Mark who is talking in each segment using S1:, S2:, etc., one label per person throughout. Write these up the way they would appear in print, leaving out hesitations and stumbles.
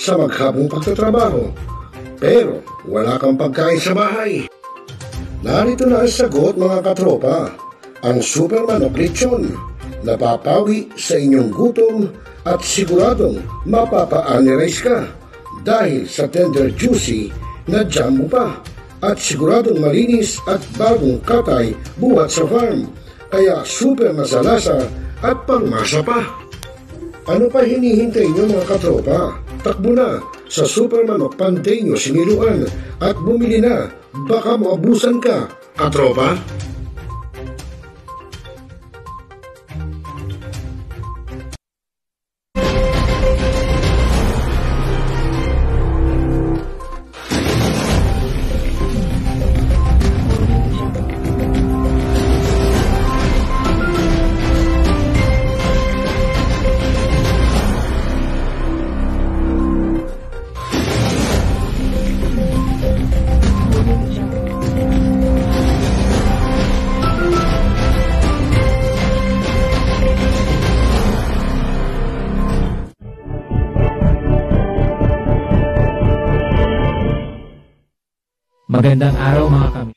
S1: sa maghabong pagtatrabaho. Pero wala kang pagkain sa bahay. Narito na ang sagot mga katropa. Ang super manok lechon. Napapawi sa inyong gutom at siguradong mapapa-analyze ka dahil sa tender juicy na jam mo pa at siguradong malinis at bagong katay buhat sa farm. Kaya super masalasa at pangmasa pa. Ano pa hinihintay nyo mga katropa? Takbo na sa Super Manok Panteño Siniluan at bumili na. Baka maubusan ka, katropa.
S2: Magandang araw mga kami.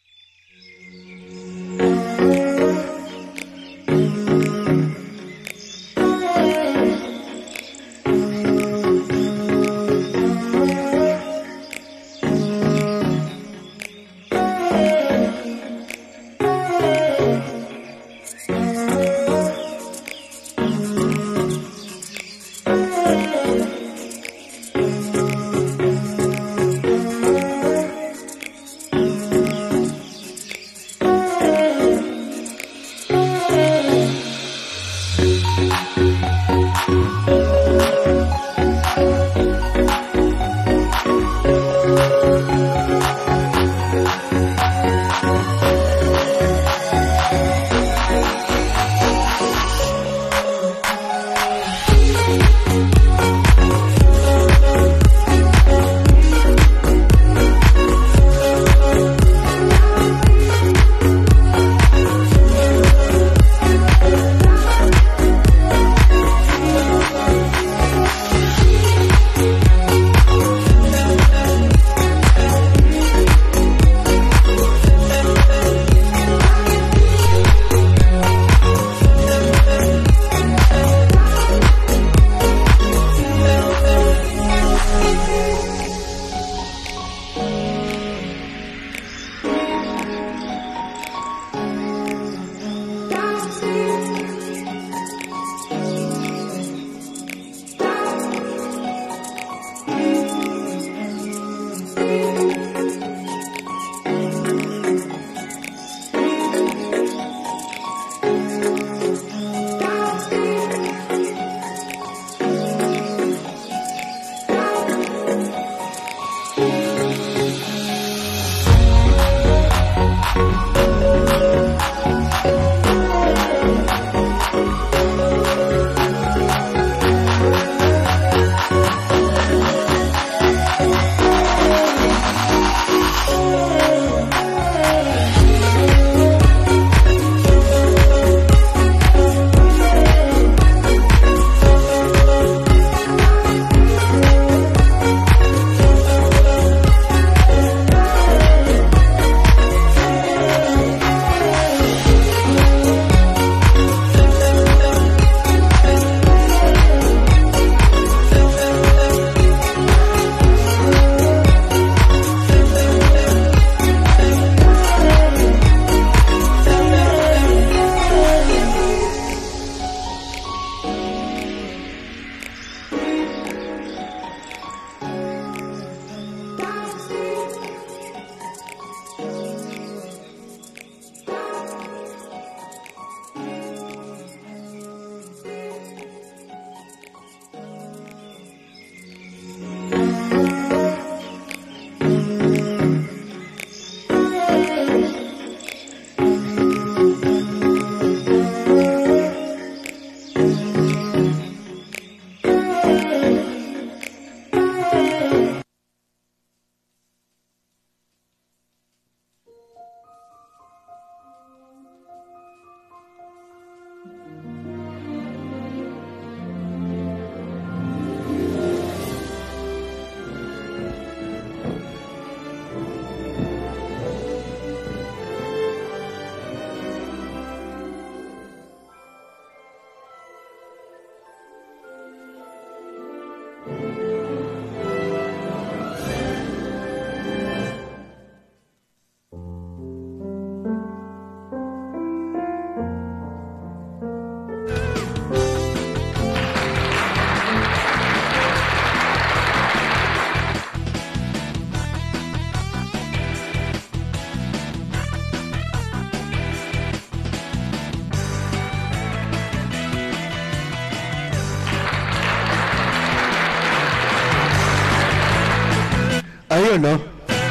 S1: Ayun, no?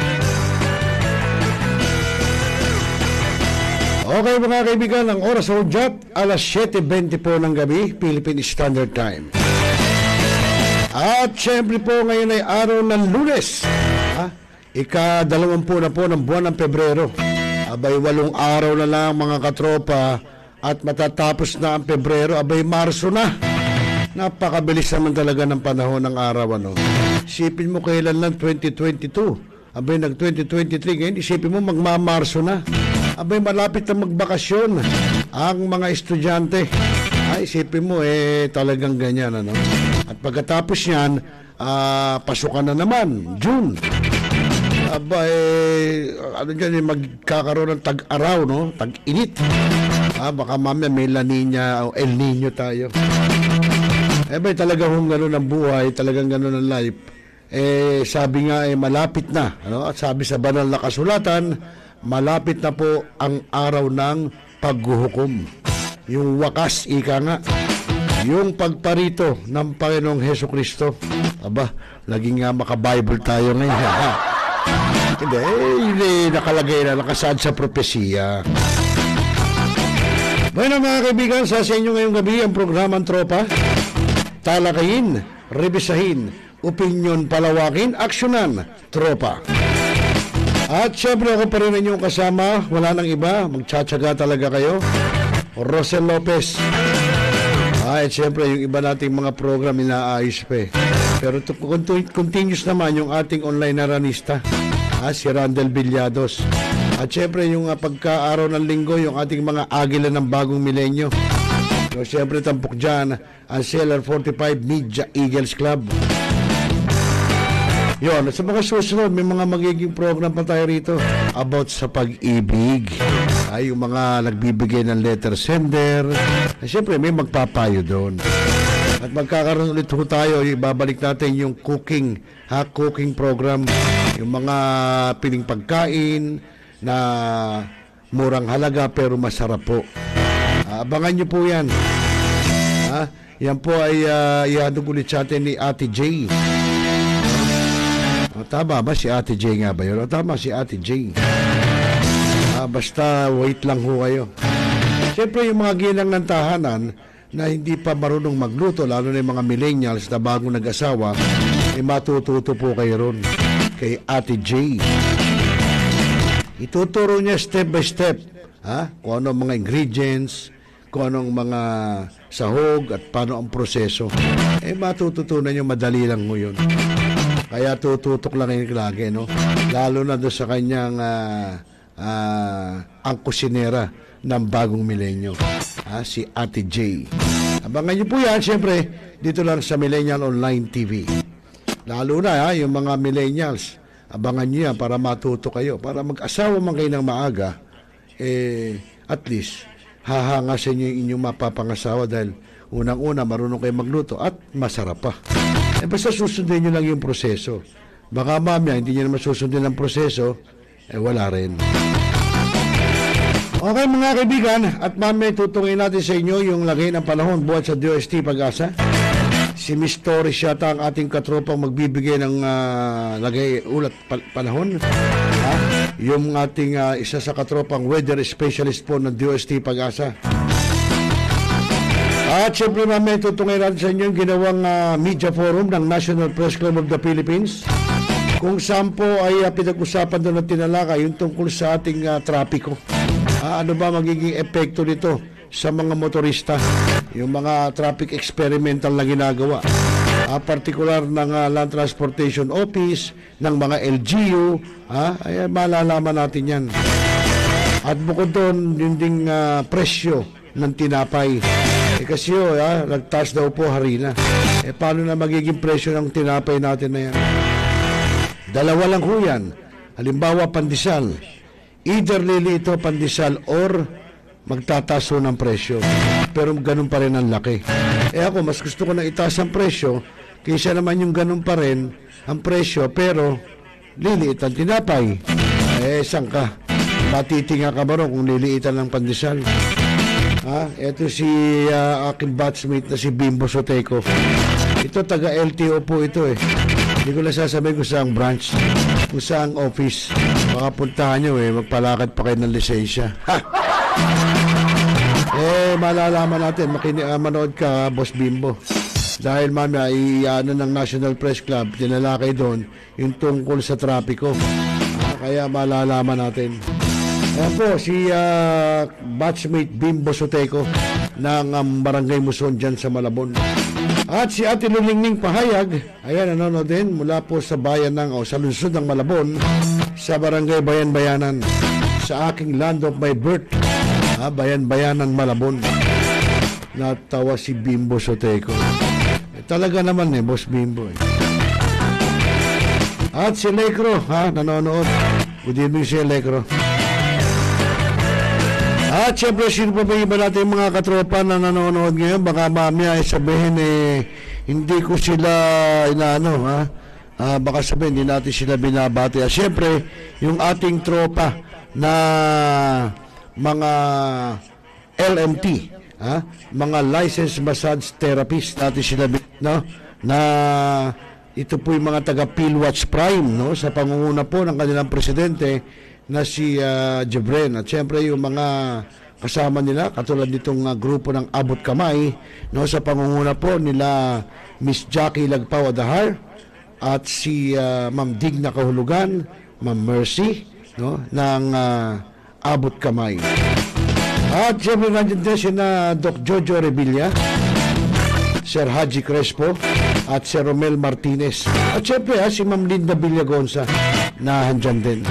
S1: Okay mga kaibigan, ang oras sa hudyat, alas 7:20 po ng gabi, Philippine Standard Time. At syempre po ngayon ay araw ng Lunes. Ika-20 na po ng buwan ng Pebrero. Abay 8 araw na lang mga katropa at matatapos na ang Pebrero. Abay Marso na. Napakabilis naman talaga ng panahon ng araw, ano. Isipin mo kailan lang 2022. Abay nag-2023 ngayon, isipin mo magmamarso na. Abay malapit na magbakasyon ang mga estudyante. Isipin mo talagang ganyan, ano. At pagkatapos yan, pasukan na naman, June. Abay, ano dyan, magkakaroon ng tag-araw, no? Tag-init. Baka mamaya may La Nina o El Nino tayo. Bay, talagang gano'n ang buhay, talagang gano'n ang life. Sabi nga, malapit na. Ano? At sabi sa banal na kasulatan, malapit na po ang araw ng paghuhukom. Yung wakas, ika nga. Yung pagparito ng Panginoong Hesukristo. Aba, laging nga maka-Bible tayo ngayon. Hindi, nakalagay na, nakasaad sa propesiya. Bueno mga kaibigan, sa inyo ngayong gabi ang programang Tropa. Talakayin, rebisahin, opinyon, palawakin, aksyonan, Tropa. At syempre ako pa rin inyong kasama, wala nang iba, magtsatsaga talaga kayo, Rosel Lopez. At syempre yung iba nating mga program inaayos pa Pero continuous naman yung ating online na ranista, si Randel Villados. At syempre yung pagka-araw ng linggo, yung ating mga agila ng bagong milenyo. So syempre tampok dyan ang Seller 45 Media Eagles Club. Yun, sa mga susunod, may mga magiging program pa tayo rito about sa pag-ibig. Yung mga nagbibigay ng letter sender. Siyempre, may magpapayo doon. At magkakaroon ulit ho tayo, ibabalik natin yung cooking program. Yung mga piling pagkain na murang halaga pero masarap po. Abangan nyo po yan. Yan po ay ihandog ulit sa atin ni Ate J. Tama ba si Ate J nga ba yun? Tama si Ate J. Basta wait lang ho kayo. Siyempre yung mga ginang ng tahanan na hindi pa marunong magluto, lalo na yung mga millennials na bagong nag-asawa, matututo po kayo ron kay Ate J. Ituturo niya step by step kung ano mga ingredients, kung anong mga sahog at paano ang proseso. Matututunan nyo, madali lang mo yun. Kaya tututok lang yun lagi, no? Lalo na doon sa kanyang ang kusinera ng bagong milenyo, si Ate J. Abangan nyo po yan, siyempre, dito lang sa Millennial Online TV. Lalo na yung mga millennials, abangan nyo yan para matuto kayo. Para mag-asawa man kayo ng maaga, at least, hahanga sa inyo yung inyong mapapangasawa dahil unang-una marunong kayo magluto at masarap pa. Basta susundin nyo lang yung proseso. Baka mamaya hindi nyo naman susundin ang proseso, wala rin. Okay mga kaibigan, at mamaya tutungin natin sa inyo yung lagay ng panahon buhat sa DOST Pag-asa. Si Miss Torres yata ang ating katropang magbibigay ng lagay ulat panahon. Yung ating isa sa katropang weather specialist po ng DOST Pag-asa. At syempre mamaya tutungin natin sa inyo yung ginawang media forum ng National Press Club of the Philippines. Kung saan po ay pinag-usapan doon at tinalaka yung tungkol sa ating trapiko. Ano ba magiging epekto nito sa mga motorista? Yung mga traffic experimental na ginagawa. Partikular ng Land Transportation Office, ng mga LGU, ay malalaman natin yan. At bukod doon, yung ding presyo ng tinapay. Kasi nagtaas daw po harina. Paano na magiging presyo ng tinapay natin na yan? Dalawa lang ho yan. Halimbawa, pandesal. Either lili ito pandesal or magtataas ng presyo. Pero ganun pa rin ang laki. Ako, mas gusto ko na itaas ang presyo kaysa naman yung ganun pa rin ang presyo pero liliit ang tinapay. Saan ka? Matitinga ka ba rin kung liliitan ng pandesal? Ito si aking batchmate na si Bimbo Soteco. Ito taga LTO po ito
S3: Hindi ko lang sasabihin kung saan branch, kung saan office. Baka puntahan nyo magpalakad pa kayo ng lisensya. Malalaman natin, manood ka, Boss Bimbo. Dahil mamaya, ng National Press Club, tinalakay doon yung tungkol sa trapiko. Kaya malalaman natin. Ayan po, si batchmate Bimbo Soteco ng Barangay Muson dyan sa Malabon. At si Ate Lulingning Pahayag, ayan, nanonood din mula po sa bayan sa lungsod ng Malabon, sa Barangay Bayan-Bayanan, sa aking land of my birth, Bayan-Bayanan, Malabon. Natawa si Bimbo Soteco. Talaga naman Boss Bimbo. At si Lekro, nanonood. Good evening si Lekro. At syempre, sino pa ba iba natin mga katropa na nanonood ngayon? Baka mamaya sabihin hindi ko sila baka sabihin, hindi natin sila binabati. At syempre, yung ating tropa na mga LMT, mga licensed massage therapist, natin sila, na ito po yung mga taga Pilwatch Prime, sa pangunguna po ng kanilang presidente na si Jebren. At syempre yung mga kasama nila, katulad nitong grupo ng Abot Kamay, sa pangunguna po nila Miss Jackie Lagpao Adahar at si Ma'am Digna Kahulugan, Ma'am Mercy, ng Abot Kamay. At syempre nandiyan din si Doc Jojo Revilla, Sir Haji Crespo at Sir Romel Martinez. At syempre si Ma'am Linda Villagonza na handyan din.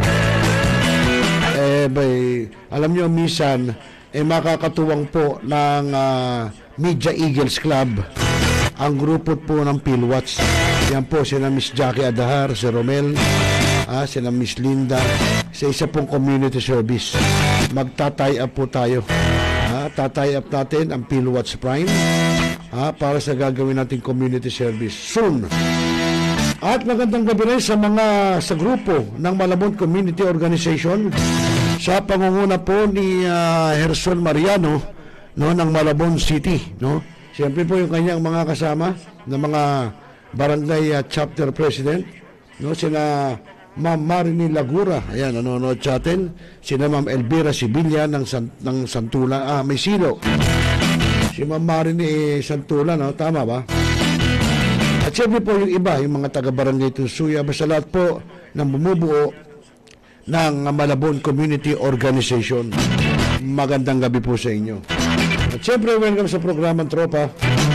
S3: Alam nyo, minsan makakatuwang po ng Media Eagles Club ang grupo po ng Pilwatch. Yan po sina Miss Jackie Adahar, si Romel, sina Miss Linda, sa isa pong community service. Magtatay up po tayo. Tatay up natin ang Pilwatch Prime para sa gagawin nating community service soon. At magandang gabi rin sa grupo ng Malabon Community Organization sa pangunguna po ni Herson Mariano ng Malabon City. Siyempre po yung kanyang mga kasama na mga barangay chapter president, sina Ma'am Marini Lagura, ayan, nanonood sa atin, sina Ma'am Elvira Sibilla ng Santula, may silo. Si Ma'am Marini Santula, tama ba? At siyempre po yung iba, yung mga taga-barangay Tunsuya, basta lahat po ng bumubuo ng Malabon Community Organization. Magandang gabi po sa inyo. At siyempre, welcome sa programang Tropa.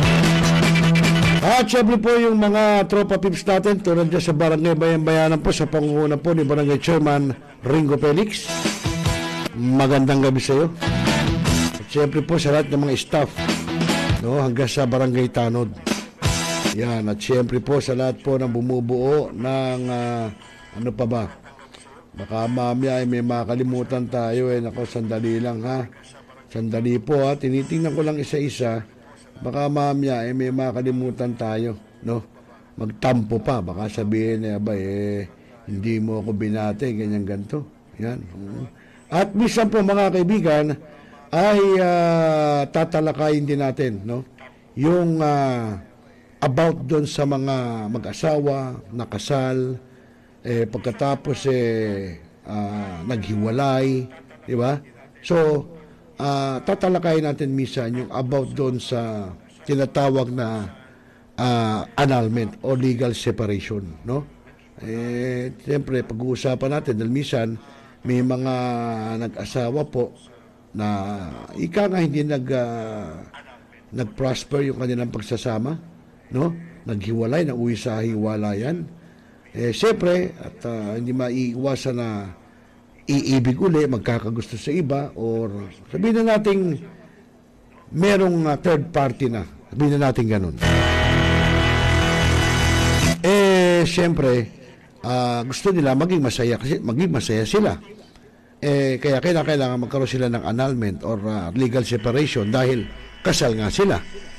S3: At siyempre po yung mga Tropa Pips natin, tulad dyan sa Barangay Bayan-Bayanan po, sa pangunguna po ni Barangay Chairman Ringo Felix. Magandang gabi sa iyo. At siyempre po sa lahat ng mga staff, hanggang sa Barangay Tanod. Yan, at siyempre po sa lahat po ng bumubuo ng ano pa ba? Baka mamaya may makalimutan tayo Nako, sandali lang Sandali po tinitingnan ko lang isa-isa. Baka mamaya may makalimutan tayo, Magtampo pa, baka sabihin hindi mo ako binate, ganyan ganto. Yan. At minsan po mga kaibigan ay tatalakayin din natin, yung about doon sa mga mag-asawa, nakasal, pagkatapos naghiwalay, di ba? So, tatalakayin natin minsan yung about doon sa tinatawag na annulment o legal separation, siyempre, pag-uusapan natin dahil minsan may mga nag-asawa po na hindi nag-prosper yung kanilang pagsasama, naghiwalay, nauwi sa hiwalayan. Siyempre, at hindi maiiwasan na iibig uli, magkakagusto sa iba, or sabihin na natin merong third party na. Sabihin na natin ganun. Siyempre, gusto nila maging masaya kasi maging masaya sila. Kaya kailangan magkaroon sila ng annulment or legal separation dahil kasal nga sila.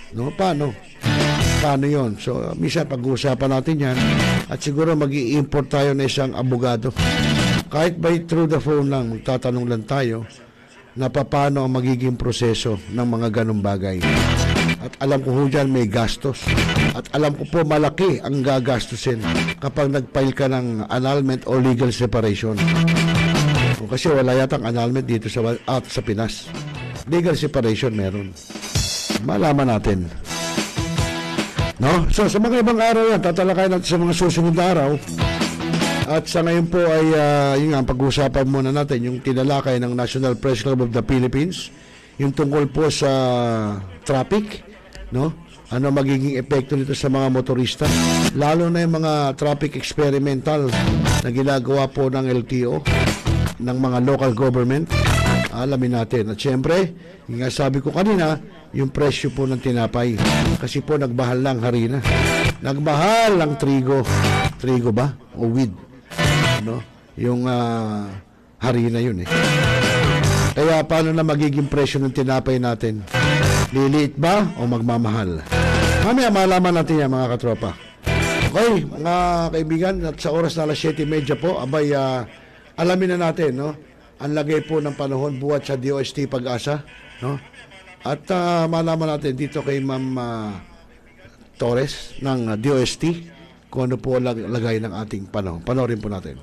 S3: Paano yon? So, minsan pag-uusapan natin yan at siguro mag-i-import tayo na isang abogado. Kahit by through the phone lang, magtatanong lang tayo na paano ang magiging proseso ng mga ganong bagay. At alam ko ho dyan may gastos. At alam ko po malaki ang gagastusin kapag nag-file ka ng annulment o legal separation. Kasi wala yatang annulment dito sa Pinas. Legal separation meron. Malaman natin. No? So, sa mga ibang araw yan, tatalakay natin sa mga susunod na araw. At sa ngayon po ay, yun nga, pag-uusapan muna natin yung tinalakay ng National Press Club of the Philippines, yung tungkol po sa traffic, no? Ano magiging epekto nito sa mga motorista, lalo na yung mga traffic experimental na ginagawa po ng LTO, ng mga local government. Alamin natin. At syempre, yung nga sabi ko kanina, yung presyo po ng tinapay. Kasi po nagbahal lang harina. Nagbahal lang trigo. Trigo ba? O wheat. No? Yung harina yun eh. Kaya paano na magiging presyo ng tinapay natin? Liliit ba o magmamahal? Mamaya malaman natin yan mga katropa. Okay, mga kaibigan, at sa oras na alas 7:30 po, abay, alamin na natin, no? Ang lagay po ng panahon buhat sa DOST Pag-asa, no? At malaman natin dito kay Ma'am Torres ng DOST kung ano po lagay ng ating panahon. Panoorin po natin.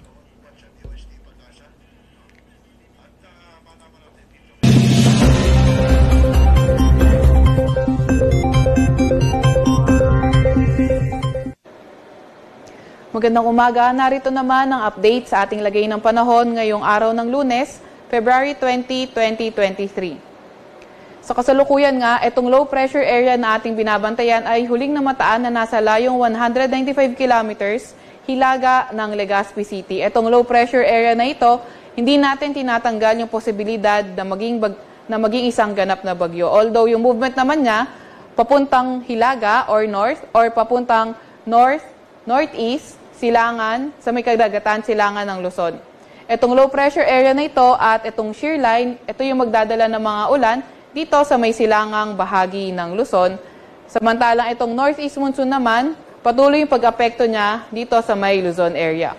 S4: Magandang umaga. Narito naman ang update sa ating lagay ng panahon ngayong araw ng Lunes, February 20, 2023. Sa kasalukuyan nga, itong low pressure area na ating binabantayan ay huling namataan na nasa layong 195 kilometers hilaga ng Legazpi City. Itong low pressure area na ito, hindi natin tinatanggal yung posibilidad na maging isang ganap na bagyo. Although yung movement naman niya, papuntang hilaga or north or papuntang northeast, silangan, sa may kadagatan, silangan ng Luzon. Itong low pressure area na ito at itong shear line, ito yung magdadala ng mga ulan dito sa may silangang bahagi ng Luzon. Samantalang itong northeast monsoon naman, patuloy yung pag-apekto niya dito sa may Luzon area.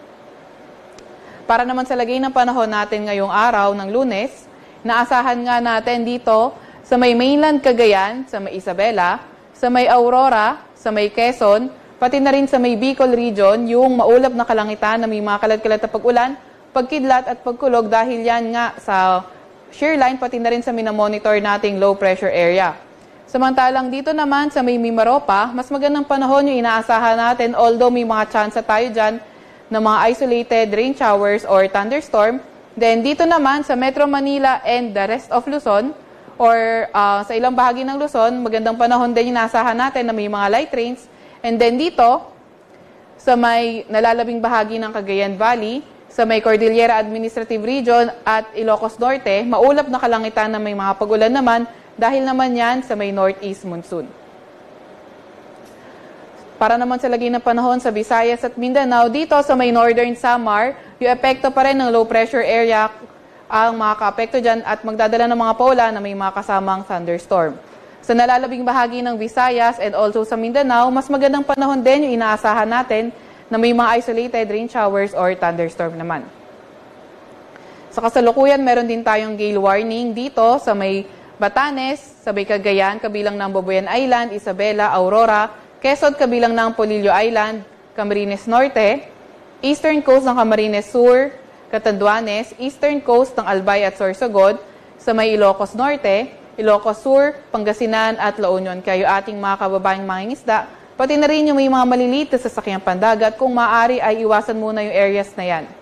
S4: Para naman sa lagay ng panahon natin ngayong araw ng Lunes, naasahan nga natin dito sa may mainland Cagayan, sa may Isabela, sa may Aurora, sa may Quezon, pati na rin sa may Bicol region, yung maulap na kalangitan na may mga kalat-kalat na pag-ulan, pagkidlat at pagkulog dahil yan nga sa shear line, pati na rin sa minamonitor nating low pressure area. Samantalang dito naman sa may Mimaropa, mas magandang panahon yung inaasahan natin, although may mga chance tayo dyan ng mga isolated rain showers or thunderstorm. Then dito naman sa Metro Manila and the rest of Luzon, or sa ilang bahagi ng Luzon, magandang panahon din yung inaasahan natin na may mga light rains. And then dito, sa may nalalabing bahagi ng Cagayan Valley, sa may Cordillera Administrative Region at Ilocos Norte, maulap na kalangitan na may mga pag-ulan naman dahil naman yan sa may northeast monsoon. Para naman sa lagay ng panahon sa Visayas at Mindanao, dito sa may northern Samar, yung epekto pa rin ng low pressure area ang makaka-apekto dyan at magdadala ng mga paulan na may mga kasamang thunderstorm. Sa nalalabing bahagi ng Visayas and also sa Mindanao, mas magandang panahon din yung inaasahan natin na may mga isolated rain showers or thunderstorm naman. Sa kasalukuyan, meron din tayong gale warning dito sa may Batanes, sa may Cagayan, kabilang ng Babuyan Island, Isabela, Aurora, Quezon, kabilang ng Polillo Island, Camarines Norte, Eastern Coast ng Camarines Sur, Catanduanes, Eastern Coast ng Albay at Sorsogon, sa may Ilocos Norte, Ilocos Sur, Pangasinan at La Union. Kayo ating mga kababayang mangingisda, pati na rin yung may mga maliliit na sasakyang pandagat, kung maaari ay iwasan muna yung areas na yan.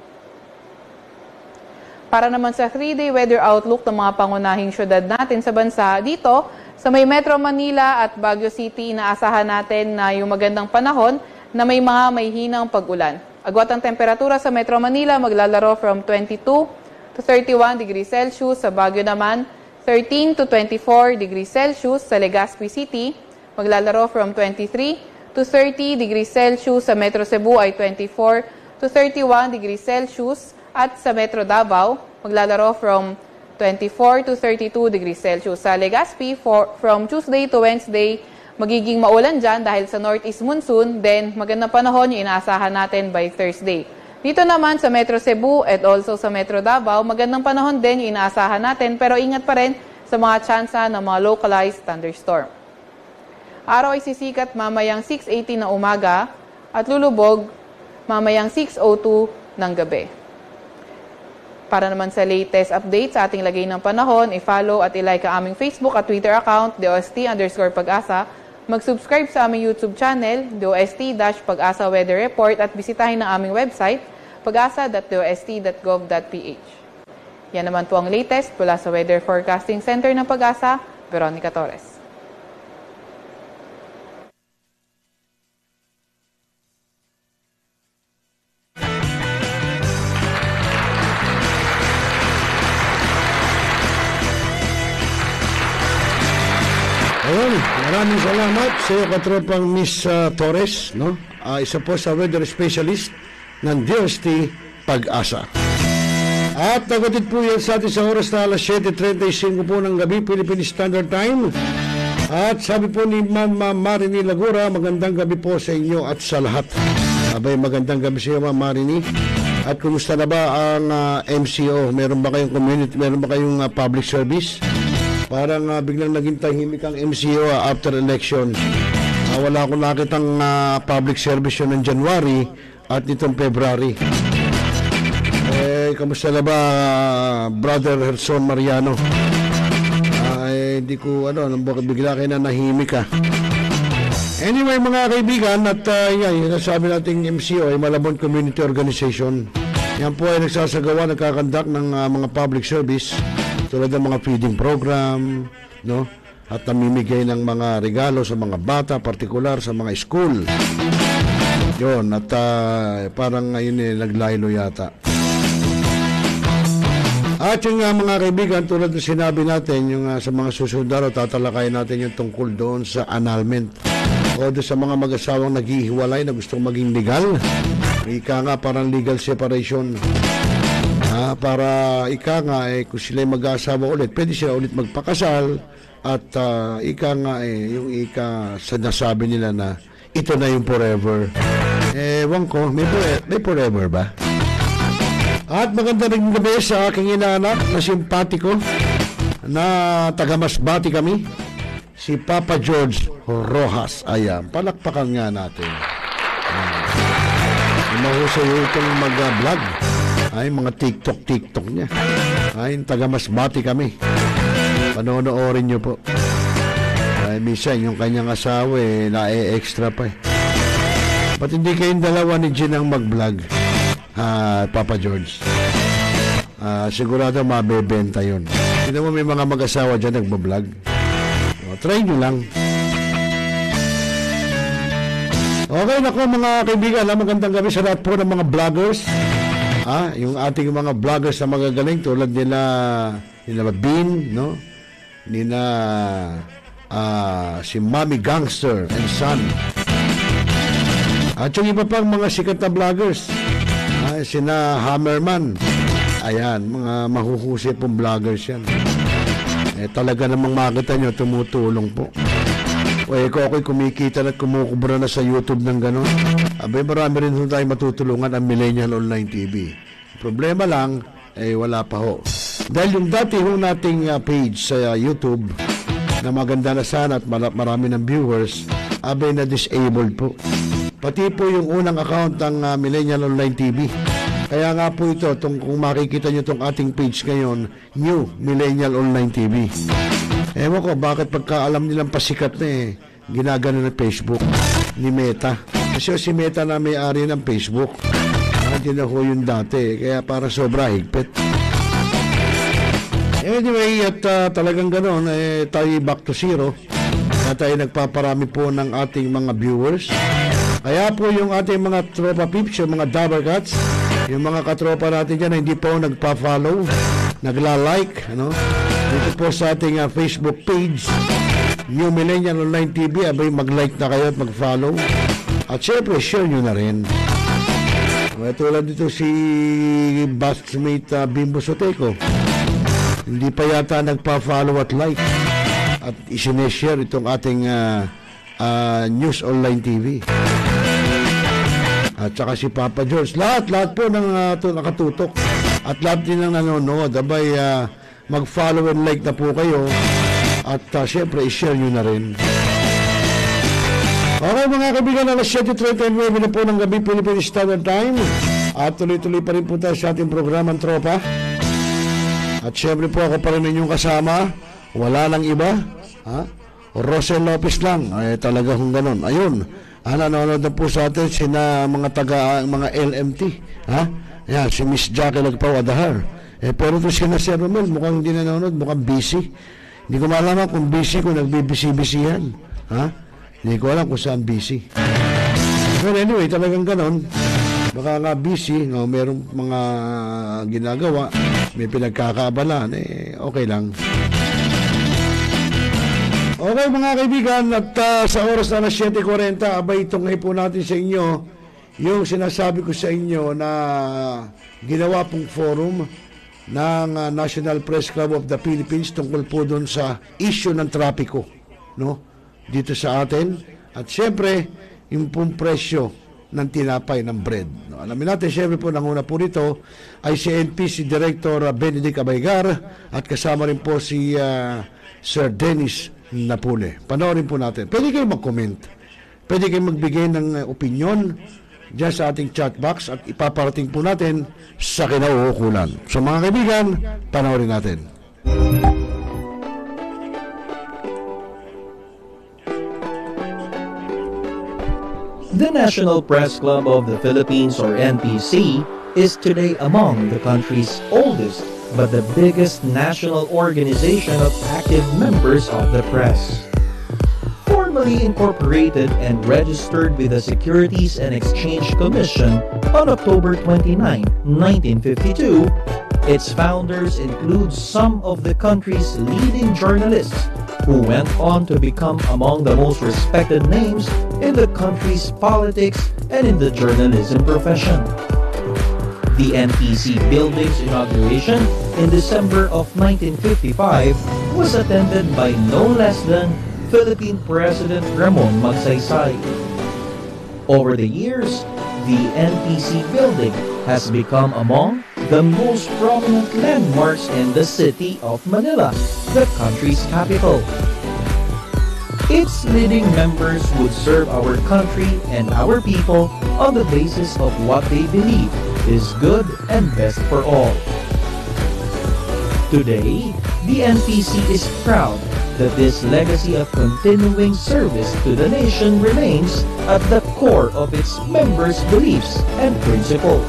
S4: Para naman sa 3-day weather outlook ng mga pangunahing syudad natin sa bansa, dito sa may Metro Manila at Baguio City, inaasahan natin na yung magandang panahon na may mga may hinang pag-ulan. Agwat ang temperatura sa Metro Manila maglalaro from 22 to 31 degrees Celsius, sa Baguio naman 13 to 24 degrees Celsius, sa Legazpi City maglalaro from 23 to 30 degrees Celsius, sa Metro Cebu ay 24 to 31 degrees Celsius, at sa Metro Davao maglalaro from 24 to 32 degrees Celsius. Sa Legazpi, from Tuesday to Wednesday, magiging maulan dyan dahil sa northeast monsoon, then magandang panahon yung inaasahan natin by Thursday. Dito naman sa Metro Cebu at also sa Metro Davao, magandang panahon din yung inaasahan natin, pero ingat pa rin sa mga tsansa ng mga localized thunderstorm. Araw ay sisikat mamayang 6:18 ng umaga at lulubog mamayang 6:02 ng gabi. Para naman sa latest update sa ating lagay ng panahon, i-follow at i-like ang aming Facebook at Twitter account, DOST_Pag-asa. Mag-subscribe sa aming YouTube channel, DOST-Pag-asa Weather Report, at bisitahin ang aming website, pag-asa.dost.gov.ph. Yan naman po ang latest mula sa Weather Forecasting Center ng Pag-asa, Veronica Torres.
S3: Ayun, maraming salamat sa iyo katropang Miss Torres, no? Isa po sa weather specialist ng DOST Pag-asa. At nagatid po yan sa atin sa oras na alas 7:35 po ng gabi, Philippine Standard Time. At sabi po ni Ma'am Marini Lagura, magandang gabi po sa inyo at sa lahat. Abay, magandang gabi sa iyo, Ma'am Marini. At kumusta na ba ang MCO? Meron ba kayong community, meron ba kayong public service? Parang biglang naging tahimik ang MCO after election. Wala akong nakitang public service yun ng January at nitong February. Kamusta na ba, Brother Herson Mariano? Hindi ko, bigla kayo na nahimik ka. Anyway, mga kaibigan, at yan, sabi nating MCO ay Malabon Community Organization. Yan po ay nagsasagawa, nagkakandak ng mga public service tulad ng mga feeding program, no? At namimigay ng mga regalo sa mga bata, partikular sa mga school. Yun, at parang ngayon naglaylo yata. At yung mga kaibigan, tulad ng sinabi natin, yung sa mga susunod araw, tatalakayin natin yung tungkol doon sa annulment. O doon sa mga mag-asawang naghihiwalay na gustong maging legal. Ika nga, parang legal separation. Para ika nga, kung sila mag-asawa ulit, pwede sila ulit magpakasal. At ika nga, yung ika sa nasabi nila na ito na yung forever. Ewan ko, may forever ba? At maganda rin gabi sa aking inaanak na simpatiko na taga-Masbati kami, si Papa George Rojas. Ayan, palakpakan nga natin. Mahusay itong mag-vlog. Ay, mga TikTok niya. Ay, taga-Masbati kami. Panonoorin nyo po. Ay, minsan yung kanyang asawa na-extra pa . Ba't hindi kayong dalawa ni Jean ang mag-vlog? Papa George. Sigurado mabebenta yun. Hindi mo may mga mag-asawa dyan nagbablog. Try nyo lang. Okay, naku mga kaibigan, magandang gabi sa lahat po ng mga vloggers. Yung ating mga vloggers na magagaling tulad nila Bean, no? Nina si Mommy Gangster and Son. At yung iba pang mga sikat na vloggers. Sina Hammerman. Ayan, mga mahuhusay pong vloggers yan. Talaga namang makita nyo, tumutulong po. Kung ako'y kumikita at kumukubra na sa YouTube ng gano'n, abay marami rin tayo matutulungan ang Millennial Online TV. Problema lang, wala pa ho. Dahil yung dati ho nating page sa YouTube, na maganda na sana at marami ng viewers, abay na disabled po. Pati po yung unang account ng Millennial Online TV. Kaya nga po ito, kung makikita nyo itong ating page ngayon, New Millennial Online TV. Ewan ko, bakit pagkaalam nilang pasikat na ginagano ng Facebook ni Meta. Kasi si Meta na may-ari ng Facebook. Hindi na ho yun dati, kaya para sobra higpit. Anyway, at talagang gano'n, tayo back to zero. Na tayo nagpaparami po ng ating mga viewers. Kaya po yung ating mga tropa peeps, yung mga Dabber Cats, yung mga katropa natin dyan na hindi po nagpa-follow, nagla-like, dito po sa ating Facebook page, New Millennial Online TV, abay mag-like na kayo at mag-follow. At syempre, share nyo na rin. Tulad dito si batchmate Bimbo Soteco. Hindi pa yata nagpa-follow at like. At isineshare itong ating News Online TV. At saka si Papa George. Lahat po ng nakatutok. At lahat din ng nanonood. Abay, mag-follow and like na po kayo. At syempre, i-share nyo na rin. Okay mga kaibigan, alas 7:39 na po ng gabi Philippine Standard Time. At tuloy-tuloy pa rin po tayo sa ating programang Tropa. At syempre po ako pa rin inyong kasama. Wala nang iba. Rosel Lopez lang. Ay talaga kung ganun. Ayun. Nanonood na po sa atin sina mga LMT. Yan, si Miss Jackie Lagpao Adahar. Pero ito sina Sir Romel, mukhang hindi nanonood, mukhang busy. Hindi ko malaman kung busy, kung nagbibisi-bisi yan. Hindi ko alam kung saan busy. But anyway, talagang ganon. Baka nga busy, no, merong mga ginagawa, may pinagkakaabalan, okay lang. Okay mga kaibigan, at sa oras na 7:40, abay itong po natin sa inyo yung sinasabi ko sa inyo na ginawa pong forum ng National Press Club of the Philippines tungkol po doon sa issue ng trapiko, no? Dito sa atin, at syempre yung pong presyo ng tinapay ng bread. No, alamin natin, syempre po nanguna po rito ay si NPC Director Benedict Abaygar at kasama rin po si Sir Dennis Napule. Panoorin po natin. Pwede kayo mag-comment, pwede kayo magbigay ng opinion dyan sa ating chat box at ipaparating po natin sa kinauukulan. So mga kaibigan, panoorin natin.
S5: The National Press Club of the Philippines, or NPC, is today among the country's oldest but the biggest national organization of active members of the press. Formally incorporated and registered with the Securities and Exchange Commission on October 29, 1952, its founders include some of the country's leading journalists who went on to become among the most respected names in the country's politics and in the journalism profession. The NPC building's inauguration in December of 1955 was attended by no less than Philippine President Ramon Magsaysay. Over the years, the NPC building has become among the most prominent landmarks in the city of Manila, the country's capital. Its leading members would serve our country and our people on the basis of what they believe is good and best for all. Today, the NPC is proud that this legacy of continuing service to the nation remains at the core of its members' beliefs and principles.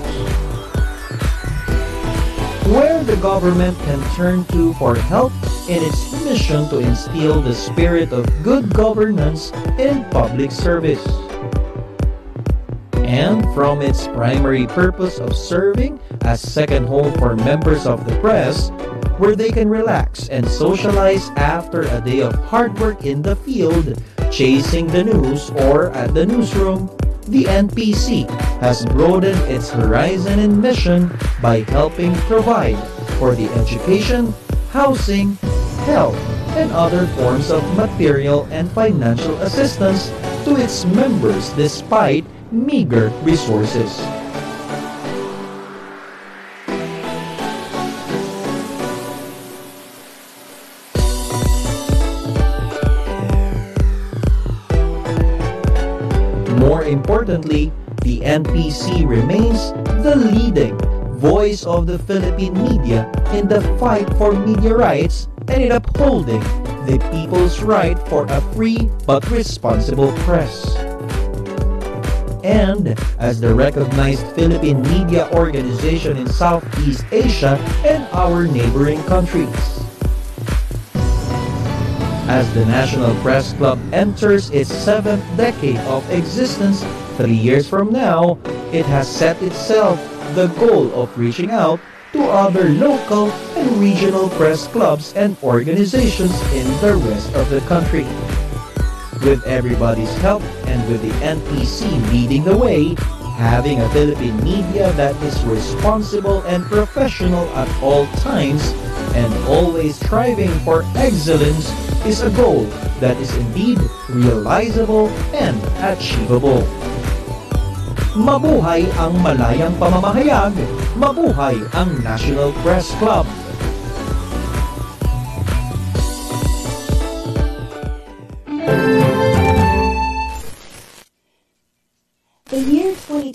S5: Where the government can turn to for help in its mission to instill the spirit of good governance in public service. And from its primary purpose of serving as second home for members of the press, where they can relax and socialize after a day of hard work in the field, chasing the news or at the newsroom, the NPC has broadened its horizon and mission by helping provide for the education, housing, health, and other forms of material and financial assistance to its members despite meager resources. More importantly, the NPC remains the leading voice of the Philippine media in the fight for media rights and in upholding the people's right for a free but responsible press. And as the recognized Philippine media organization in Southeast Asia and our neighboring countries. As the National Press Club enters its 7th decade of existence 3 years from now, it has set itself the goal of reaching out to other local and regional press clubs and organizations in the rest of the country. With everybody's help and with the NPC leading the way, having a Philippine media that is responsible and professional at all times and always striving for excellence is a goal that is indeed realizable and achievable. Mabuhay ang malayang pamamahayag! Mabuhay ang National Press Club!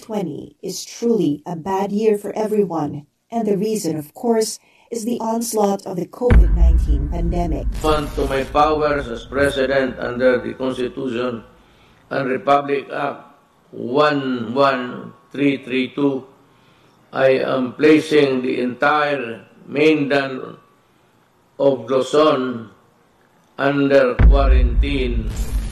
S6: 2020 is truly a bad year for everyone, and the reason, of course, is the onslaught of the COVID-19 pandemic.
S7: To my powers as President under the Constitution and Republic Act 11332, I am placing the entire mainland of Luzon under quarantine.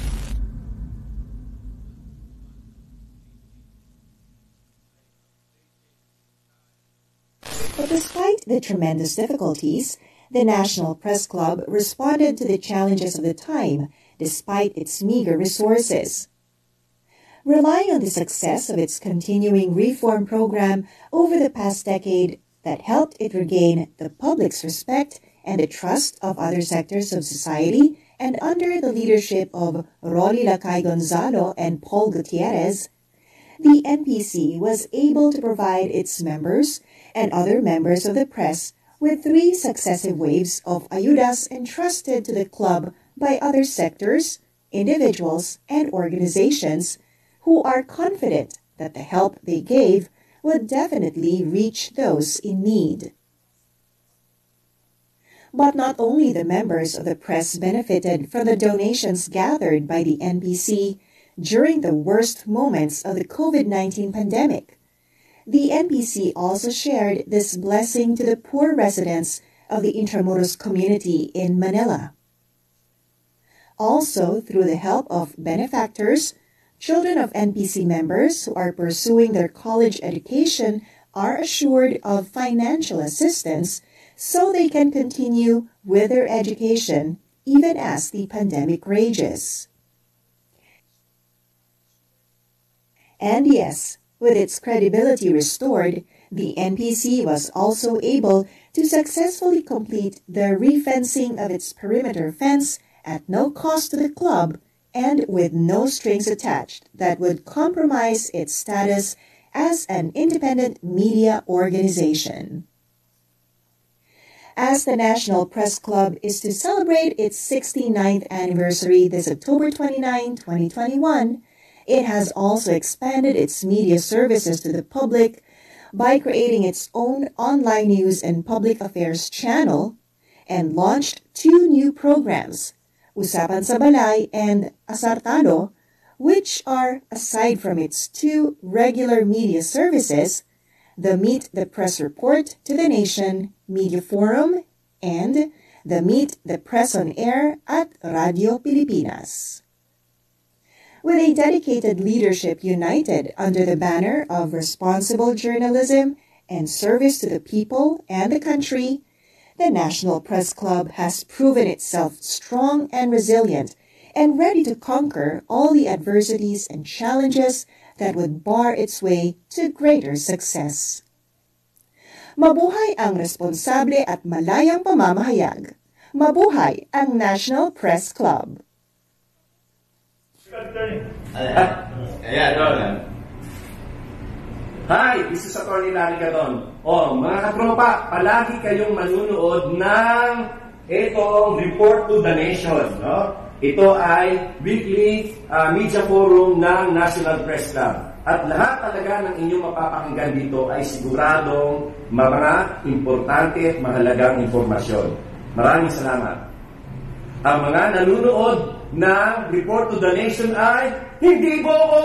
S6: But despite the tremendous difficulties, the National Press Club responded to the challenges of the time despite its meager resources. Relying on the success of its continuing reform program over the past decade that helped it regain the public's respect and the trust of other sectors of society, and under the leadership of Rolly Lacay Gonzalo and Paul Gutierrez, the NPC was able to provide its members and other members of the press with 3 successive waves of ayudas entrusted to the club by other sectors, individuals, and organizations who are confident that the help they gave would definitely reach those in need. But not only the members of the press benefited from the donations gathered by the NPC during the worst moments of the COVID-19 pandemic. The NPC also shared this blessing to the poor residents of the Intramuros community in Manila. Also, through the help of benefactors, children of NPC members who are pursuing their college education are assured of financial assistance so they can continue with their education even as the pandemic rages. And yes, with its credibility restored, the NPC was also able to successfully complete the refencing of its perimeter fence at no cost to the club and with no strings attached that would compromise its status as an independent media organization. As the National Press Club is to celebrate its 69th anniversary this October 29, 2021, it has also expanded its media services to the public by creating its own online news and public affairs channel and launched 2 new programs, Usapan sa Balay and Asartado, which are, aside from its 2 regular media services, the Meet the Press Report to the Nation Media Forum and the Meet the Press on Air at Radio Pilipinas. With a dedicated leadership united under the banner of responsible journalism and service to the people and the country, the National Press Club has proven itself strong and resilient and ready to conquer all the adversities and challenges that would bar its way to greater success. Mabuhay ang responsable at malayang pamamahayag. Mabuhay ang National Press Club.
S8: Hi, this is Atty. Larry Gadon. Mga katropa, palagi kayong manunood ng itong Report to the Nation. No? Ito ay weekly media forum ng National Press Club. At lahat talaga ng inyong mapapakinggan dito ay siguradong mga importante at mahalagang informasyon. Maraming salamat. Ang mga nanunood ng Report to the Nation ay hindi bobo!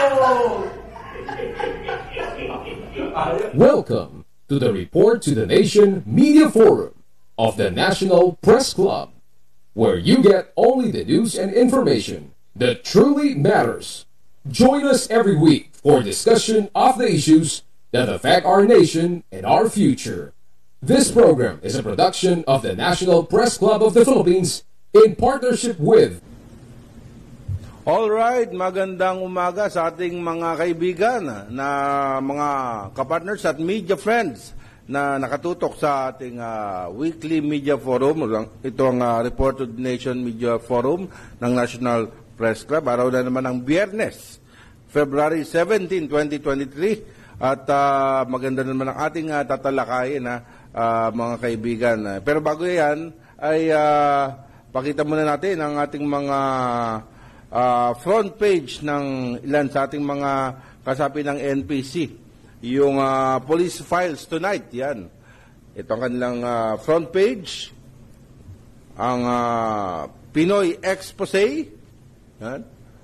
S9: Welcome to the Report to the Nation Media Forum of the National Press Club, where you get only the news and information that truly matters. Join us every week for discussion of the issues that affect our nation and our future. This program is a production of the National Press Club of the Philippines in partnership with...
S10: Alright, magandang umaga sa ating mga kaibigan na mga kapartners at media friends na nakatutok sa ating weekly media forum. Ito ang Report to the Nation Media Forum ng National Press Club. Araw na naman ng Biyernes, February 17, 2023. At maganda naman ang ating tatalakayin mga kaibigan. Pero bago yan, ay pakita muna natin ang ating mga front page ng ilan sa ating mga kasapi ng NPC. Yung police files tonight, yan. Ito ang kanilang front page. Ang Pinoy Expose. Yan.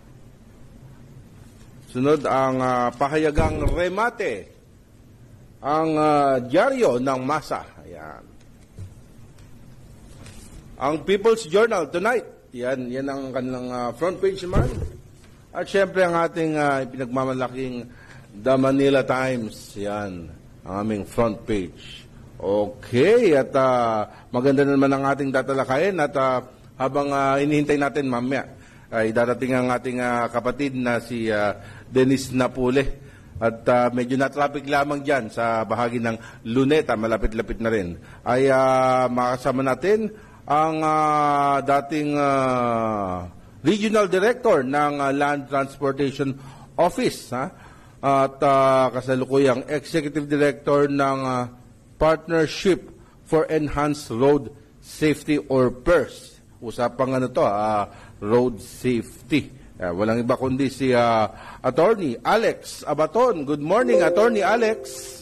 S10: Sunod ang pahayagang remate. Ang dyaryo ng masa. Ayan. Ang People's Journal tonight. Yan ang kanilang front page naman. At syempre ang ating pinagmamalaking The Manila Times. Yan, ang aming front page. Okay, at maganda naman ang ating tatalakayin at habang inihintay natin mamaya, ay darating ang ating kapatid na si Dennis Napule. At medyo na-traffic lamang dyan sa bahagi ng Luneta, malapit-lapit na rin. Ay makasama natin ang dating Regional Director ng Land Transportation Office, at kasalukuyang Executive Director ng Partnership for Enhanced Road Safety or PERS. Usapang road safety. Walang iba kundi si Attorney Alex Abaton. Good morning, Attorney Alex.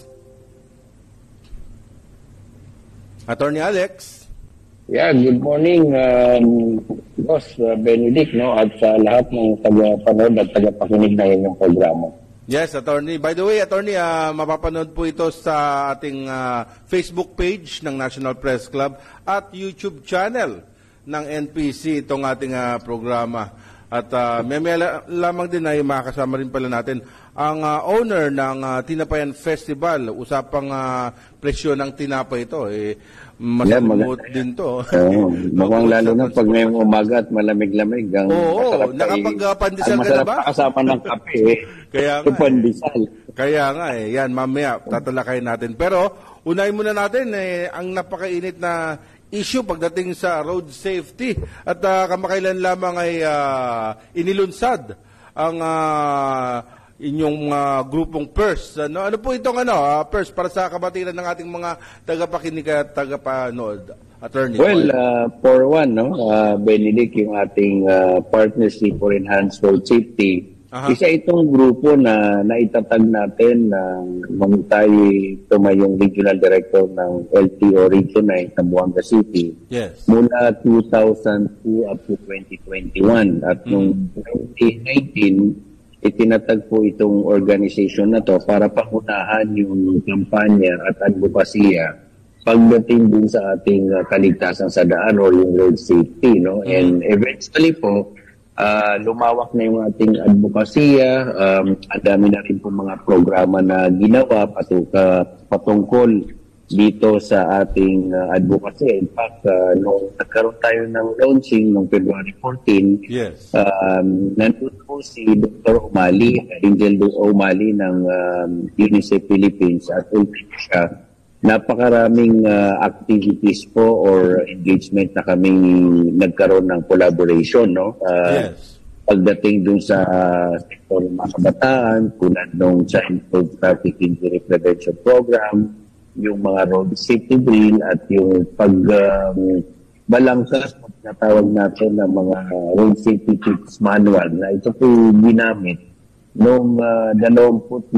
S10: Attorney Alex.
S11: Yeah, good morning, Boss Benedict, no, at sa lahat ng taga-panood at taga-pakinig na inyong programa.
S10: Yes, Attorney. By the way, Attorney, mapapanood po ito sa ating Facebook page ng National Press Club at YouTube channel ng NPC itong ating programa. At may lamang din ay makakasama rin pala natin ang owner ng Tinapayan Festival. Usapang presyo ng tinapay ito. Masalimot din to.
S11: Mukhang lalo na pag ngayong umaga at malamig-lamig.
S10: Oo, nakapag-pandesal ka na ba?
S11: Kasama ng kape
S10: Kaya nga.
S11: Pandesal.
S10: Kaya nga yan, mamaya tatalakayin natin. Pero unahin muna natin ang napakainit na issue pagdating sa road safety. At kamakailan lamang ay inilunsad ang inyong grupong PERS. Ano po itong PERS para sa kabatiran ng ating mga tagapakinig at tagapanood, Attorney?
S11: Well, for one, Benedict, yung ating Partnership for Enhanced Road Safety, isa itong grupo na naitatag natin nung tayo tumayong Regional Director ng LTO Region 9 sa Buanga City.
S10: Yes.
S11: Mula 2002 up to 2021. At noong 2019, itinatag po itong organization na to para pangunahan yung kampanya at advokasya pagdating din sa ating kaligtasan sa daan or yung road safety, no? And eventually po, lumawak na yung ating advokasya, ang dami na rin po mga programa na ginawa patungkol dito sa ating advocacy. In fact, nung nagkaroon tayo ng launching noong February 14,
S10: yes.
S11: Nandun po si Dr. O'Malley, Angel O'Malley ng UNICEF Philippines at ultimo siya. Napakaraming activities po or engagement na kami nagkaroon ng collaboration, no?
S10: Yes.
S11: Pagdating dun sa sektor ng mga kabataan, tulad ng Child Traffic Injury Prevention Program, yung mga road safety drill at yung balangkas na tawag natin ng mga road safety tips manual na ito po ginamit noong 25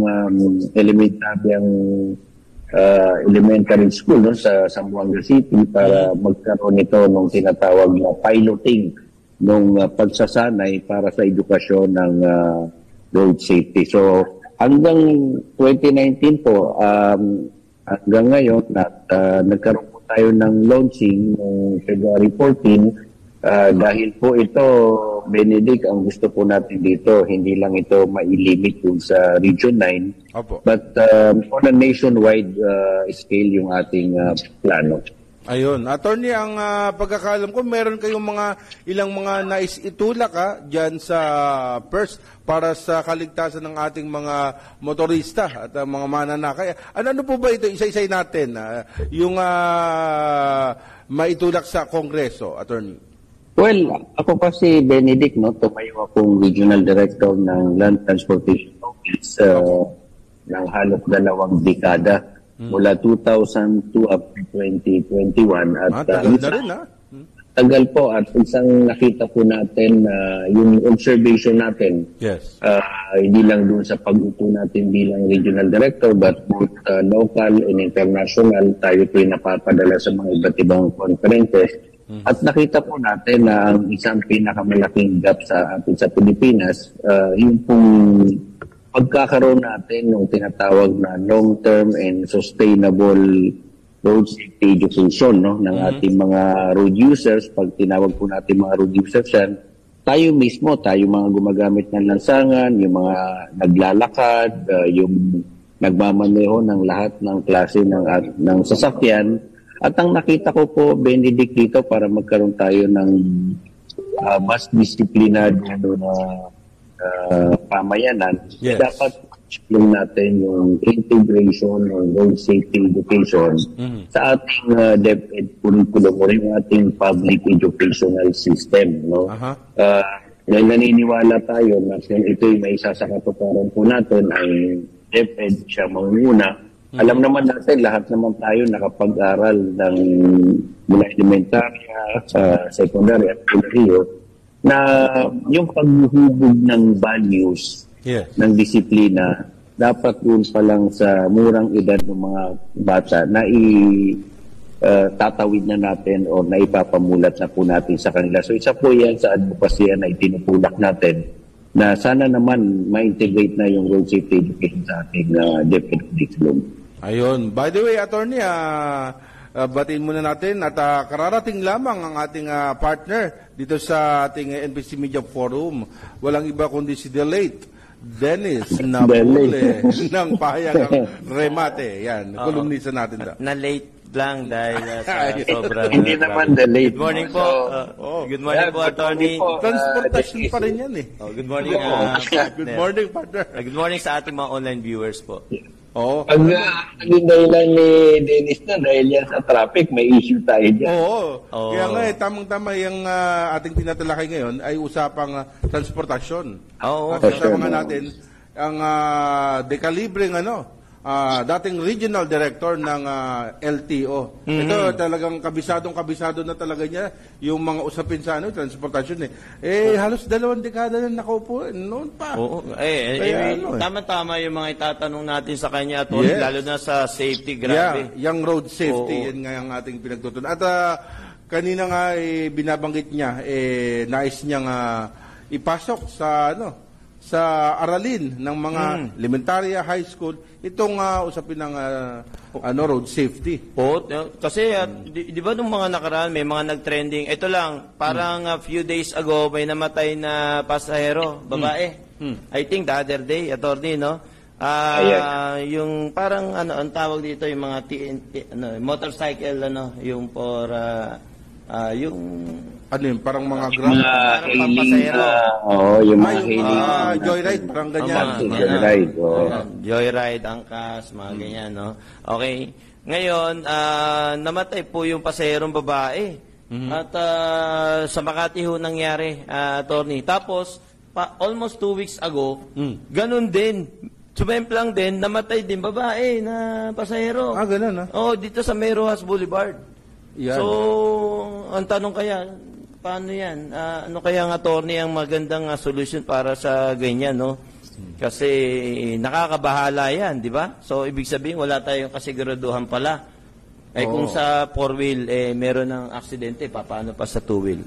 S11: elementary school sa Zamboanga City para magkaroon ito ng tinatawag na piloting ng pagsasanay para sa edukasyon ng road safety. So hanggang 2019 po, hanggang ngayon at nagkaroon po tayo ng launching noong February 14 dahil po ito, Benedict, ang gusto po natin dito, hindi lang ito mailimit yung sa Region 9,
S10: Opo.
S11: but on a nationwide scale yung ating plano.
S10: Ayun. Attorney, ang pagkakalam ko, meron kayong ilang mga nais itulak dyan sa PERS para sa kaligtasan ng ating mga motorista at mga mananakay. Ano po ba ito? Isa-isay natin. Yung maitulak sa Kongreso, Attorney.
S11: Well, ako pa si Benedict, no? Tumayo akong Regional Director ng Land Transportation Office ng halos 2 dekada. Mula 2002 up to 2021 at tagal po at isang nakita po natin yung observation natin.
S10: Yes.
S11: Hindi lang doon sa pag-upo natin bilang regional director but both local and international, tayo po yung napapadala sa mga iba't ibang conferences. At nakita po natin na ang isang pinakamalaking gap sa atin sa Pilipinas, yung pong pagkakaroon natin ng tinatawag na long-term and sustainable road safety education ng ating mga road users. Pag tinawag po natin mga road users yan, tayo mismo, tayo mga gumagamit ng lansangan, yung mga naglalakad, yung nagmamaneho ng lahat ng klase ng sasakyan. At ang nakita ko po, Benedict, dito para magkaroon tayo ng mas disiplinado na pamayanan, dapat yung natin yung integration ng road safety education sa ating DepEd curriculum o yung ating public educational system. No? Naniniwala tayo na ito'y may isa sa katuparan po natin ang DepEd siya manguna. Alam naman natin, lahat naman tayo nakapag-aral ng mula elementarya, secondary at primary na yung paghuhubog ng values ng disiplina, dapat yun pa lang sa murang edad ng mga bata na tatawid na natin o na ipapamulat na po natin sa kanila. So isa po yan sa advocacy na itinutulak natin na sana naman ma-integrate na yung road safety education sa ating DepEd curriculum.
S10: Ayun. By the way, Attorney, batiin muna natin at kararating lamang ang ating partner dito sa ating NPC Media Forum. Walang iba kundi si The Late Dennis Napule ng Pahayagang Remate. Yan, kolumnista natin daw.
S12: Na-late lang dahil sa sobrang...
S11: Hindi naman the late.
S12: Good morning po. Good morning po, Attorney.
S10: Transportation pa rin yan eh.
S12: Good morning,
S10: Good morning, partner.
S12: Good morning sa ating mga online viewers po.
S11: Pag naging dahilan ni Dennis na dahil yan sa traffic, may issue tayo dyan.
S10: Kaya nga tamang-tama yung ating tinatalakay ngayon ay usapang transportasyon. Kasama nga natin ang dekalibreng dating regional director ng LTO. Ito talagang kabisado na talaga niya yung mga usapin sa transportasyon halos 2 dekada na nakaupo noon pa.
S12: Tama-tama yung mga itatanong natin sa kanya at lalo na sa safety, grabe.
S10: Yung road safety, yan nga yung ating pinagtutunan. At kanina nga binabanggit niya, nais niyang ipasok sa aralin ng mga elementarya, high school, itong usapin ng road safety.
S12: Kasi di ba nung mga nakaraan may mga nag-trending, ito lang, parang few days ago may namatay na pasahero, babae. I think the other day, Attorney, no? Yung parang ang tawag dito yung mga motorcycle, yung for yung
S10: parang mga
S12: parang pampasahero.
S11: Yung mga
S10: joyride, parang ganyan.
S12: Joyride, angkas, mga ganyan, no? Okay. Ngayon, namatay po yung pasaherong babae. At sa Makati ho nangyari, Attorney. Tapos, almost 2 weeks ago, ganun din. Sumemplang din, namatay din babae na pasahero.
S10: Ganun,
S12: dito sa Merojas Boulevard.
S10: Yan.
S12: So, ang tanong kaya, paano yan? Ano kaya ang attorney ang magandang solution para sa ganyan, no? Kasi nakakabahala yan, di ba? So, ibig sabihin, wala tayong kasiguraduhan pala. Kung sa 4-wheel, meron ng aksidente, paano pa sa 2-wheel?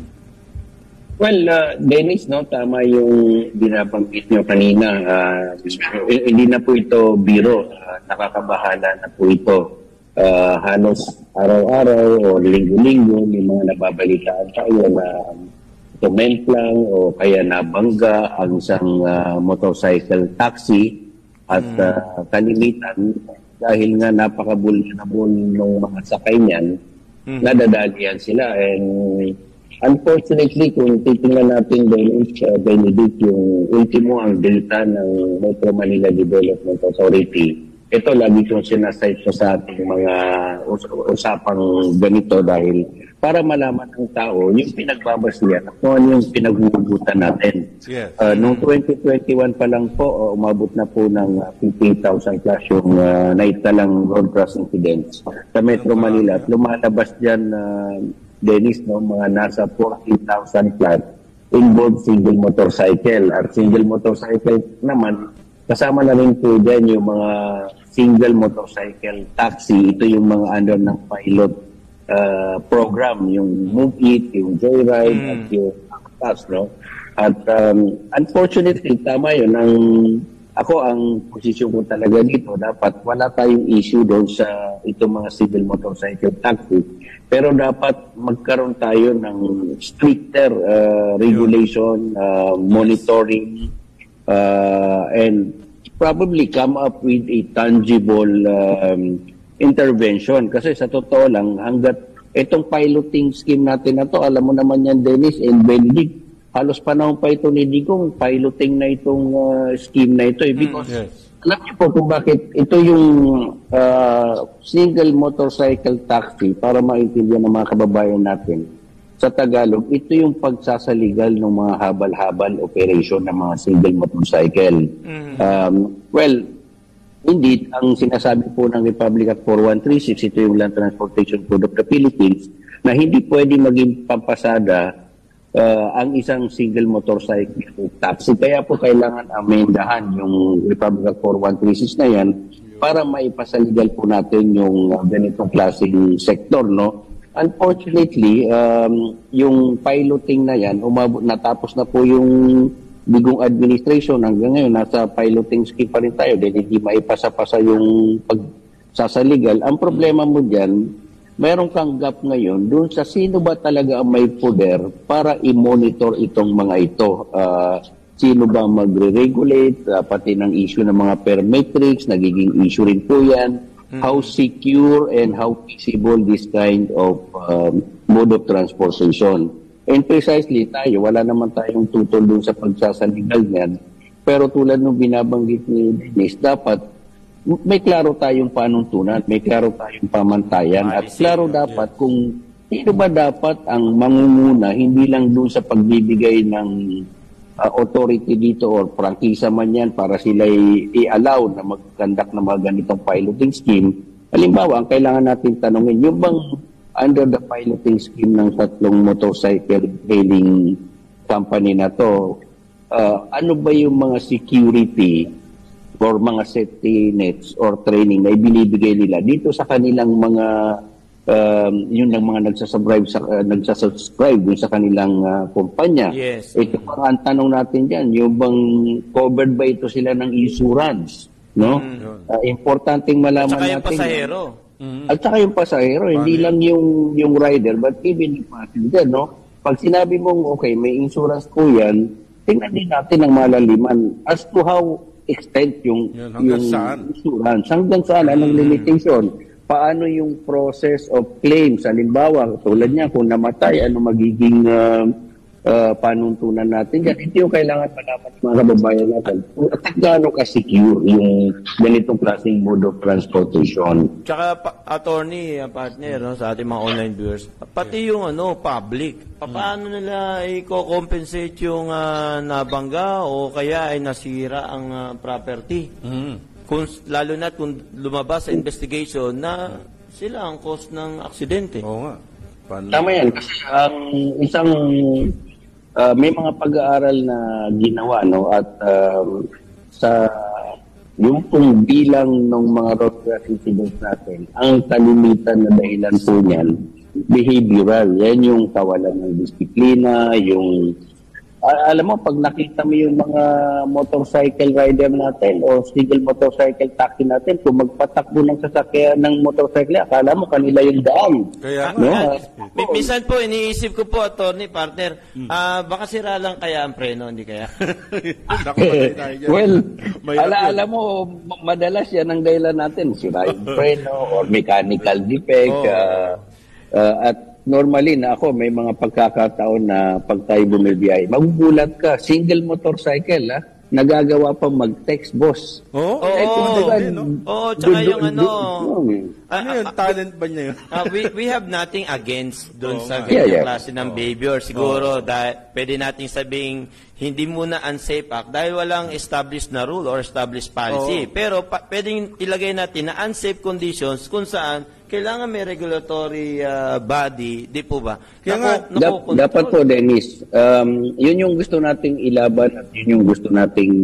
S11: Well, Dennis, tama yung binabanggit nyo kanina. Hindi na po ito biro. Nakakabahala na po ito. Halos araw-araw o linggo-linggo may mga nababalitaan tayo na tumemplang o kaya nabangga ang isang motorcycle taxi at kalimitan dahil nga napaka-vulnerable ng mga sakay niyan, nadadalian sila. And unfortunately, kung titingnan natin Benedict, yung ultimo ang data ng Metro Manila Development Authority, ito lagi kong sinasite ko sa ating mga usapang ganito dahil para malaman ng tao yung pinagbabasihan at kung ano yung pinaghuhugutan natin. Noong 2021 pa lang po, umabot na po ng 15,000 plus yung naitalang road cross incidents sa Metro Manila. At lumalabas dyan Dennis, no, mga nasa 40,000 plus involved single motorcycle. At single motorcycle naman, kasama na rin po dyan yung mga single motorcycle taxi. Ito yung mga under ng pilot program, yung Move It, yung Joyride, at yung Pass, no? At unfortunately, tama yun, ang posisyon ko talaga dito, dapat wala tayong issue doon sa itong mga single motorcycle taxi. Pero dapat magkaroon tayo ng stricter regulation, monitoring, and probably come up with a tangible intervention. Kasi sa totoo lang, hanggat itong piloting scheme natin na to, alam mo naman yan, Dennis and Benedict, halos panahon pa ito ni Digong, piloting na itong scheme na ito. Because alam niyo po kung bakit ito yung single motorcycle taxi, para maintindihan ng mga kababayan natin sa Tagalog, ito yung pagsasaligal ng mga habal-habal operation ng mga single motorcycle. Well, indeed, ang sinasabi po ng Republic Act 4136, ito yung Land Transportation Code of the Philippines, na hindi pwede maging pampasada ang isang single motorcycle taxi. Kaya po kailangan amendahan yung Republic Act 4136 na yan para maipasaligal po natin yung ganitong klaseng sektor, no? Unfortunately, yung piloting na yan, natapos na po yung Digong administration. Hanggang ngayon, nasa piloting scheme pa rin tayo dahil hindi maipasa-pasa yung pagsasaligal. Ang problema mo dyan, meron kang gap ngayon doon sa sino ba talaga ang may poder para i-monitor itong mga ito. Sino ba magre-regulate, pati ng issue ng mga parametrics, nagiging issue rin po yan. How secure and how feasible this kind of mode of transportation. And precisely tayo, wala naman tayong tutol doon sa pagsasaligal niyan. Pero tulad ng binabanggit ni Dennis, dapat may klaro tayong panuntunan, may klaro tayong pamantayan, at klaro dapat kung sino ba dapat ang mangunguna, hindi lang doon sa pagbibigay ng authority dito or prangkisa man yan para sila i-allow na mag-conduct ng mga ganitong piloting scheme. Halimbawa, ang kailangan natin tanungin, yung bang under the piloting scheme ng tatlong motorcycle hailing company na to, ano ba yung mga security or mga safety nets or training na ibinibigay nila dito sa kanilang mga yun lang mga nagsasubscribe dun sa kanilang kumpanya.
S12: Yes.
S11: Ito pa ang tanong natin diyan, yung bang covered ba ito sila ng insurance, no? Importanteng malaman natin. At saka yung
S12: pasahero.
S11: At saka yung pasahero, hindi lang yung rider but even yung passenger, no? Pag sinabi mong okay, may insurance po yan, tingnan din natin ang malaliman as to how extent yung insurance. Hanggang saan, anong limitation? Paano yung process of claims? Halimbawa, tulad niya, kung namatay, ano magiging panuntunan natin dyan? Ito yung kailangan malaman ng mga kababayan natin. At gaano ka-secure yung ganitong klaseng mode of transportation.
S12: Tsaka, attorney, partner, no, sa ating mga online viewers, pati yung public, paano nila i-compensate yung nabangga o kaya ay nasira ang property? Kung, lalo na kung lumabas sa investigation na sila ang cause ng aksidente.
S10: Oo nga.
S11: Tama yan. Kasi ang isang may mga pag-aaral na ginawa, no, at sa yung pong bilang ng mga road traffic incidents natin, ang kalimitan na dahilan po niyan, behavioral. Yan yung kawalan ng disiplina, yung alam mo, pag nakita mo yung mga motorcycle rider natin o single motorcycle taxi natin, kung magpatakbo ng sasakyan ng motorcycle, akala mo kanila yung daan.
S10: Kaya
S11: no?
S12: Minsan po, iniisip ko po, attorney, partner, baka sira lang kaya ang preno, hindi kaya?
S11: Well, alam mo, madalas yan ang dahilan natin, sira yung preno or mechanical defect, at normally na ako, may mga pagkakataon na pag tayo bumibiyahe, magugulat ka, single motorcycle, nagagawa pa mag-text, boss.
S12: Tsaka yung
S10: ano yung talent ba niya yun?
S12: We have nothing against doon sa ganyan klase ng behavior. Siguro, dahil pwede nating sabing hindi muna unsafe act dahil walang established na rule or established policy. Pero pwedeng ilagay natin na unsafe conditions kung saan kailangan may regulatory body, di po ba?
S10: Kaya nga,
S11: dapat po, Dennis, yun yung gusto nating ilaban at yun yung gusto nating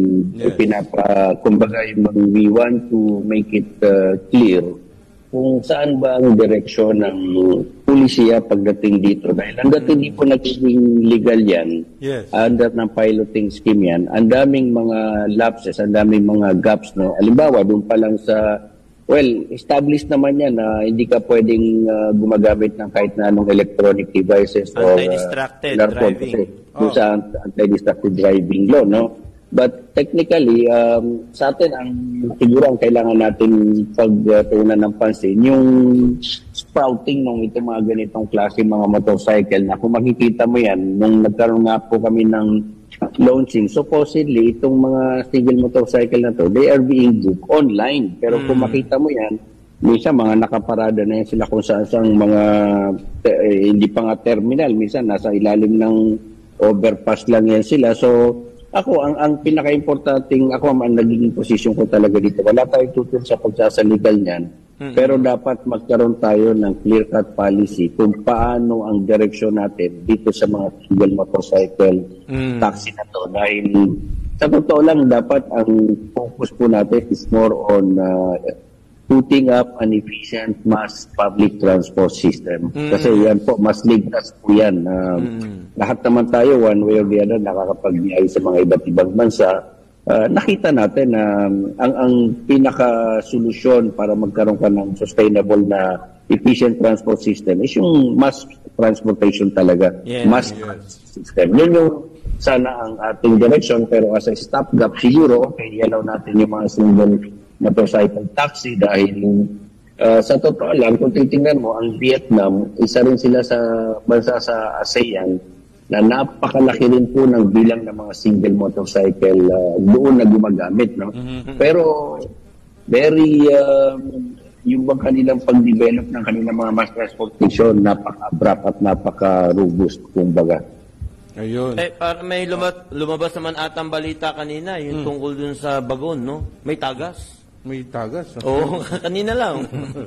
S11: kumbaga, we want to make it clear kung saan ba ang direksyon ng pulisya pagdating dito. Dahil hanggat hindi po nagiging legal yan, under ng piloting scheme yan, ang daming mga lapses, ang daming mga gaps. No? Halimbawa, doon pa lang sa, established naman yan na hindi ka pwedeng gumagamit ng kahit na anong electronic devices or
S12: anti-distracted driving.
S11: Doon sa anti-distracted driving law, no? But technically, sa atin, siguro ang kailangan natin pagtuunan ng pansin, yung sprouting ng itong mga ganitong klase mga motorcycle na kung makikita mo yan, nung nagkaroon nga po kami ng launching, supposedly, itong mga single motorcycle na to, they are being booked online. Pero kung makita mo yan, minsan mga nakaparada na yan sila kung saan mga, hindi pa nga terminal, minsan nasa ilalim ng overpass lang yan sila. So, ako, ang pinaka-importanting, ako ang nagiging posisyon ko talaga dito. Wala tayong tutun sa pagsasaligal niyan. Pero dapat magkaroon tayo ng clear-cut policy kung paano ang direksyon natin dito sa mga single motorcycle taxi na to. Dahil sa totoo lang, dapat ang focus po natin is more on putting up an efficient mass public transport system. Kasi yan po, mas ligtas po yan. Lahat naman tayo, one way or the other, nakakapagbiyahe sa mga iba't ibang bansa. Nakita natin na ang pinaka-solusyon para magkaroon ka ng sustainable na efficient transport system is yung mass transportation talaga. Mass system. Yun yung sana ang ating direction, pero as a stopgap siguro, okay, i-allow natin yung mga single motorcycle taxi dahil sa totoo lang, kung titingnan mo, ang Vietnam, isa rin sila sa bansa sa ASEAN na napakalaki rin po ng bilang ng mga single motorcycle doon na gumagamit. No? Pero very, yung bang kanilang pag-develop ng kanilang mga mass transportation, napaka-abrupt at napaka-robust, kumbaga.
S10: Ayun.
S12: May lumabas naman atang balita kanina, yung tungkol dun sa bagon, no? May tagas.
S10: May tagas.
S12: Oo, kanina lang.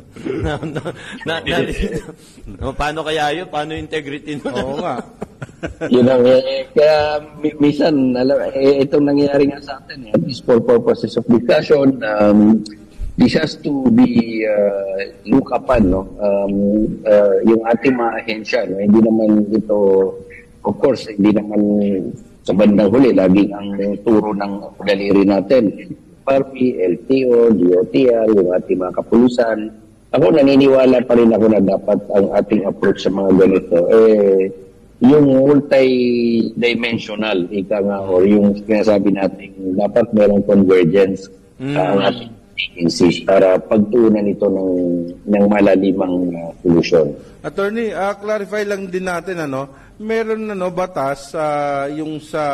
S12: Paano kaya yun? Paano integrity nun?
S10: Oo nga.
S11: Yun ang, kaya minsan, itong nangyayari nga sa atin, at least for purposes of discussion, this has to be look upon, no? Yung ating mga ahensya, no? Hindi naman ito, of course, hindi naman sa bandang huli, laging ang turo ng daliri natin. PARPI, LTO, DOTR, yung ating mga kapulisan. Ako naniniwala pa rin ako na dapat ang ating approach sa mga ganito, yung multi-dimensional, ika nga, or yung sinasabi natin, dapat merong convergence ang ating agencies para pagtuunan ito ng malalimang solusyon.
S10: Attorney, clarify lang din natin, meron batas yung sa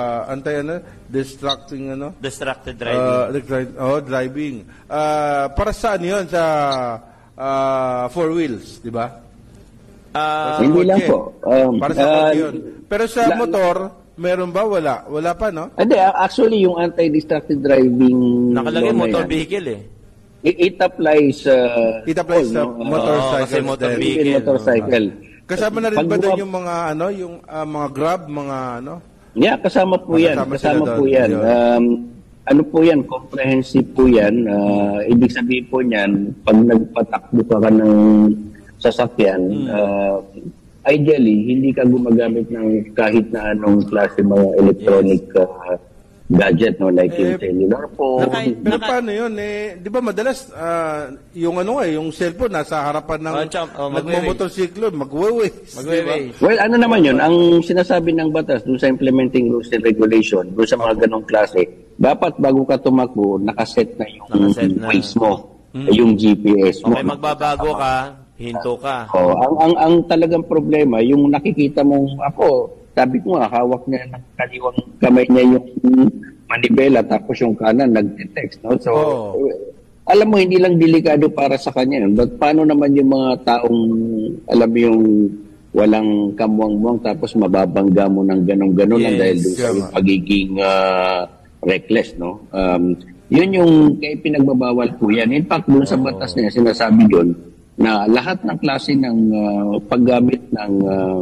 S12: distracted driving.
S10: Driving. Para saan 'yon sa four wheels, di ba?
S11: Hindi lang po.
S10: Para sa kotse 'yon. Pero sa motor, meron ba? Wala pa, no?
S11: Hindi, actually yung anti-distracted driving
S12: nakalagay motor vehicle
S11: It applies
S10: sa motorcycle.
S11: Motorcycle.
S10: Kasama na rin ba doon yung mga mga Grab, mga
S11: Yeah, kasama po yan. Kasama po yan. Ano po yan? Comprehensive po yan. Ibig sabihin po niyan, pag nagpatakbo ka ng sasakyan, ideally, hindi ka gumagamit ng kahit na anong klase mga electronic gadget, no, like yung cellular phone.
S10: Pero paano yun? Di ba madalas yung yung cellphone nasa harapan ng nagmomotorsiklo, magwaways.
S11: Well, ano naman yun? Ang sinasabi ng batas doon sa implementing rules and regulation, doon sa mga ganong klase, dapat bago ka tumakbo, nakaset na yung waze mo, yung GPS mo.
S12: Okay, magbabago ka, hinto ka.
S11: Ang talagang problema, yung nakikita mong sabi ko nga, hawak niya ng kaliwang kamay niya yung manibela tapos yung kanan nag-text. No? So, alam mo, hindi lang delikado para sa kanya. But paano naman yung mga taong, alam mo yung walang kamuang-muang tapos mababangga mo ng ganun-ganun lang dahil doon sa pagiging reckless. No? Yun yung kaya pinagbabawal po yan. In fact, doon sa batas niya, sinasabi doon, na lahat ng klase ng paggamit ng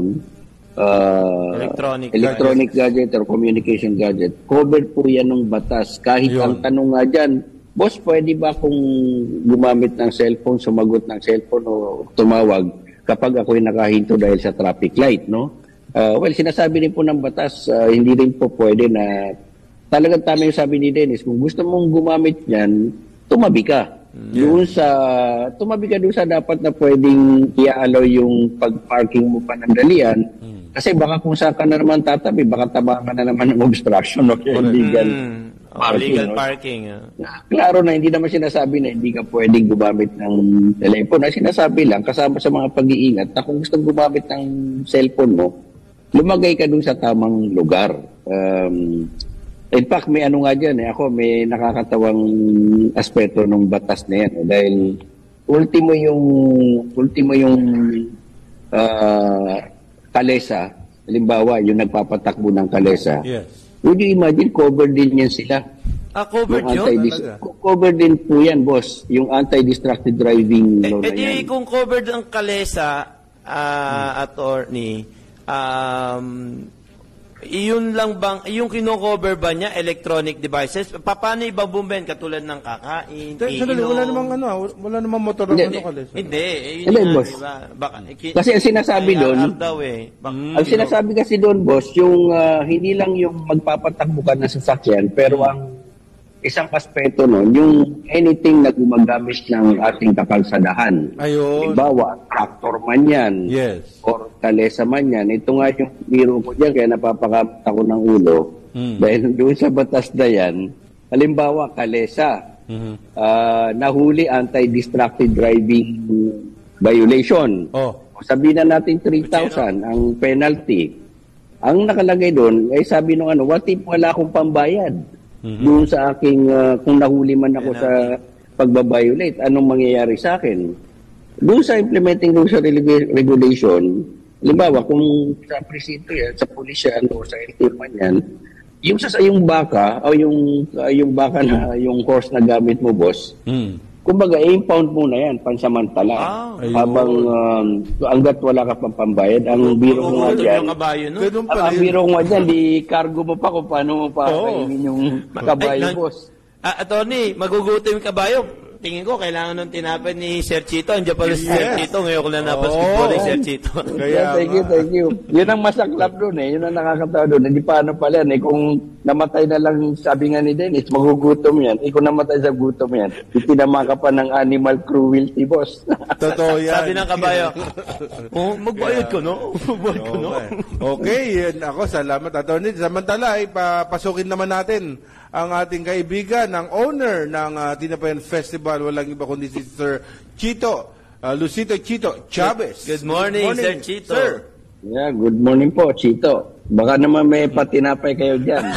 S11: electronic gadget or communication gadget, covered po yan ng batas. Kahit ang tanong nga dyan, boss, pwede ba kung gumamit ng cellphone, sumagot ng cellphone o tumawag kapag ako'y nakahinto dahil sa traffic light, no? Well, sinasabi rin po ng batas, hindi rin po pwede na talagang tama yung sabi ni Dennis, kung gusto mong gumamit yan, tumabi ka. Tumabi ka doon sa dapat na pwedeng i-allow yung pag-parking mo panandalian. Kasi baka kung saan ka na naman tatabi, baka tabakan ka na naman ng obstruction o illegal parking. Klaro na, hindi naman sinasabi na hindi ka pwedeng gumamit ng telepono. Sinasabi lang, kasama sa mga pag-iingat, na kung gusto gumamit ng cellphone mo, lumagay ka doon sa tamang lugar. In fact, may ano nga dyan, ako may nakakatawang aspeto ng batas na yan. Dahil ultimo yung kalesa, halimbawa, yung nagpapatakbo ng kalesa, would you imagine, covered din yan sila.
S12: Covered yun?
S11: Covered din po yan, boss, yung anti-distracted driving law na yan.
S12: Kung covered ang kalesa, attorney, iyon lang bang, yung kino-cover ba niya, electronic devices? Paano ibang bumben? Katulad ng kakain,
S10: wala namang motor ng kalesa.
S12: Hindi,
S11: boss. Kasi ang sinasabi doon, ang sinasabi kasi doon, boss, yung hindi lang yung magpapatakbo ka ng sasakyan, pero ang isang aspeto nun, yung anything na gumagamit ng ating kakalsadahan. Halimbawa, tractor man yan, or kalesa man yan. Ito nga yung biro ko dyan, kaya napapakamit ako ng ulo. Dahil doon sa batas na yan, halimbawa, kalesa, nahuli anti-distracted driving violation. Sabihin na natin 3,000 ang penalty. Ang nakalagay doon, ay sabi nung what if wala akong pambayad? Doon sa aking, kung nahuli man ako sa pagbabiolate, anong mangyayari sa akin? Doon sa implementing rules and regulation, halimbawa, kung sa presinto yan, sa pulisyan o sa LTO man yan, yung baka, o yung baka na, yung horse na gamit mo, boss, kumbaga, impound mo na yan, pansamantala. Habang, hanggat wala ka pang pambayad, ang biro ko nga dyan, di cargo mo pa kung paano mo pa kainin yung kabayo, boss.
S12: Attorney, magugutom yung kabayo. Tingin ko, kailangan nung tinapay ni Sir Chito. Andiyan pala si Sir Chito. Ngayon ko na napasketball ni Sir Chito.
S11: Thank you. Yun ang masaklap doon Yun ang nakakatawa doon. Hindi paano pala yan Kung namatay na lang, sabi nga ni Dennis, magugutom yan. Kung namatay sa gutom yan, itinama ka pa ng animal cruelty, boss.
S10: Totoo yan.
S12: Sabi ng kabayo, magbayad ko, no? Magbayad ko, no?
S10: Okay, ako, salamat, Atty. Samantala, papasukin naman natin ang ating kaibigan, ang owner ng Tinapayan Festival, walang iba kundi si Sir Chito, Lucito Chito Chavez.
S12: Good morning, Sir Chito.
S11: Sir. Yeah, good morning po, Chito. Baka naman may patinapay kayo dyan.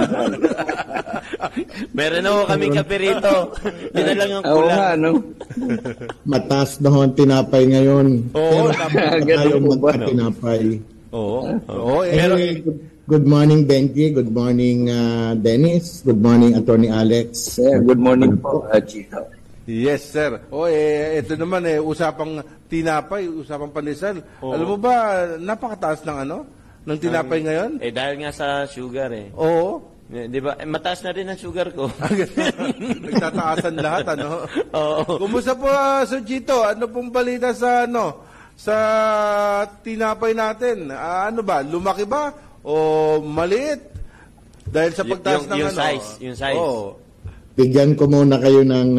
S12: Meron na kaming kape rito. Yun na lang ang kulang.
S3: Mataas na ho ang tinapay ngayon. Ayaw magpatinapay. Anyway, good morning, Benji. Good morning, Dennis. Good morning, Attorney Alex.
S11: Good morning po, Chito.
S10: Yes, sir. Ito naman usapang tinapay, usapang pandesal. Alam mo ba, napakataas ng tinapay ngayon?
S12: Dahil nga sa sugar
S10: Oo.
S12: Di ba? Mataas na rin ang sugar ko.
S10: Nagtataasan lahat,
S12: Oo.
S10: Kumusta po, Sir Chito? Ano pong balita sa tinapay natin? Ano ba? Lumaki ba? O maliit? Dahil sa pagtaas ng
S12: yung size.
S3: Bigyan ko muna kayo ng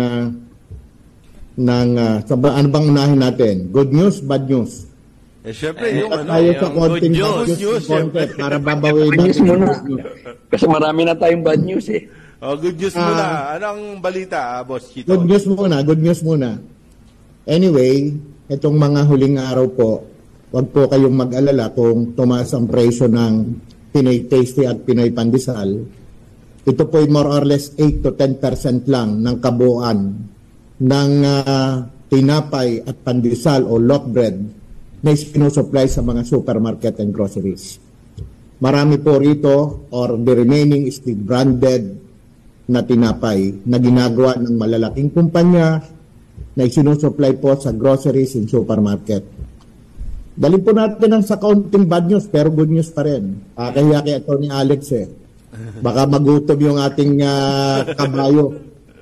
S3: ano bang unahin natin? Good news, bad news?
S10: Siyempre,
S3: tayo sa konting good news para babawiin natin.
S11: Kasi marami na tayong bad news
S10: good news muna. Anong balita, Boss Chito?
S3: Good news muna. Anyway, itong mga huling araw po, wag po kayong mag-alala kung tumaas ang presyo ng Pinoy Tasty at Pinoy Pandesal. Ito po ay more or less 8 to 10% lang ng kabuuan ng tinapay at pandesal o lot bread na sinusupply sa mga supermarket and groceries. Marami po rito, or the remaining is the branded na tinapay na ginagawa ng malalaking kumpanya
S13: na isinusupply po sa groceries and supermarket. Dalhin po natin ang sa kaunting bad news pero good news pa rin. Kaya kay Atty. Alex baka magutom yung ating kabayo.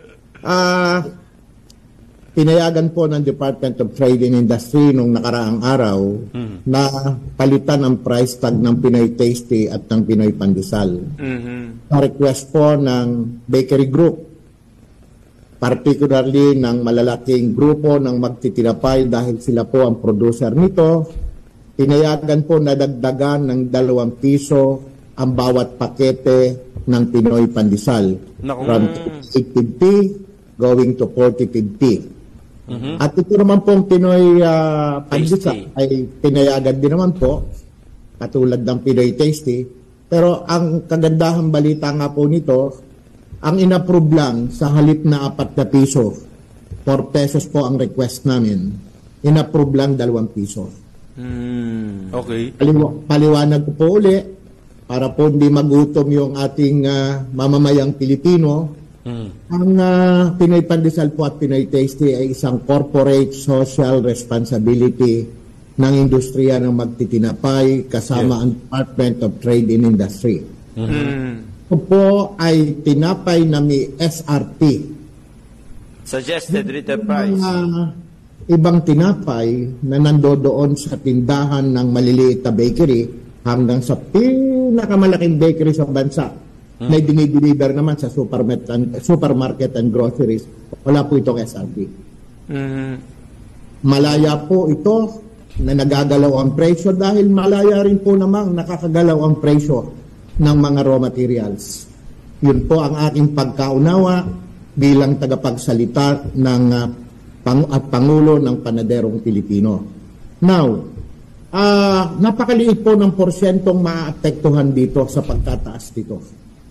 S13: Pinayagan po ng Department of Trade and Industry nung nakaraang araw na palitan ang price tag ng Pinoy Tasty at ng Pinoy Pandesal. Sa request po ng bakery group, particularly ng malalaking grupo ng magtitinapay dahil sila po ang producer nito, pinayagan po na dagdagan ng 2 piso ang bawat pakete ng Pinoy Pandesal. From 850 going to 40-50. At ito naman pong Pinoy Pandesal ay pinayagan din naman po, katulad ng Pinoy Tasty. Pero ang kagandahang balita nga po nito, ang inapprove lang sa halip na 4 piso, 4 pesos po ang request namin. Inapprove lang 2 piso.
S10: Okay.
S13: Paliwanag ko po uli, para po hindi magutom yung ating mamamayang Pilipino. Ang Pinoy Pandesal po at Pinoy Tasty ay isang corporate social responsibility ng industriya ng magtitinapay kasama ang Department of Trade and Industry. Ito po ay tinapay na may SRP.
S12: Suggested retail price.
S13: Ibang tinapay na nandoon sa tindahan ng maliliit na bakery hanggang sa pinakamalaking bakery sa bansa na dinideliver naman sa supermarket and groceries. Wala po itong SRP. Malaya po ito na nagagalaw ang presyo dahil malaya rin po namang nakakagalaw ang presyo ng mga raw materials. Yun po ang aking pagkaunawa bilang tagapagsalita ng at Pangulo ng Panaderong Pilipino. Now, napakaliit po ng porsyentong maapektuhan dito sa pagtataas dito.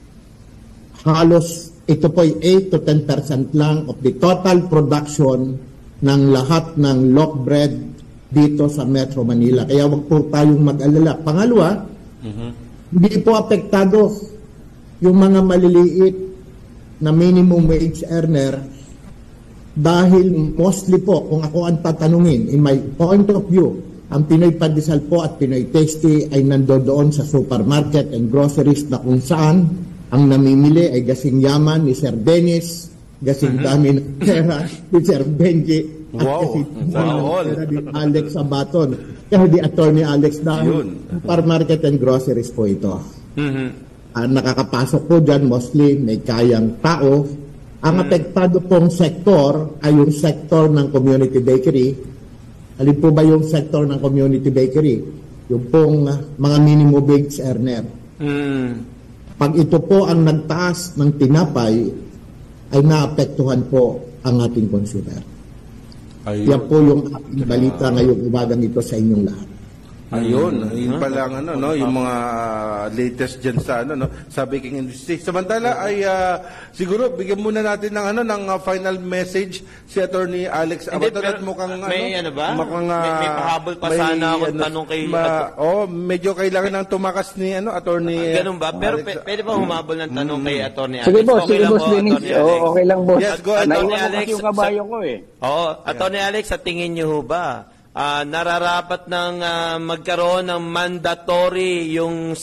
S13: Halos ito po ay 8 to 10% lang of the total production ng lahat ng loaf bread dito sa Metro Manila. Kaya wag po tayong mag-alala. Pangalawa, hindi po apektado yung mga maliliit na minimum wage earner dahil mostly po, kung ako ang tatanungin, in my point of view, ang Pinoy Pandesal po at Pinoy Tasty ay nandoon sa supermarket and groceries na kung saan ang namimili ay gasing yaman ni Sir Dennis, gasing dami ng pera ni Sir Benji, at gasing pera ni Alex Abaton. Kaya di Atty. Alex dahil supermarket and groceries po ito. Nakakapasok po dyan mostly may kayang tao. Ang apektado pong sektor ay yung sektor ng community bakery. Alin po ba yung sektor ng community bakery? Yung pong mga minimum wage earner. Pag ito po ang nagtaas ng tinapay, ay naapektuhan po ang ating consumer. Yan po yung ating balita ngayong umagang ito sa inyong lahat.
S10: Ayun, yun pala ang yung mga latest dyan sa sa baking industry. Samantala ay siguro bigyan muna natin ng ng final message si Atty. Alex Abaton at mukhang
S12: may ba?
S10: Mukhang,
S12: may pahabol pa sana ako tanong kay
S10: medyo kailangan ng tumakas ni Atty.
S12: Ganun ba? Pero pwede ba humabol ng tanong kay Atty. Alex?
S11: Sige boss, Dennis. Okay lang boss.
S10: Yes, go ahead.
S12: Atty. Alex,
S11: yung kabayo ko
S12: Atty. Alex, sa tingin niyo ba nararapat ng magkaroon ng mandatory yung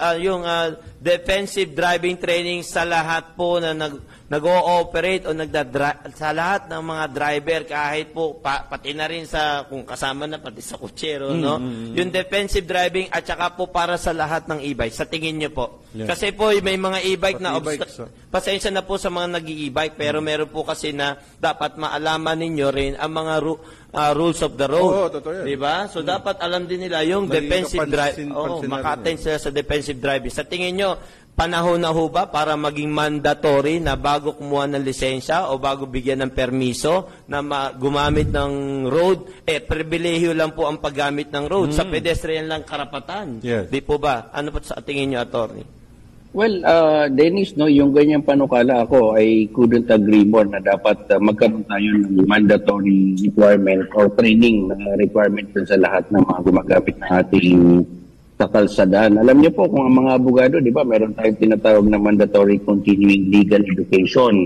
S12: defensive driving training sa lahat po na nag-ooperate o sa lahat ng mga driver kahit po pati na rin sa kung kasama na pati sa kutsero yung defensive driving at saka po para sa lahat ng e-bike sa tingin niyo po kasi po may mga e-bike na pasensya na po sa mga nag-e-bike pero meron po kasi na dapat maalaman ninyo rin ang mga rules of the road. Di ba? So dapat alam din nila yung defensive driving. Maka-attend sila sa defensive driving. Sa tingin nyo, panahon na ho ba para maging mandatory na bago kumuha ng lisensya o bago bigyan ng permiso na gumamit ng road, pribilehiyo lang po ang paggamit ng road. Sa pedestrian lang karapatan. Yes. Di po ba? Ano po sa tingin nyo, attorney?
S11: Well, Dennis, yung ganyang panukala ako ay couldn't agree more na dapat magkaroon tayo ng mandatory requirement or training na requirement sa lahat ng mga gumagamit ng ating kakalsadaan. Alam niyo po kung ang mga abogado, di ba, meron tayong tinatawag na mandatory continuing legal education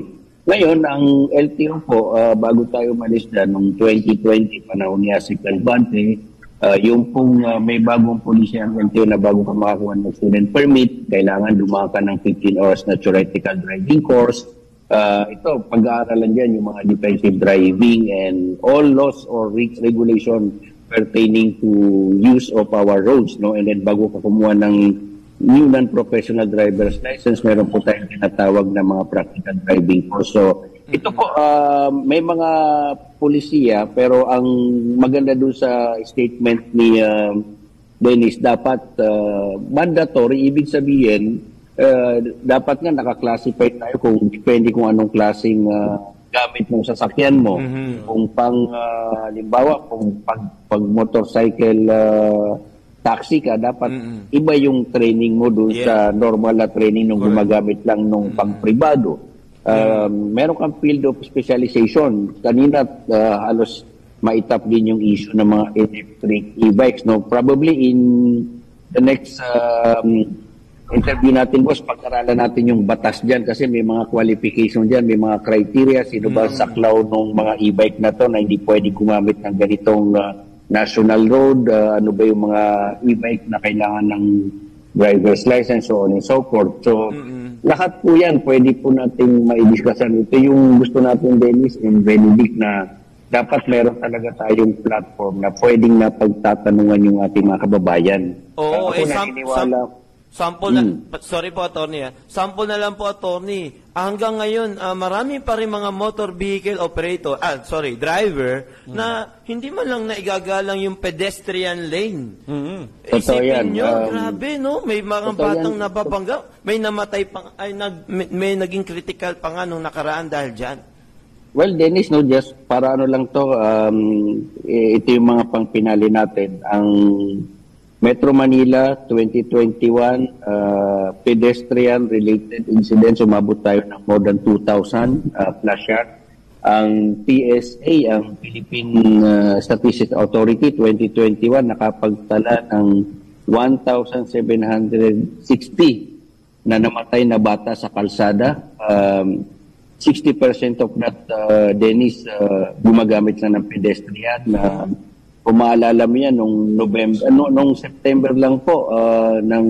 S11: Ngayon, ang LTO po, bago tayo malis dyan, noong 2020, panahon ni Asik Albante, yung pong may bagong policy ang LTO na bago ka makakuha ng student permit, kailangan dumaka ng 15 hours na theoretical driving course. Ito, pag-aaralan dyan yung mga defensive driving and all laws or regulation pertaining to use of our roads, no? And then bago ka kumuha ng new non-professional driver's license, meron po tayong tinatawag na mga practical driving course. So, ito po, may mga polisiya, pero ang maganda doon sa statement ni Dennis, dapat mandatory, ibig sabihin, dapat nga naka-classify tayo kung depende kung anong klaseng gamit mong sasakyan mo. Kung halimbawa, kung pag motorcycle taxi ka, dapat iba yung training mo doon sa normal na training nung gumagamit lang nung pang-pribado. Meron kang field of specialization. Kanina, halos maitap din yung issue ng mga electric e-bikes. No? Probably in the next interview natin, boss, pag-aralan natin yung batas dyan kasi may mga qualification dyan, may mga criteria. Sino ba saklaw ng mga e-bike na to na hindi pwede gumamit ng ganitong national road, ano ba yung mga e-bike na kailangan ng driver's license, so on and so forth. So, lahat po yan, pwede po natin maidiscusan. Ito yung gusto natin, Dennis and Benedict, na dapat meron talaga tayong platform na pwedeng napagtatanungan yung ating mga kababayan.
S12: Oo, sample na, sorry po, attorney. Sample na lang po, attorney. Hanggang ngayon, marami pa rin mga motor vehicle operator, driver, na hindi man lang naigagalang yung pedestrian lane. Isipin nyo, grabe, no? May mga batang nababangga. May namatay pa, may naging critical pa nga nung nakaraan dahil dyan.
S11: Well, Dennis, no, just para ano lang to, ito yung mga pangpinali natin. Ang Metro Manila 2021 pedestrian-related incidents, umabot tayo ng more than 2,000 plus yan. Ang PSA, ang Philippine Statistics Authority 2021, nakapagtala ng 1,760 na namatay na bata sa kalsada. 60% of that, Dennis, gumagamit na ng pedestrian. Kung maalala mo yan, nung September lang po ng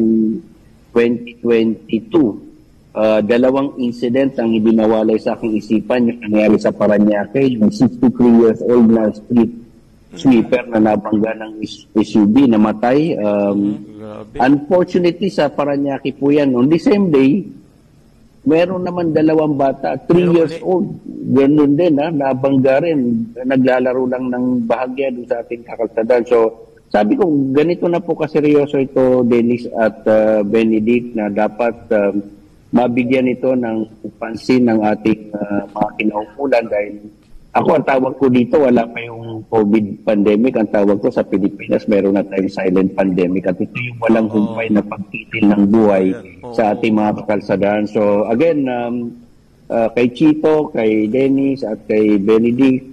S11: 2022, dalawang incident ang hindi nawalay sa aking isipan, yung nangyari sa Parañaque, yung 63 years old na street sweeper na nabangga ng SUV, namatay. Unfortunately, sa Parañaque po yan, on the same day, meron naman dalawang bata, 3 years old. Ganun din, nabangga rin. Naglalaro lang ng bahagya doon sa ating kakalsadan. So, sabi ko, ganito na po kaseryoso ito, Dennis at Benedict, na dapat mabigyan ito ng pansin ng ating mga kinaukulan dahil ako, ang tawag ko dito, wala pa yung COVID pandemic. Ang tawag ko sa Pilipinas, meron na tayong silent pandemic. At ito yung walang humpay na pagtitil ng buhay sa ating mga kalsadaan. So, again, kay Chito, kay Dennis, at kay Benedict,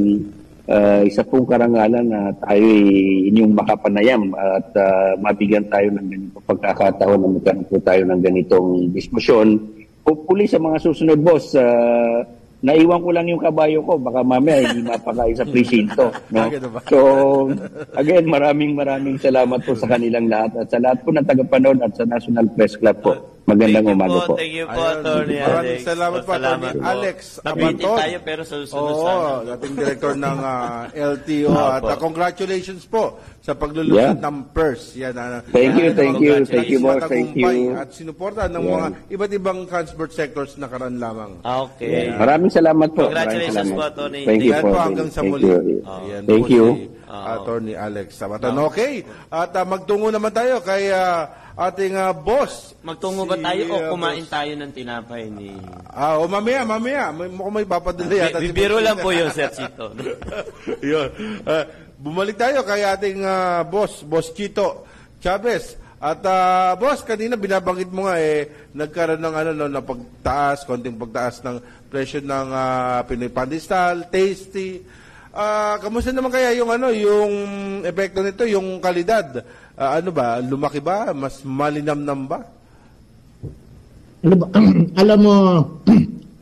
S11: isa pong karangalan na tayo inyong makapanayam at mabigyan tayo ng ganitong pagkakataon na magkaroon po tayo ng ganitong diskusyon. Hopefully sa mga susunod, boss, naiwan ko lang yung kabayo ko, baka mamaya hindi mapakain sa presinto. No? So, again, maraming salamat po sa kanilang lahat at sa lahat po ng tagapanood at sa National Press Club po. Magandang umaga po.
S12: Thank you po, Attorney Alex.
S10: Maraming salamat po, Attorney Alex Abaton.
S12: Tayo pero sa susunod sana.
S10: Dating director ng LTO. At congratulations po sa paglulunsad ng PERS.
S11: Thank you, boss. Thank you.
S10: At sinuporta ng mga iba't ibang transport sectors na karan lamang.
S12: Okay.
S11: Maraming salamat po.
S12: Congratulations po, Attorney.
S11: Thank you po.
S10: Hanggang sa muli.
S11: Thank you.
S10: Attorney Alex Abaton. Okay. At magtungo naman tayo kay ating boss.
S12: Magtungo ba tayo o kumain tayo ng tinapay ni...
S10: mamaya. Mukhang may papadala yata.
S12: Bibiro lang po yun, Sir Chito.
S10: Yun. Bumalik tayo kay ating boss Chito Chavez. At boss, kanina binabanggit mo nga nagkaroon ng na pagtaas, konting pagtaas ng presyo ng Pinoy Pandesal, Tasty. Kamusta naman kaya yung epekto nito, yung kalidad? Lumaki ba? Mas malinamnam ba?
S13: Alam mo,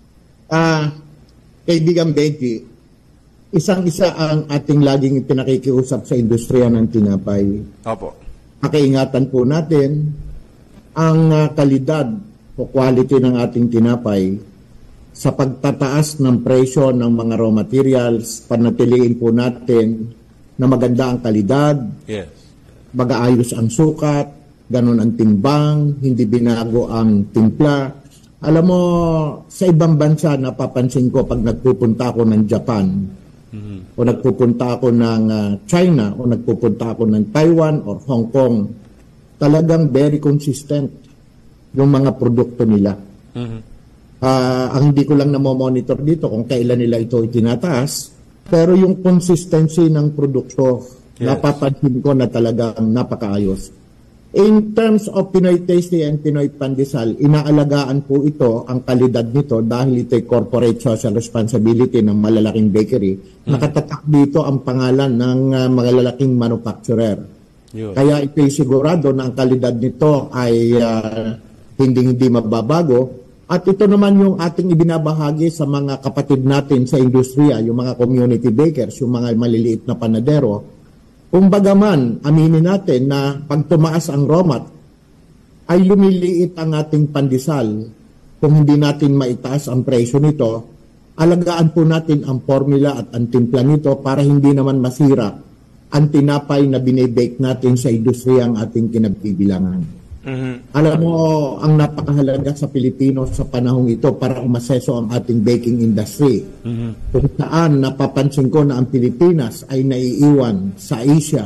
S13: Kaibigan Benji, isang-isa ang ating laging pinakikiusap sa industriya ng tinapay.
S10: Opo.
S13: Pakiingatan po natin ang kalidad o quality ng ating tinapay sa pagtataas ng presyo ng mga raw materials. Panatiliin po natin na maganda ang kalidad,
S10: Yes.
S13: mag-aayos ang sukat, ganun ang timbang, hindi binago ang timpla. Alam mo, sa ibang bansa, napapansin ko pag nagpupunta ako ng Japan, o nagpupunta ako ng China, o nagpupunta ako ng Taiwan or Hong Kong, talagang very consistent yung mga produkto nila. Ang hindi ko lang namomonitor dito kung kailan nila ito itinataas, pero yung consistency ng produkto, napapansin ko na talagang napakaayos. In terms of Pinoy Tasty and Pinoy Pandesal, inaalagaan po ito, ang kalidad nito, dahil ito'y corporate social responsibility ng malalaking bakery. Nakatatak dito ang pangalan ng malalaking manufacturer. Kaya ito'y sigurado na ang kalidad nito ay hindi mababago. At ito naman yung ating ibinabahagi sa mga kapatid natin sa industriya, yung mga community bakers, yung mga maliliit na panadero. Kung bagaman, aminin natin na pag tumaas ang raw mat, ay lumiliit ang ating pandesal. Kung hindi natin maitaas ang presyo nito, alagaan po natin ang formula at ang timpla nito para hindi naman masira ang tinapay na binibake natin sa industriyang ating kinagbibilangan. Alam mo, ang napakahalaga sa Pilipino sa panahong ito para umaseso ang ating baking industry. Kung saan napapansin ko na ang Pilipinas ay naiiwan sa Asia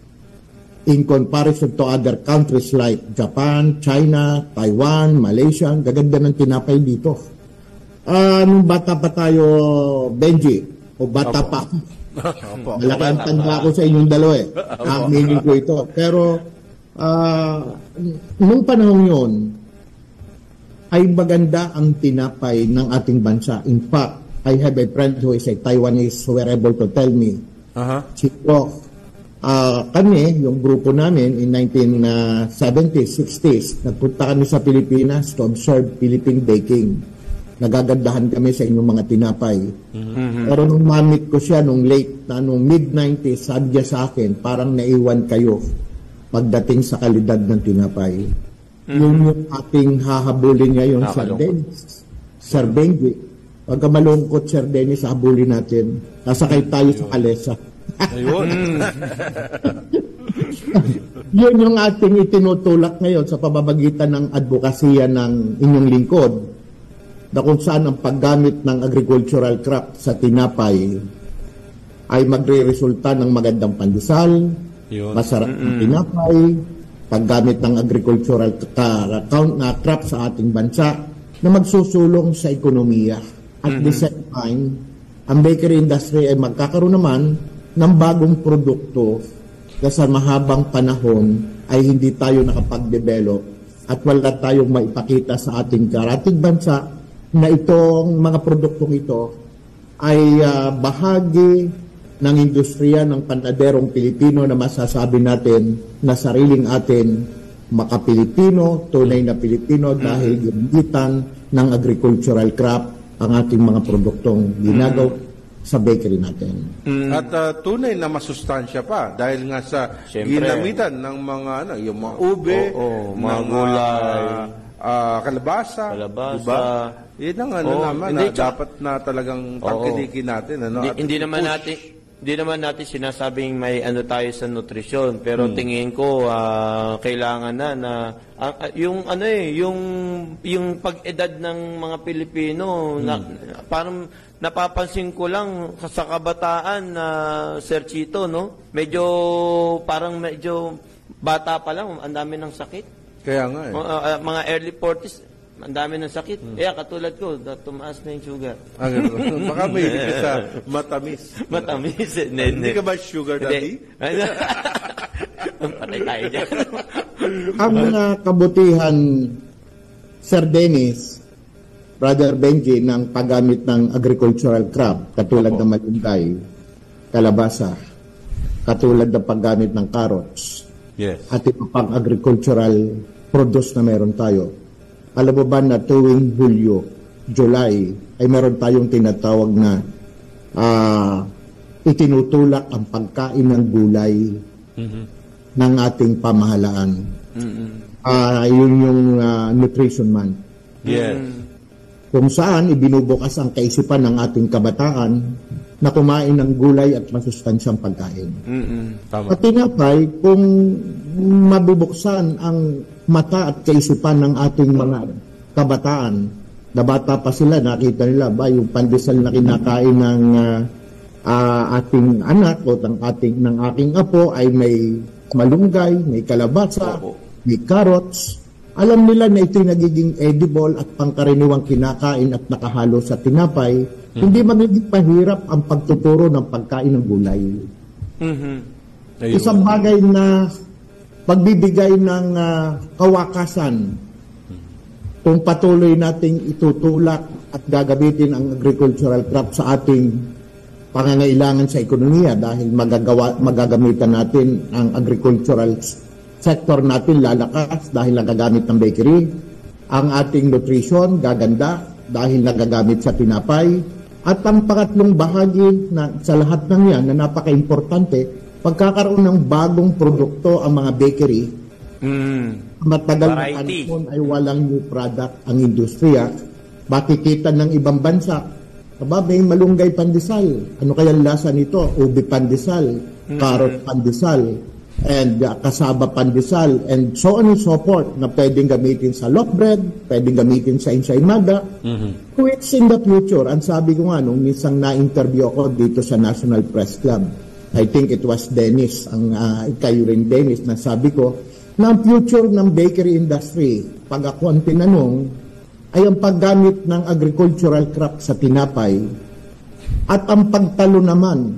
S13: in comparison to other countries like Japan, China, Taiwan, Malaysia. Ang gaganda ng tinapay dito. Nung bata pa tayo, Benji, o bata pa ako. Malaki ang tanda ko sa inyong dalawa eh. Aminin ko ito. Pero nung panahon yun, ay maganda ang tinapay ng ating bansa. In fact, I have a friend who is a Taiwanese who were able to tell me, kami, yung grupo namin in 1970s, 60s, nagpunta kami sa Pilipinas to observe Philippine baking. Nagagandahan kami sa inyong mga tinapay. Pero nung mamit ko siya nung mid-90s, sabi niya sa akin, parang naiwan kayo pagdating sa kalidad ng tinapay. Yung ating hahabulin ngayon, Sir Benji. Pagka malungkot, Sir Dennis, habulin natin. Nasakay tayo sa kalesa. Yun yung ating itinutulak ngayon sa pamamagitan ng advokasya ng inyong lingkod, na kung saan ang paggamit ng agricultural crop sa tinapay ay magre-resulta ng magandang pandesal, masarap na tinapay, paggamit ng agricultural crop sa ating bansa na magsusulong sa ekonomiya. At the same time, ang bakery industry ay magkakaroon naman ng bagong produkto na sa mahabang panahon ay hindi tayo nakapag-develop at wala tayong maipakita sa ating karating bansa na itong mga produktong ito ay bahagi ng industriya ng panaderong Pilipino na masasabi natin na sariling atin maka-Pilipino, tunay na Pilipino dahil gamitan ng agricultural crop ang ating mga produktong ginagawa sa bakery natin.
S10: At tunay na masustansya pa dahil nga sa ginamitan ng mga yung mga ube,
S12: mga gulay,
S10: kalabasa. Diba? Yan ang naman na dapat na talagang tangkilikin natin.
S12: Hindi naman natin sinasabing may tayo sa nutrisyon, pero tingin ko kailangan na yung pag-edad ng mga Pilipino parang napapansin ko lang sa kabataan na Sir Chito, no? Medyo bata pa lang, ang dami ng sakit.
S10: Kaya nga eh.
S12: Mga early 40s, ang dami ng sakit. Kaya katulad ko, tumaas na yung sugar.
S10: Baka may ka sa matamis.
S12: Matamis.
S10: Hindi ka ba sugar daddy?
S12: Patay tayo dyan.
S13: Ang kabutihan, Sir Dennis, Brother Benji, ng paggamit ng agricultural crop, katulad ng malunggay, kalabasa, katulad ng paggamit ng carrots, at iba pang agricultural produce na meron tayo. Alam mo ba na tuwing Hulyo, July ay meron tayong tinatawag na itinutulak ang pagkain ng gulay ng ating pamahalaan. Yun yung Nutrition Month.
S10: Yes.
S13: Kung saan ibinubukas ang kaisipan ng ating kabataan na kumain ng gulay at masustansyang pagkain.
S10: Tama.
S13: At tinapay, kung mabubuksan ang mata at kaisipan ng ating mga kabataan, na bata pa sila, nakita nila ba yung pandesal na kinakain ng ating anak o ng aking apo ay may malunggay, may kalabasa, may carrots. Alam nila na ito'y nagiging edible at pangkaraniwang kinakain at nakahalo sa tinapay. Hindi magiging mahirap ang pagtuturo ng pagkain ng gulay. Isang bagay na pagbibigay ng kawakasan kung patuloy nating itutulak at gagamitin ang agricultural crop sa ating pangangailangan sa ekonomiya dahil magagamitan natin ang agricultural sector natin lalakas dahil nagagamit ng bakery. Ang ating nutrition gaganda dahil nagagamit sa tinapay. At ang pangatlong bahagi na sa lahat ng yan na napaka-importante, pagkakaroon ng bagong produkto ang mga bakery. Matagal na panahon ay walang new product ang industriya. Makikita ng ibang bansa, may malunggay pandesal. Ano kaya lasa nito? Ubi pandesal, carrot pandesal, and kasaba pandesal, and so on and so forth na pwedeng gamitin sa loaf bread, pwedeng gamitin sa ensaymada. Which in the future, ang sabi ko nga nung minsan na-interview ako dito sa National Press Club, I think it was Dennis, kayo rin Dennis, na sabi ko, na ang future ng bakery industry, pag ako ang tinanong, ay ang paggamit ng agricultural crop sa tinapay at ang pagtalo naman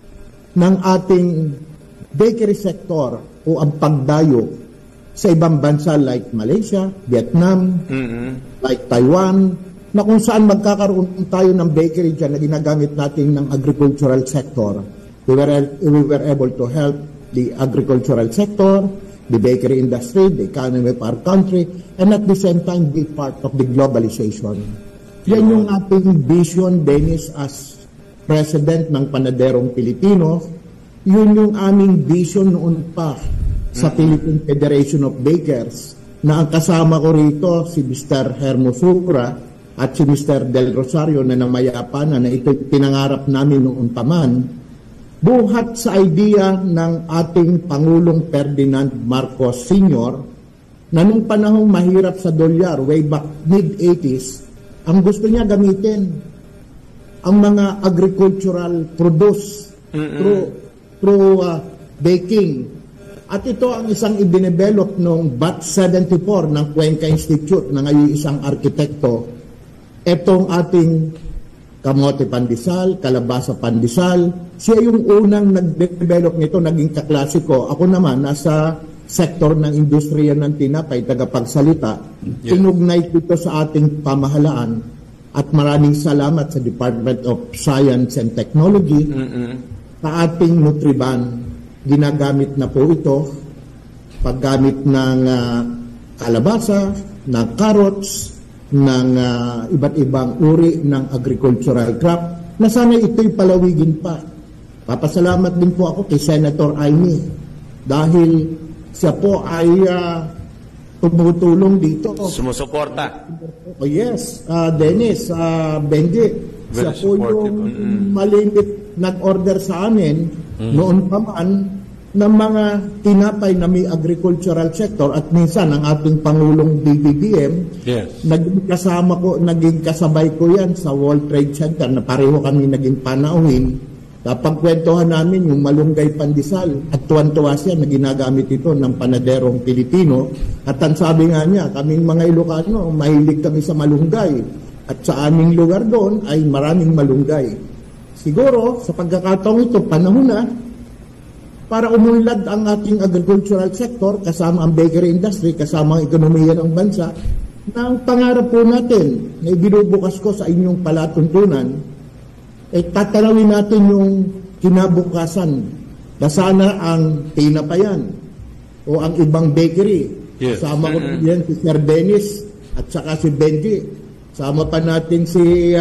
S13: ng ating bakery sector o ang pagdayo sa ibang bansa like Malaysia, Vietnam, like Taiwan, na kung saan magkakaroon tayo ng bakery dyan na ginagamit natin ng agricultural sector. We were able to help the agricultural sector, the bakery industry, the economy of our country, and at the same time be part of the globalization. Yan yung ating vision, Dennis, as President ng Panaderong Pilipino. Yun yung aming vision noon pa sa Philippine Federation of Bakers, na ang kasama ko rito si Mr. Hermosura at si Mr. Del Rosario na namayapa na ito pinangarap namin noon pa man, buhat sa idea ng ating Pangulong Ferdinand Marcos Sr. na nung panahong mahirap sa dolyar, way back mid-80s, ang gusto niya gamitin ang mga agricultural produce through baking. At ito ang isang i-develop noong BAT 74 ng Cuenca Institute na ngayon isang arkitekto. Itong ating kamote pandesal, kalabasa pandesal, siya yung unang nag-develop nito, naging kaklase ko. Ako naman, nasa sektor ng industriya ng tinapay, tagapagsalita. Inugnay ito sa ating pamahalaan. At maraming salamat sa Department of Science and Technology. Sa ating Nutriban, ginagamit na po ito. Paggamit ng kalabasa, ng carrots, ng iba't ibang uri ng agricultural crop na sana ito'y palawigin pa. Papasalamat din po ako kay Senator Amy dahil siya po ay tumutulong dito.
S12: Sumusuporta.
S13: Oh yes, Dennis, Benji, siya po yung malimit nag-order sa amin noon pa man ng mga tinapay na may agricultural sector at minsan ang ating Pangulong BBBM, naging kasabay ko yan sa World Trade Center na pareho kami naging panauhin. Napagkwentuhan namin yung malunggay pandesal at tuwan-tuwa siya na ginagamit ito ng panaderong Pilipino. At ang sabi nga niya, kaming mga Ilocano, mahilig kami sa malunggay. At sa aming lugar doon ay maraming malunggay. Siguro, sa pagkakataong ito, panahon na para umunlad ang ating agricultural sector, kasama ang bakery industry, kasama ang ekonomiya ng bansa, na ang pangarap po natin na ibinubukas ko sa inyong palatuntunan, tatanawin natin yung kinabukasan na sana ang tinapayan o ang ibang bakery. Kasama ko yan si Sir Dennis at saka si Benji. Sama pa natin si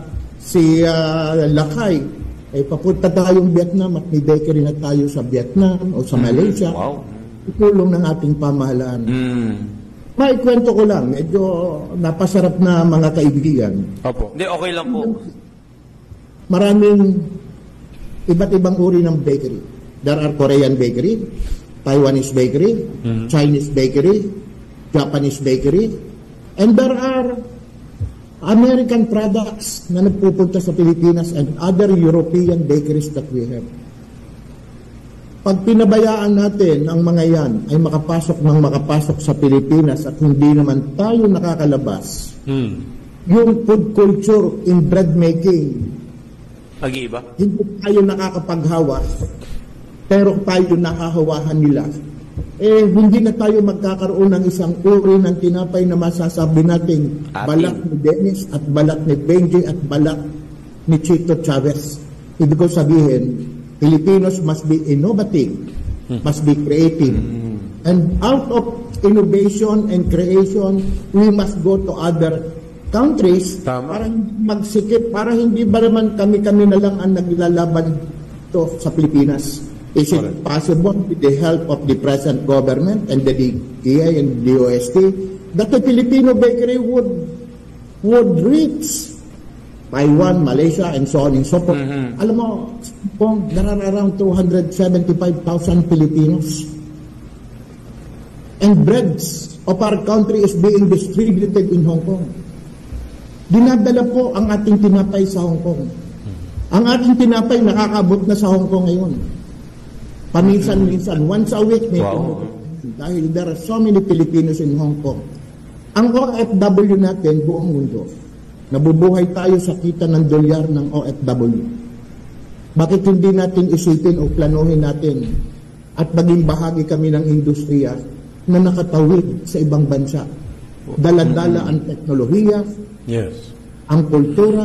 S13: Lakay. Papunta tayong Vietnam at may bakery na tayo sa Vietnam o sa Malaysia.
S12: Wow.
S13: Itulong ng ating pamahalaan. Maikwento ko lang, medyo napasarap na mga kaibigan.
S10: Opo.
S12: Hindi, okay lang po.
S13: Maraming iba't ibang uri ng bakery. There are Korean bakery, Taiwanese bakery, Chinese bakery, Japanese bakery, and there are American products na nagpupunta sa Pilipinas and other European bakeries that we have. Pag pinabayaan natin ang mga yan ay makapasok sa Pilipinas at hindi naman tayo nakakalabas, yung food culture in bread making,
S12: Mag-iiba?
S13: hindi tayo nakakapaghawa, pero tayo nakahawahan nila. Hindi na tayo magkakaroon ng isang uri ng tinapay na masasabi natin balat ni Dennis at balat ni Benji at balat ni Chito Chavez. Ibig ko sabihin, Filipinos must be innovative, must be creative. And out of innovation and creation, we must go to other countries para magsikip, para hindi ba naman kami na lang ang naglalaban to sa Pilipinas. Is it possible with the help of the present government and the DTI and the DOST that the Filipino bakery would reach Taiwan, Malaysia, and so on and so forth? Alam mo, there are around 275,000 Filipinos. And breads of our country is being distributed in Hong Kong. Dinadala po ang ating tinapay sa Hong Kong. Ang ating tinapay nakakabot na sa Hong Kong ngayon. Paminsan-minsan, once a week may dahil there are so many Filipinos in Hong Kong. Ang OFW natin, buong mundo, nabubuhay tayo sa kita ng dolyar ng OFW. Bakit hindi natin isipin o planuhin natin at maging bahagi kami ng industriya na nakatawid sa ibang bansa? Dala-dala ang teknolohiya, ang kultura,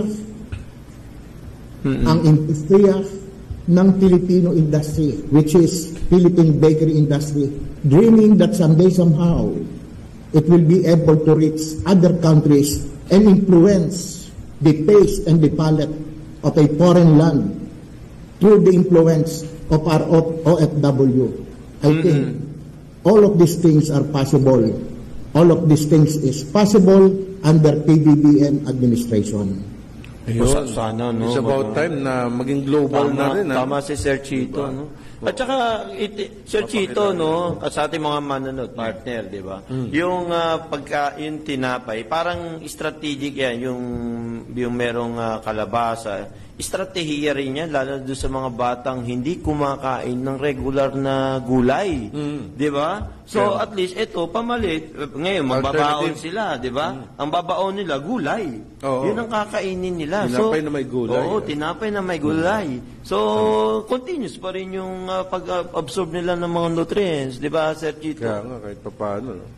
S13: ang industriya ng Filipino industry, which is Philippine bakery industry, dreaming that someday somehow it will be able to reach other countries and influence the taste and the palate of a foreign land through the influence of our OFW. I think all of these things are possible. All of these things is possible under PBBM administration.
S10: Ayun.
S12: Sana, no?
S10: It's about time na maging global na rin.
S12: Tama si Sir Chito, no? At saka, Sir Chito, no, at sa ating mga manunod, partner, di ba? Yung yung tinapay, parang strategic yan, yung merong kalabasa. Estratehiya rin yan, lalo doon sa mga batang hindi kumakain ng regular na gulay. Di ba? So, at least, ito, pamalit. Ngayon, magbabaon sila, di ba? Ang babaon nila, gulay. Yun ang kakainin nila.
S10: Tinapay na may gulay.
S12: Oo, tinapay na may gulay. So, continuous pa rin yung pag-absorb nila ng mga nutrients. Di ba, Sir Chito?
S10: Kaya nga, kahit pa paano, no?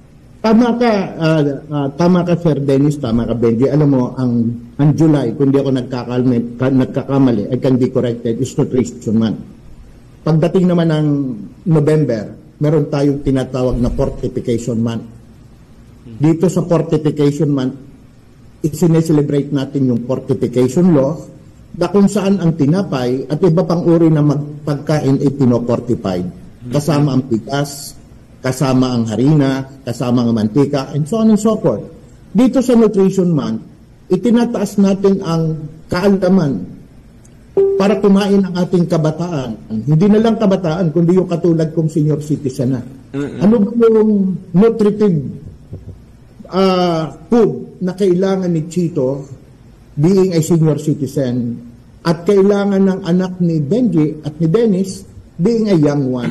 S13: Tama ka, Sir Dennis, tama ka, Benji. Alam mo, ang July, kung di ako nagkakamali, I can be corrected, is Nutrition Month. Pagdating naman ng November, meron tayong tinatawag na Fortification Month. Dito sa Fortification Month, isineselebrate natin yung Fortification Law, na kung saan ang tinapay at iba pang uri na pagkain ay pinofortified. Kasama ang bigas, kasama ang harina, kasama ang mantika, and so on and so forth. Dito sa Nutrition Month, itinataas natin ang kaalaman para kumain ang ating kabataan. Hindi na lang kabataan, kundi yung katulad kong senior citizen na. Ano ba yung nutritive food na kailangan ni Chito being a senior citizen at kailangan ng anak ni Benji at ni Dennis being a young one?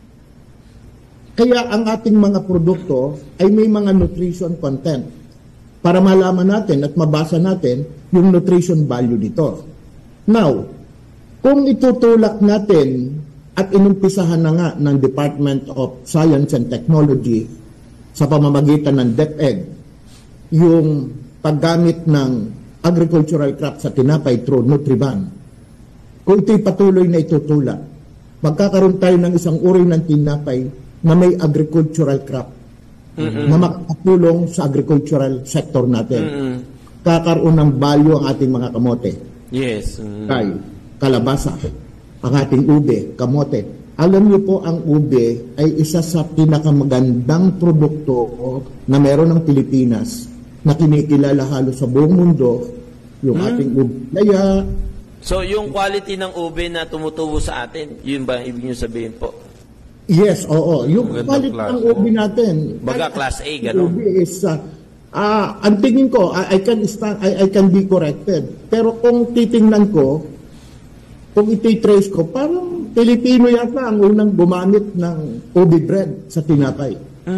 S13: Kaya ang ating mga produkto ay may mga nutrition content para malaman natin at mabasa natin yung nutrition value dito. Now, kung itutulak natin at inumpisahan na nga ng Department of Science and Technology sa pamamagitan ng DepEd yung paggamit ng agricultural crop sa tinapay through Nutriban, kung ito'y patuloy na itutulak, magkakaroon tayo ng isang uri ng tinapay na may agricultural crop na makakatulong sa agricultural sector natin. kakaroon ng value ang ating mga kamote.
S12: Yes.
S13: Kay, kalabasa, ang ating ube, kamote. Alam niyo po, ang ube ay isa sa pinakamagandang produkto na meron ng Pilipinas na kinikilala halos sa buong mundo, yung ating ube. Kaya,
S12: so, yung quality ng ube na tumutubo sa atin, yun ba ibig nyo sabihin po?
S13: yes, oo. Yung quality ng ube natin.
S12: Baga class A, gano'n?
S13: Ube is, ang tingin ko, I can be corrected. Pero kung titingnan ko, kung iti-trace ko, parang Pilipino yata ang unang gumamit ng ube bread sa tinapay.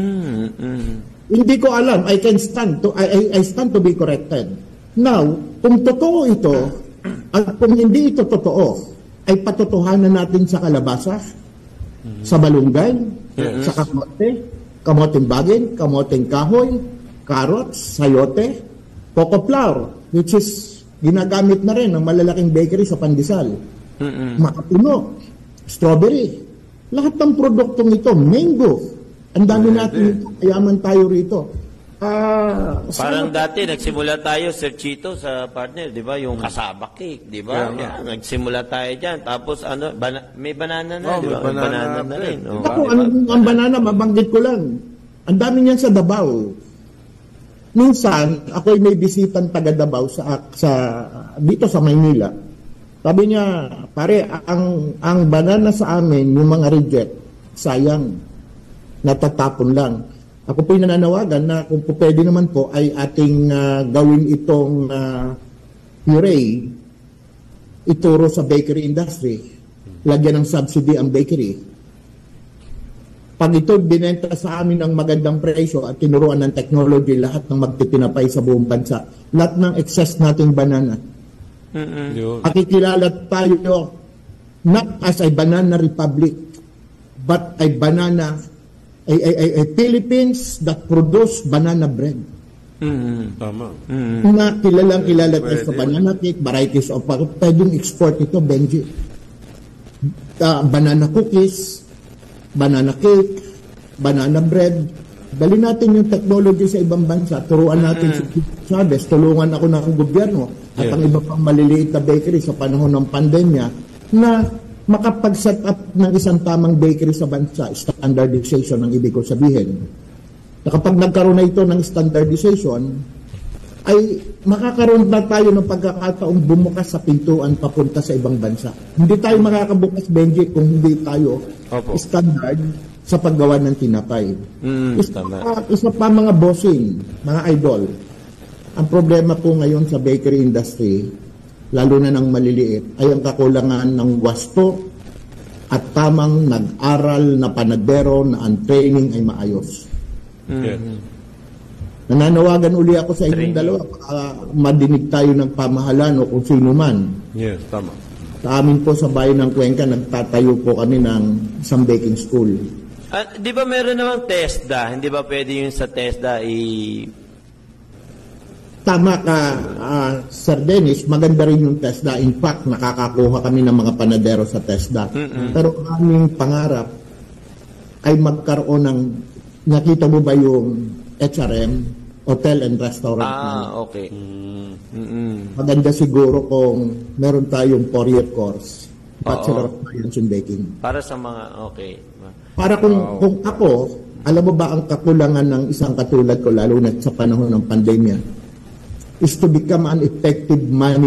S13: Hindi ko alam. I stand to be corrected. Now, kung totoo ito, at kung hindi ito totoo, ay patotohanan natin sa kalabasa, sa malunggay, sa kamote, kamoteng bagin, kamoteng kahoy, carrots, sayote, coco flour, which is ginagamit na rin ng malalaking bakery sa pandesal. Makapuno, strawberry, lahat ng produktong ito, mango, ang dami natin ito, kayaman tayo rito.
S12: Parang dati, nagsimula tayo, Sir Chito, sa partner, di ba? Yung kasaba cake, di ba? Nagsimula tayo dyan. Tapos, may banana na, di ba? May banana na rin.
S13: Ako, ang banana, mabanggit ko lang. Ang dami niyan sa Davao. Minsan, ako'y may bisitang taga Davao dito sa Maynila. Sabi niya, pare, ang banana sa amin, yung mga reject, sayang, natatapon lang. Ako po'y nananawagan na kung pwede naman po ay ating gawin itong puree, ituro sa bakery industry. Lagyan ng subsidy ang bakery. Pag ito binenta sa amin ng magandang presyo at tinuruan ng technology, lahat ng magtitinapay sa buong bansa, lahat ng excess nating banana. Pakikilala tayo not as a banana republic, but a banana a Philippines that produce banana bread.
S10: Tama.
S13: Na kilala tayo sa banana cake, varieties of pwedeng export ito, Benji. Banana cookies, banana cake, banana bread. Dali natin yung technology sa ibang bansa. Turuan natin si Chavez, tulungan ako ng gobyerno at ang iba pang maliliit na bakery sa panahon ng pandemya na makapag-set up ng isang tamang bakery sa bansa. Standardization ang ibig ko sabihin. Na kapag nagkaroon na ito ng standardization, ay makakaroon na tayo ng pagkakataong bumukas sa pintuan papunta sa ibang bansa. Hindi tayo makakabukas, Benji, kung hindi tayo standard sa paggawa ng tinapay. Isa pa mga bossing, mga idol. Ang problema po ngayon sa bakery industry, lalo na ng maliliit, ay ang kakulangan ng wasto at tamang nag-aral na panadero na ang training ay maayos. Nananawagan uli ako sa inyong dalawa para madinig tayo ng pamahalaan o kung sino man.
S10: Yes, tama.
S13: Sa amin po sa bayan ng Cuenca, nagtatayo po kami ng isang baking school.
S12: Di ba meron namang TESDA? Hindi ba pwede yun sa TESDA
S13: Tama ka, Sir Dennis, maganda rin yung TESDA. In fact, nakakakuha kami ng mga panadero sa TESDA. Pero aming pangarap ay magkaroon ng, nakita mo ba yung HRM, Hotel and Restaurant?
S12: Okay.
S13: Maganda siguro kung meron tayong 4-year course, Bachelor of Science in Baking.
S12: Para sa mga,
S13: Para kung ako, alam mo ba ang kakulangan ng isang katulad ko, lalo na sa panahon ng pandemya, is to become an effective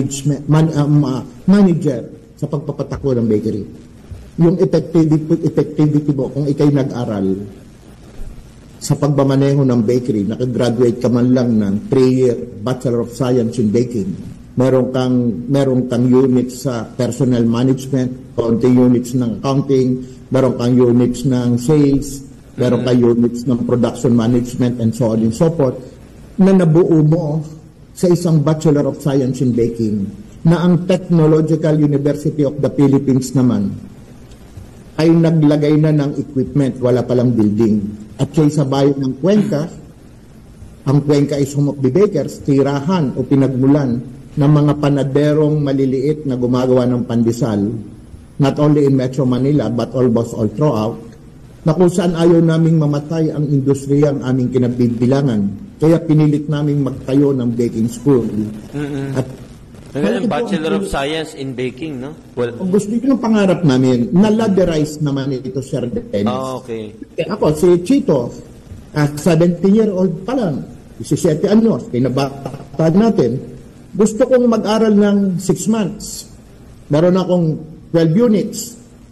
S13: manager sa pagpapatakbo ng bakery. Yung effectivity mo, kung ikay nag-aral sa pagmamaneho ng bakery, nakagraduate ka man lang ng 3-year Bachelor of Science in Baking, meron kang units sa personnel management, konting units ng accounting, meron kang units ng sales, meron kang units ng production management, and so on and so forth, na nabuo mo sa isang Bachelor of Science in Baking, na ang Technological University of the Philippines naman ay naglagay na ng equipment, wala palang building. At sa bayan ng Cuenca, ang Cuenca is home of the bakers, tirahan o pinagmulan ng mga panaderong maliliit na gumagawa ng pandesal, not only in Metro Manila but almost all throughout, na kung saan ayaw naming mamatay ang industriya ang aming kinabibilangan. Kaya pinilit naming magtayo ng baking school. At
S12: Bachelor of Science in Baking, no? Well,
S13: gusto ko yung pangarap namin, na-ladderize naman ito, Sir Dennis.
S12: Okay.
S13: Ako, si Chito, 17-year-old pa lang, 17 anyos, kinabatag natin, gusto kong mag-aral ng 6 months. Meron akong 12 units.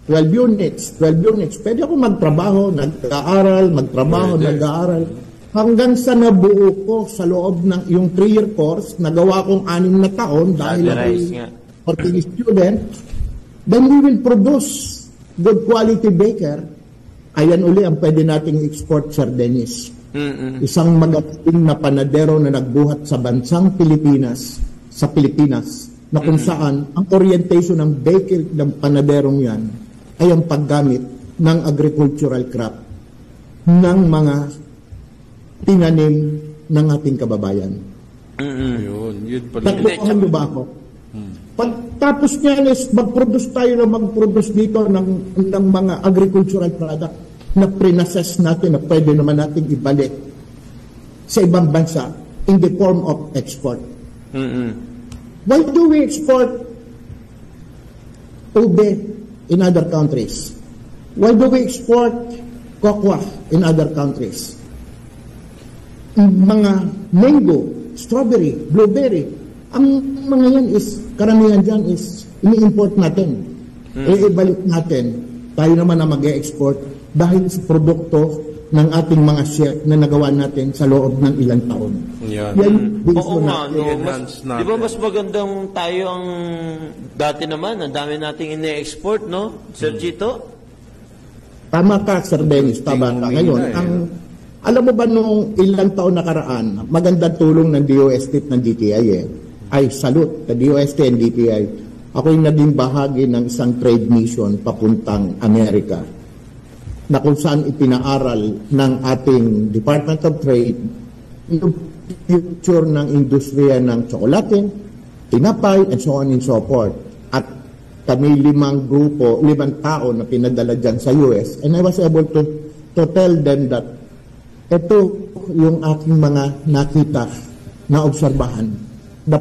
S13: Pwede ako magtrabaho, nag-aaral, nag-aaral. Hanggang sa nabuo ko sa loob ng yung 3-year course, nagawa kong 6 na taon dahil ako working student, then we will produce good quality baker. Ayan uli ang pwede nating export, Sir Dennis. Isang magaling na panadero na nagbuhat sa bansang Pilipinas, na kung saan ang orientation ng baker ng panaderong yan ay ang paggamit ng agricultural crop ng mga tinanim ng ating kababayan.
S10: Yun pala.
S13: Tatlohan niyo ba ako? Pagtapos niyan is mag-produce dito ng mga agricultural product na pre-assess natin na pwede naman natin ibalik sa ibang bansa in the form of export. Why do we export ube in other countries? Why do we export cocoa in other countries? Mga mango, strawberry, blueberry, ang mga yan is, karamihan dyan is ini-import natin. Ibalik natin, tayo naman na mag-e-export dahil sa produkto ng ating mga chef na nagawa natin sa loob ng ilang taon. Yan,
S12: oo nga, di ba mas magandang tayo ang dati naman, ang dami nating ine-export, no? Sir Chito?
S13: Tama ka, Sir Dennis, tama ka. Ngayon, alam mo ba nung ilang taon nakaraan, magandang tulong ng DOST ng DTI ay salute sa DOST and DTI. Ako yung naging bahagi ng isang trade mission papuntang Amerika na kung saan ipinaaral ng ating Department of Trade yung future ng industriya ng tsokolate, tinapay, and so on and so forth. At kami 5 tao na pinadala dyan sa US, and I was able to tell them that ito yung aking mga nakita na obserbahan na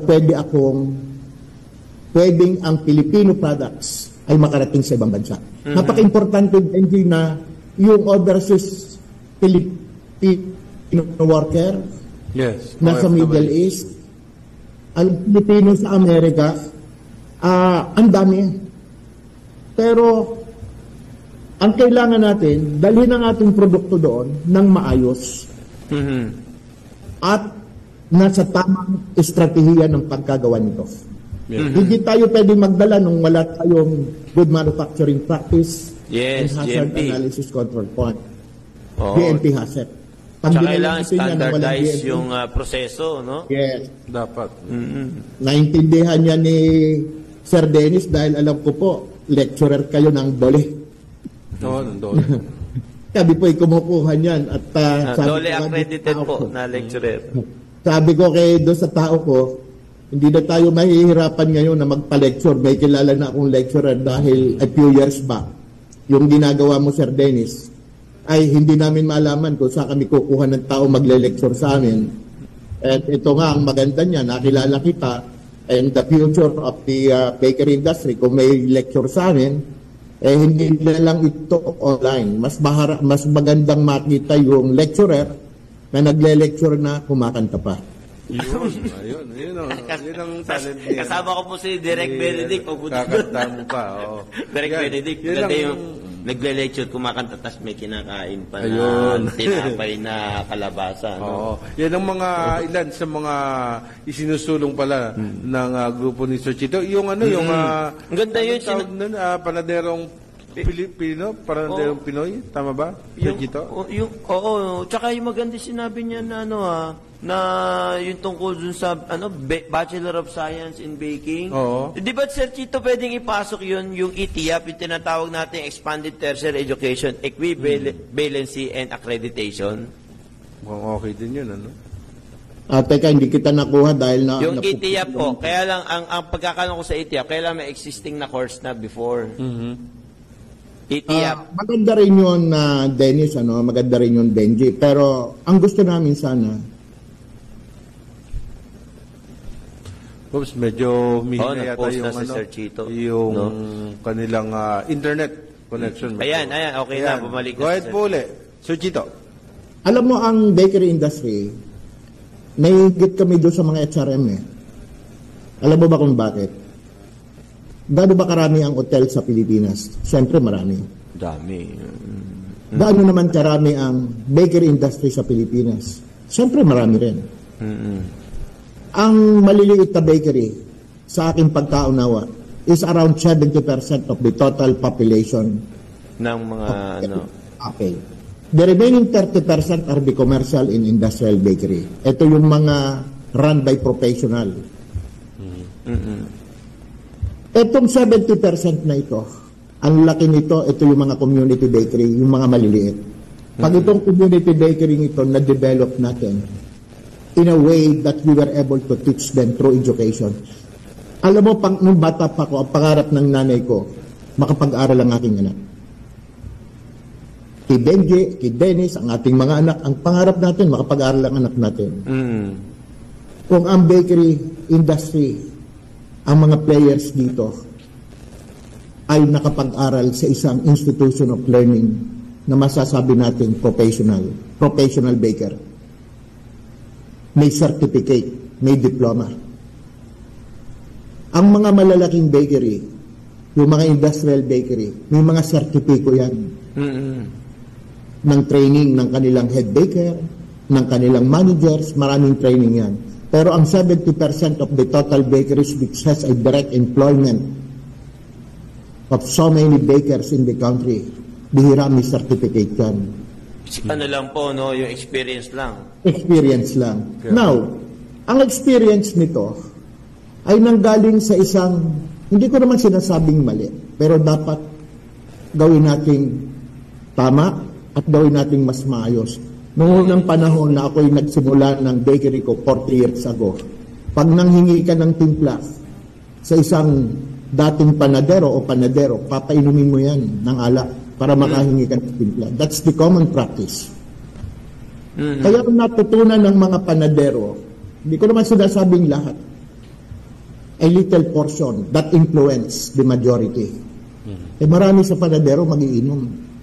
S13: pwedeng ang Filipino products ay makarating sa ibang bansa. Napaka-importante din na yung overseas Filipino worker nasa Middle East, ang Filipino sa Amerika, ang dami. Pero ang kailangan natin, dalhin ang ating produkto doon ng maayos at nasa tamang estratehiya ng pagkagawa nito. Hindi tayo pwede magdala nung wala tayong good manufacturing practice and hazard analysis control point. GMP hazard.
S12: Tsaka kailangan standardize yung proseso, no?
S13: Yes.
S10: Dapat.
S13: Naintindihan niya ni Sir Dennis dahil alam ko po, lecturer kayo ng Dole. Sabi po, kumukuha niyan. At,
S12: Dole accredited po na lecturer.
S13: Sabi ko doon sa tao ko, hindi na tayo mahihirapan ngayon na magpa-lecture. May kilala na akong lecturer dahil a few years back, yung ginagawa mo, Sir Dennis, ay hindi namin malaman kung saan kami kukuha ng tao magle-lecture sa amin. At ito nga, ang maganda niya, nakilala kita, and the future of the bakery industry, kung may lecture sa amin, hindi na lang ito online. Mas magandang makita yung lecturer na nagle-lecture na kumakanta pa.
S10: Yun ang talent niya.
S12: Kasama ko po si Direk Benedict.
S10: Kakanta mo pa.
S12: Direk Benedict, ganda yung nagle-lecture, kumakanta, tas may kinakain pa na tinapay na kalabasa.
S10: Yan ang mga ilan sa mga isinusulong pala ng grupo ni Sir Chito. Yung yung
S12: ganda yun,
S10: panaderong Pilipino, panaderong Pinoy, tama ba? Sir Chito?
S12: Tsaka yung maganda sinabi niya na na yung tungkol dun sa Bachelor of Science in Baking. Di ba, Sir Chito, pwedeng ipasok yun, yung ETIAP, yung tinatawag natin Expanded Tertiary Education, Equivalency and Accreditation?
S10: Okay din yun,
S13: Teka, hindi kita nakuha dahil
S12: yung ETIAP po, kaya lang, ang pagkakaroon ko sa ETIAP, kaya lang may existing na course na before.
S13: Maganda rin yun, Dennis, maganda rin yun, Benji. Pero ang gusto namin sana,
S10: Oops, medyo
S12: Oh,
S10: yata
S12: nag-post
S10: yung,
S12: na si Sir Chito.
S10: yung
S12: No?
S10: kanilang internet connection.
S12: Ayan, okay na, bumalik na
S10: Go ahead
S12: si Sir.
S10: po ulit. Sir Chito.
S13: alam mo, ang bakery industry, naigit kami doon sa mga HRM eh. Alam mo ba kung bakit? Gaano ba karami ang hotel sa Pilipinas? Siyempre marami.
S12: Dami.
S13: Gaano naman karami ang bakery industry sa Pilipinas? Siyempre marami rin. Ang maliliit na bakery, sa aking pagkaunawa, is around 70% of the total population.
S12: Ng mga,
S13: Okay. The remaining 30% are the commercial and industrial bakery. Ito yung mga run by professional. Itong 70% na ito, ang laki nito, ito yung mga community bakery, yung mga maliliit. Pag itong community bakery ito na-develop natin, in a way that we were able to teach them through education. Alam mo, nung bata pa ko, ang pangarap ng nanay ko, makapag-aral ang aking anak. Kay Benji, kay Dennis, ang ating mga anak, ang pangarap natin, makapag-aral ang anak natin. Kung ang bakery industry, ang mga players dito, ay nakapag-aral sa isang institution of learning na masasabi natin professional baker. May certificate, may diploma. Ang mga malalaking bakery, yung mga industrial bakery, may mga sertipiko yan. Ng training ng kanilang head baker, ng kanilang managers, maraming training yan. Pero ang 70% of the total bakeries which has a direct employment of so many bakers in the country, bihira may certificate yan.
S12: Ano lang po, yung experience lang.
S13: Experience lang. Okay. Now, ang experience nito ay nanggaling sa isang, hindi ko naman sinasabing mali, pero dapat gawin nating tama at gawin nating mas maayos. Noong unang panahon na ako'y nagsimula ng bakery ko 40 years ago, pag nanghingi ka ng timpla sa isang dating panadero, papainumin mo yan ng alak para makahingi ka ng timpla. That's the common practice. Kaya kung natutunan ng mga panadero, hindi ko naman sinasabing lahat, a little portion that influence the majority. Marami sa panadero magiinom.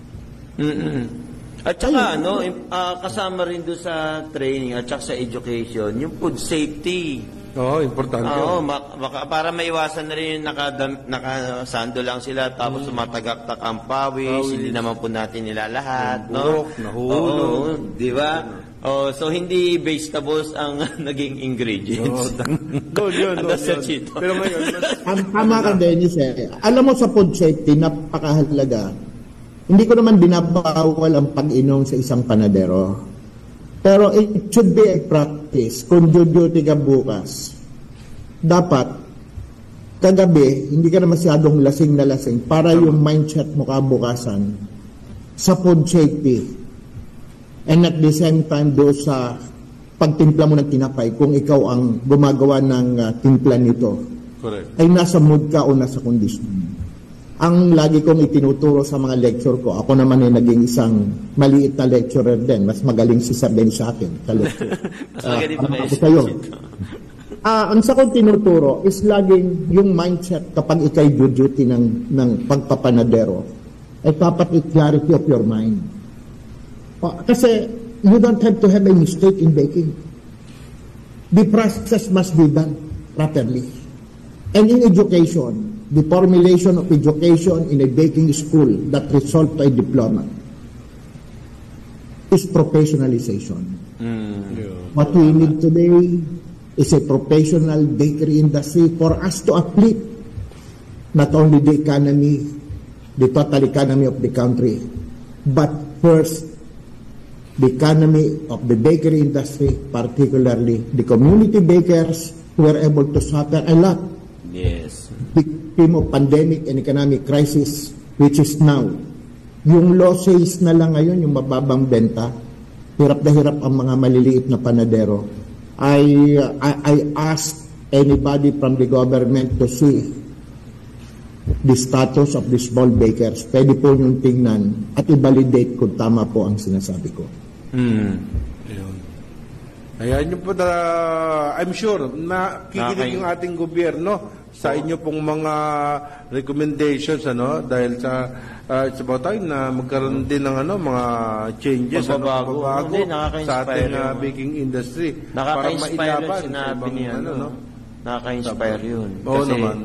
S12: At saka, kasama rin doon sa training at saka sa education, yung food safety.
S10: Importante.
S12: Para maiwasan na rin yung nakasando lang sila tapos tumatagaktak ang pawis, hindi naman po natin nila lahat.
S10: Nahulog.
S12: Di ba? So hindi vegetables ang naging ingredients.
S10: Pero ngayon,
S13: tama ka, Dennis. Alam mo, sa food safety, napakahalaga. Hindi ko naman binabawal ang pag-inom sa isang panadero. Pero it should be a practice. Kung duty ka bukas, dapat kagabi, hindi ka na masyadong lasing na lasing para yung mindset mo kabukasan sa food safety. And at the same time, do sa pagtimpla mo ng tinapay, kung ikaw ang gumagawa ng timpla nito,
S10: correct,
S13: ay nasa mood ka o nasa condition. Ang lagi kong itinuturo sa mga lecture ko, ako naman ay naging isang maliit na lecturer din. Mas magaling si Sir Ben sa akin sa lecture. Ako sa'yo. Ang sa kong tinuturo is laging yung mindset kapag ikay duty ng pagpapanadero, ay dapat clarity of your mind. Kasi you don't have to have a mistake in baking. The process must be done properly. And in education, the formulation of education in a baking school that result to a diploma is professionalization. What we need today is a professional bakery industry for us to uplift not only the economy, the total economy of the country, but first, the economy of the bakery industry, particularly the community bakers who were able to suffer a lot.
S12: Yes.
S13: Victim of pandemic and economic crisis, which is now. Yung low sales na lang ngayon, yung mababang benta, hirap na hirap ang mga maliliit na panadero. I ask anybody from the government to see the status of the small bakers, pwede po yung tingnan at i-validate kung tama po ang sinasabi ko.
S10: Ayun. Ayan yung po, I'm sure na kikinig yung ating gobyerno sa inyo pong mga recommendations, dahil it's about time na magkaroon din ng mga changes, pagbabago sa ating baking industry para mailabas
S12: sinabi niya, nakaka-inspire yun.
S10: Oo
S12: kasi
S10: naman.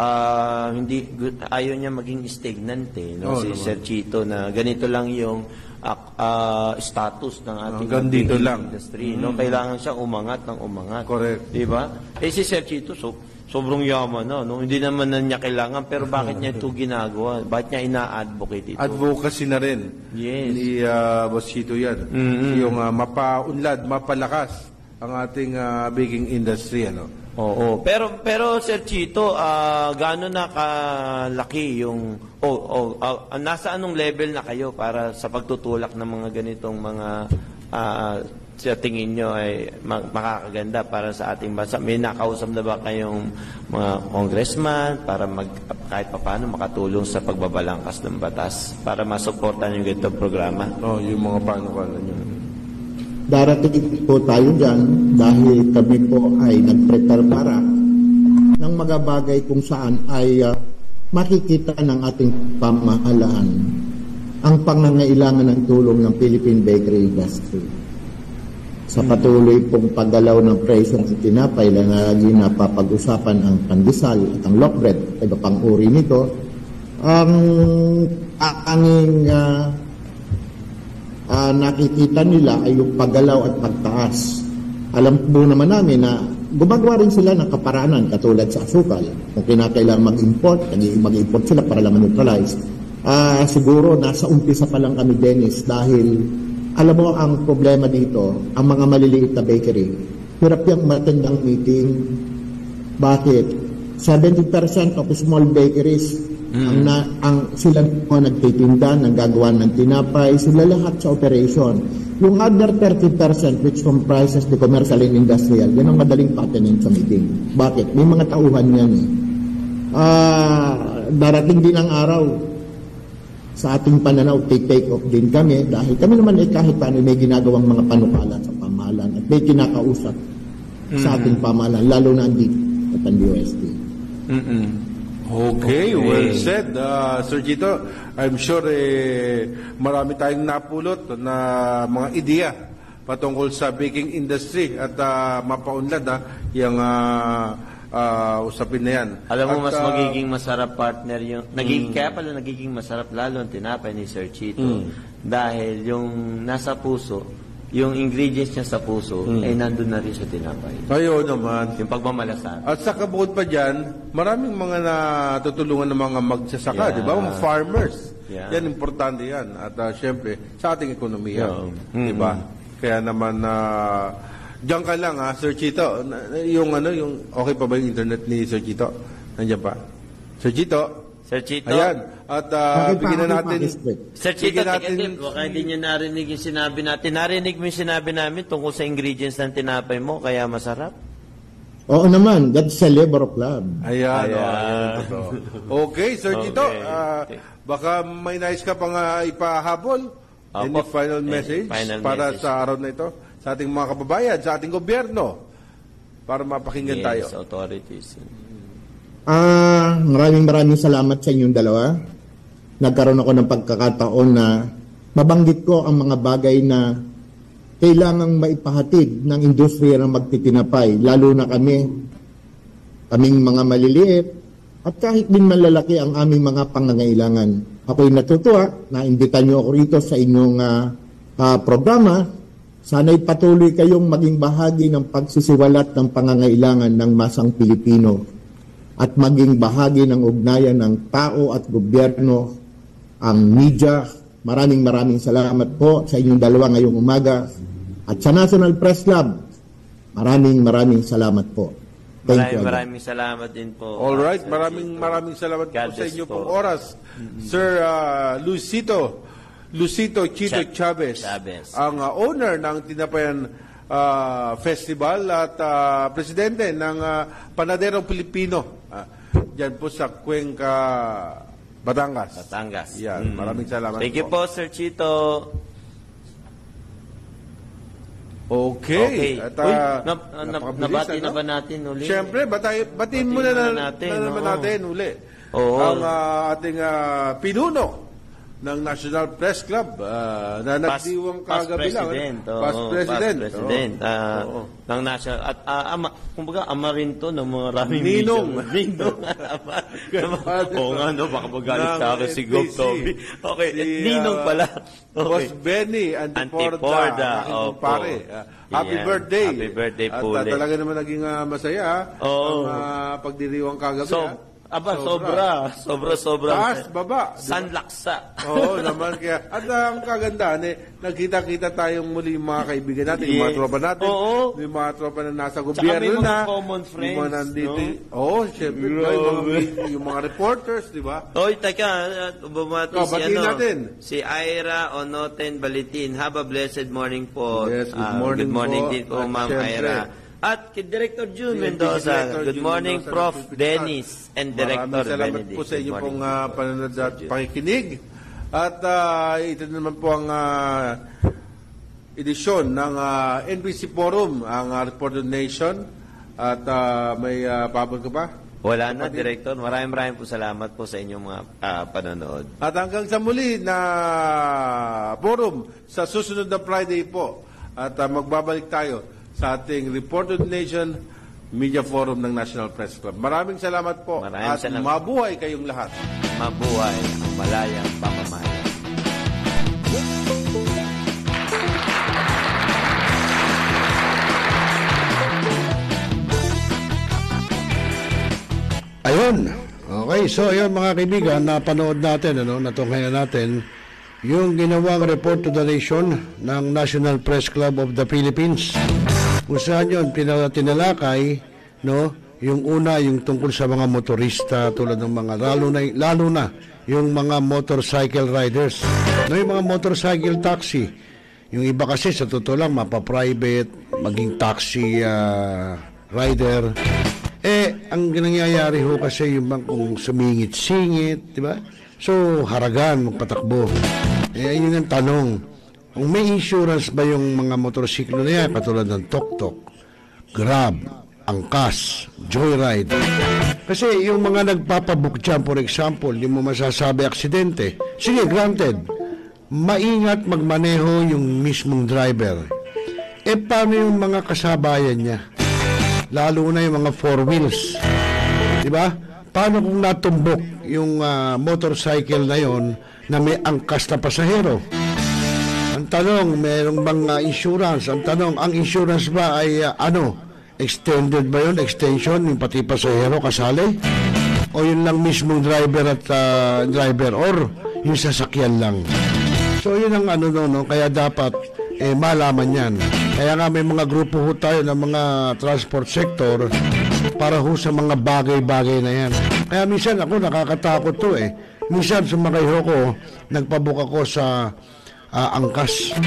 S12: Ayaw niya maging stagnant si Sir Chito, na ganito lang yung status ng ating
S10: dito lang
S12: industry. Kailangan siya umangat ng umangat.
S10: Correct.
S12: Diba? Si Sir Chito, sobrang yaman hindi naman na niya kailangan, pero bakit niya ito ginagawa? Bakit niya ina-advocate ito?
S10: Advocacy na rin.
S12: Yes.
S10: Ni Boss Chito yan. Yung mapaunlad, mapalakas ang ating baking industry.
S12: Oo. Pero Sir Chito, gaano na kalaki yung nasa anong level na kayo para sa pagtutulak ng mga ganitong mga sa tingin nyo ay makakaganda para sa ating bansa? May nakausap na ba kayong mga congressman para kahit paano makatulong sa pagbabalangkas ng batas para masuportan yung ganitong programa?
S10: Yung mga paano nyo.
S13: Darating po tayo dyan dahil kami po ay nag-prepare para ng mga bagay kung saan ay makikita ng ating pamahalaan ang pangangailangan ng tulong ng Philippine bakery industry. Sa patuloy pong paggalaw ng presyo ng tinapay, lagi napapag-usapan ang pandesal at ang loaf bread, iba pang uri nito, ang nakikita nila ay yung paggalaw at pagtaas. Alam po naman namin na gumagawa rin sila ng kaparaanan katulad sa asukal. Kung kinakailangan mag-import sila para lang neutralize. Siguro nasa umpisa pa lang kami, Dennis, dahil alam mo ang problema dito, ang mga maliliit na bakery, hirap yung matindang meeting. Bakit? 70% of small bakeries ang sila po nagtitinda, naggagawa ng tinapay, sila lahat sa operation. Yung other 30% which comprises the commercial and industrial, yan ang madaling patenin sa meeting. Bakit? May mga tauhan yan darating din ang araw sa ating pananaw, take off din kami dahil kami naman ay kahit paano may ginagawang mga panukala sa pamahalaan at may kinakausap sa ating pamahalaan, lalo na dito at ang UST.
S10: Okay, well said, Sir Chito. I'm sure marami tayong napulot na mga ideya patungkol sa baking industry at mapaunlad yung usapin na yan.
S12: Alam mo, mas magiging masarap, partner, yung kaya pala nagiging masarap lalo ang tinapay ni Sir Chito dahil yung nasa puso, yung ingredients niya sa puso ay nandun na rin sa tinapay.
S10: Ayun naman.
S12: Yung pagmamalasakit.
S10: At sa kabukod pa dyan, maraming mga natutulungan ng mga magsasaka, di ba? Mga farmers. Yan, importante yan. At syempre, sa ating ekonomiya. Di ba? Kaya naman, diyan ka lang, Sir Chito. Yung okay pa ba yung internet ni Sir Chito? Nandiyan pa? Sir Chito? Ayan. At bigyan na natin.
S12: Sir Chito, baka hindi niyo narinig yung sinabi natin. Narinig mo yung sinabi namin tungkol sa ingredients ng tinapay mo, kaya masarap?
S13: Oo naman. That's a labor of love.
S10: Ayan. Okay, Sir Chito. Baka may nais ka pang ipahabol. Any final message para sa araw na ito? Sa ating mga kababayan, sa ating gobyerno, para mapakinggan tayo.
S12: Yes, authorities.
S13: Maraming salamat sa inyong dalawa. Nagkaroon ako ng pagkakataon na mabanggit ko ang mga bagay na kailangang maipahatid ng industriya ng magtitinapay, lalo na kaming mga maliliit at kahit din malalaki ang aming mga pangangailangan. Ako'y natutuwa na imbitan niyo ako rito sa inyong programa. Sana'y patuloy kayong maging bahagi ng pagsisiwalat ng pangangailangan ng masang Pilipino at maging bahagi ng ugnayan ng tao at gobyerno, ang media. Maraming salamat po sa inyong dalawa ngayong umaga. At sa National Press Club, maraming salamat po.
S12: Maraming salamat din po.
S10: Alright, maraming salamat po sa inyo pong oras. Sir Lucito Chito Chavez, ang owner ng Tinapayan Festival at presidente ng Panaderong Pilipino. dyan po sa Cuenca, Batangas.
S12: Batangas.
S10: Yan, maraming salamat
S12: Thank you po, Sir Chito.
S10: Okay. At,
S12: Uy,
S10: napakabilis,
S12: nabati na ba natin uli?
S10: Siyempre, batiin muna natin uli.
S12: Oo.
S10: Ang ating pinuno ng National Press Club na nagdiwang kagabi lang. Past President.
S12: Ng National. At kumbaga, ama rin to ng mga maraming
S10: Ninong.
S12: Oo nga, no? Baka magalit sa akin si Gov. Toby. Okay, Ninong pala.
S10: Boss Benny Antiporda. Pare. Happy birthday.
S12: Happy birthday po.
S10: At talaga naman naging masaya ang pagdiriwang kagabi.
S12: Sobra.
S10: Taas, baba.
S12: Sanlaksa.
S10: Oo naman. Kaya, at ang kagandahan, nagkita-kita tayong muli yung mga kaibigan natin, yung mga tropa natin, yung mga tropa na nasa gobyerno na.
S12: Tsaka may mga common friends,
S10: yung mga nandito. Siyempre, yung mga reporters, di ba?
S12: Teka, bumati
S10: natin.
S12: Si Ira Onoten Balitin. Have a blessed morning po.
S10: Yes, good morning
S12: Good morning
S10: po.
S12: din po, Ma'am Ira. At kay Director June Mendoza. Good morning, Prof. Dennis and Director Benedict.
S10: Maraming salamat po sa inyo pong panonood at pakikinig. At ito naman po ang edisyon ng NBC Forum, ang Reported Nation. At may pabor ka pa?
S12: Wala na, Director. Maraming po salamat po sa inyong mga panonood.
S10: At hanggang sa muli na forum sa susunod na Friday po. At magbabalik tayo sa ating Reported Nation Media Forum ng National Press Club. Maraming salamat po. At mabuhay kayong lahat.
S12: Mabuhay ang malayang pamamayan.
S3: Ayun. Okay, so ayun mga kaibigan, napanood natin, natunghayan natin yung ginawang report to the nation ng National Press Club of the Philippines. Kung saan yun, tinalakay, yung una, yung tungkol sa mga motorista, tulad ng mga, lalo na, yung mga motorcycle riders. Yung mga motorcycle taxi. Yung iba kasi, sa totoo lang, mapaprivate, maging taxi rider. Ang nangyayari ho kasi yung kung sumingit-singit, di ba? So, haragan, magpatakbo. Yun ang tanong. Kung may insurance ba yung mga motorsiklo na yan, katulad ng Tok-Tok, Grab, Angkas, Joyride? Kasi yung mga nagpapabook dyan, for example, hindi mo masasabi aksidente. Sige, granted, maingat magmaneho yung mismong driver. Paano yung mga kasabayan niya? Lalo na yung mga four wheels. Diba? Paano kung natumbok yung motorcycle na yon na may angkas na pasahero? Ang tanong, mayroong bang insurance? Ang tanong, ang insurance ba ay extended ba yun? Extension, yung pati pasahero kasali? O yun lang mismong driver at driver or yung sasakyan lang? So yun ang kaya dapat malaman yan. Kaya nga may mga grupo ho tayo ng mga transport sector para ho sa mga bagay-bagay na yan. Kaya minsan ako nakakatakot to Minsan sumakay ho ko, nagpabook ako sa angkas.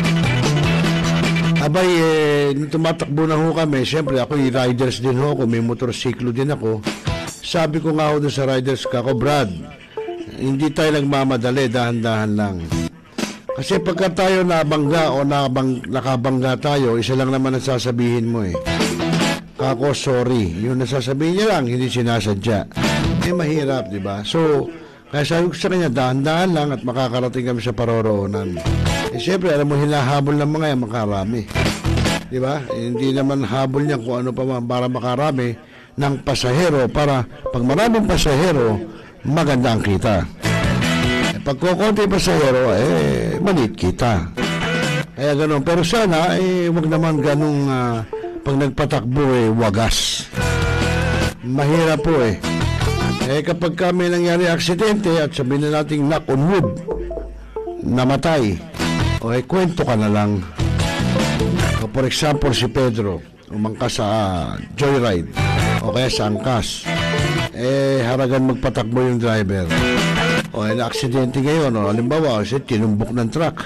S3: Abay, tumatakbo na ho kami. Siyempre, ako riders din ho ako. May motorsiklo din ako. Sabi ko nga ho doon sa riders ko, Brad, hindi tayo nagmamadali, dahan-dahan lang. Kasi pagka tayo nabangga o nakabangga tayo, isa lang naman ang sasabihin mo Kako, sorry. Yung nasasabihin niya lang, hindi sinasadya. Mahirap, di ba? So, kaya sabi ko sa kanya, dahan-dahan lang at makakarating kami sa paroroonan. Siyempre, alam mo, hinahabol ng mga yan, makarami. Di ba? Hindi naman habol niya kung ano pa man para makarami ng pasahero para pag maraming pasahero, maganda ang kita. Pag kukunti pasahero, maliit kita. Kaya ganun. Pero sana, wag naman ganung pag nagpatakbo, wagas. Mahirap po kapag kami nangyari aksidente at sabihin na natin knock on wood, namatay, kwento ka na lang. For example, si Pedro, umangkas sa Joyride, o kaya sa Angkas, haragan magpatakbo yung driver. Na-aksidente ngayon, halimbawa, tinumbok ng truck.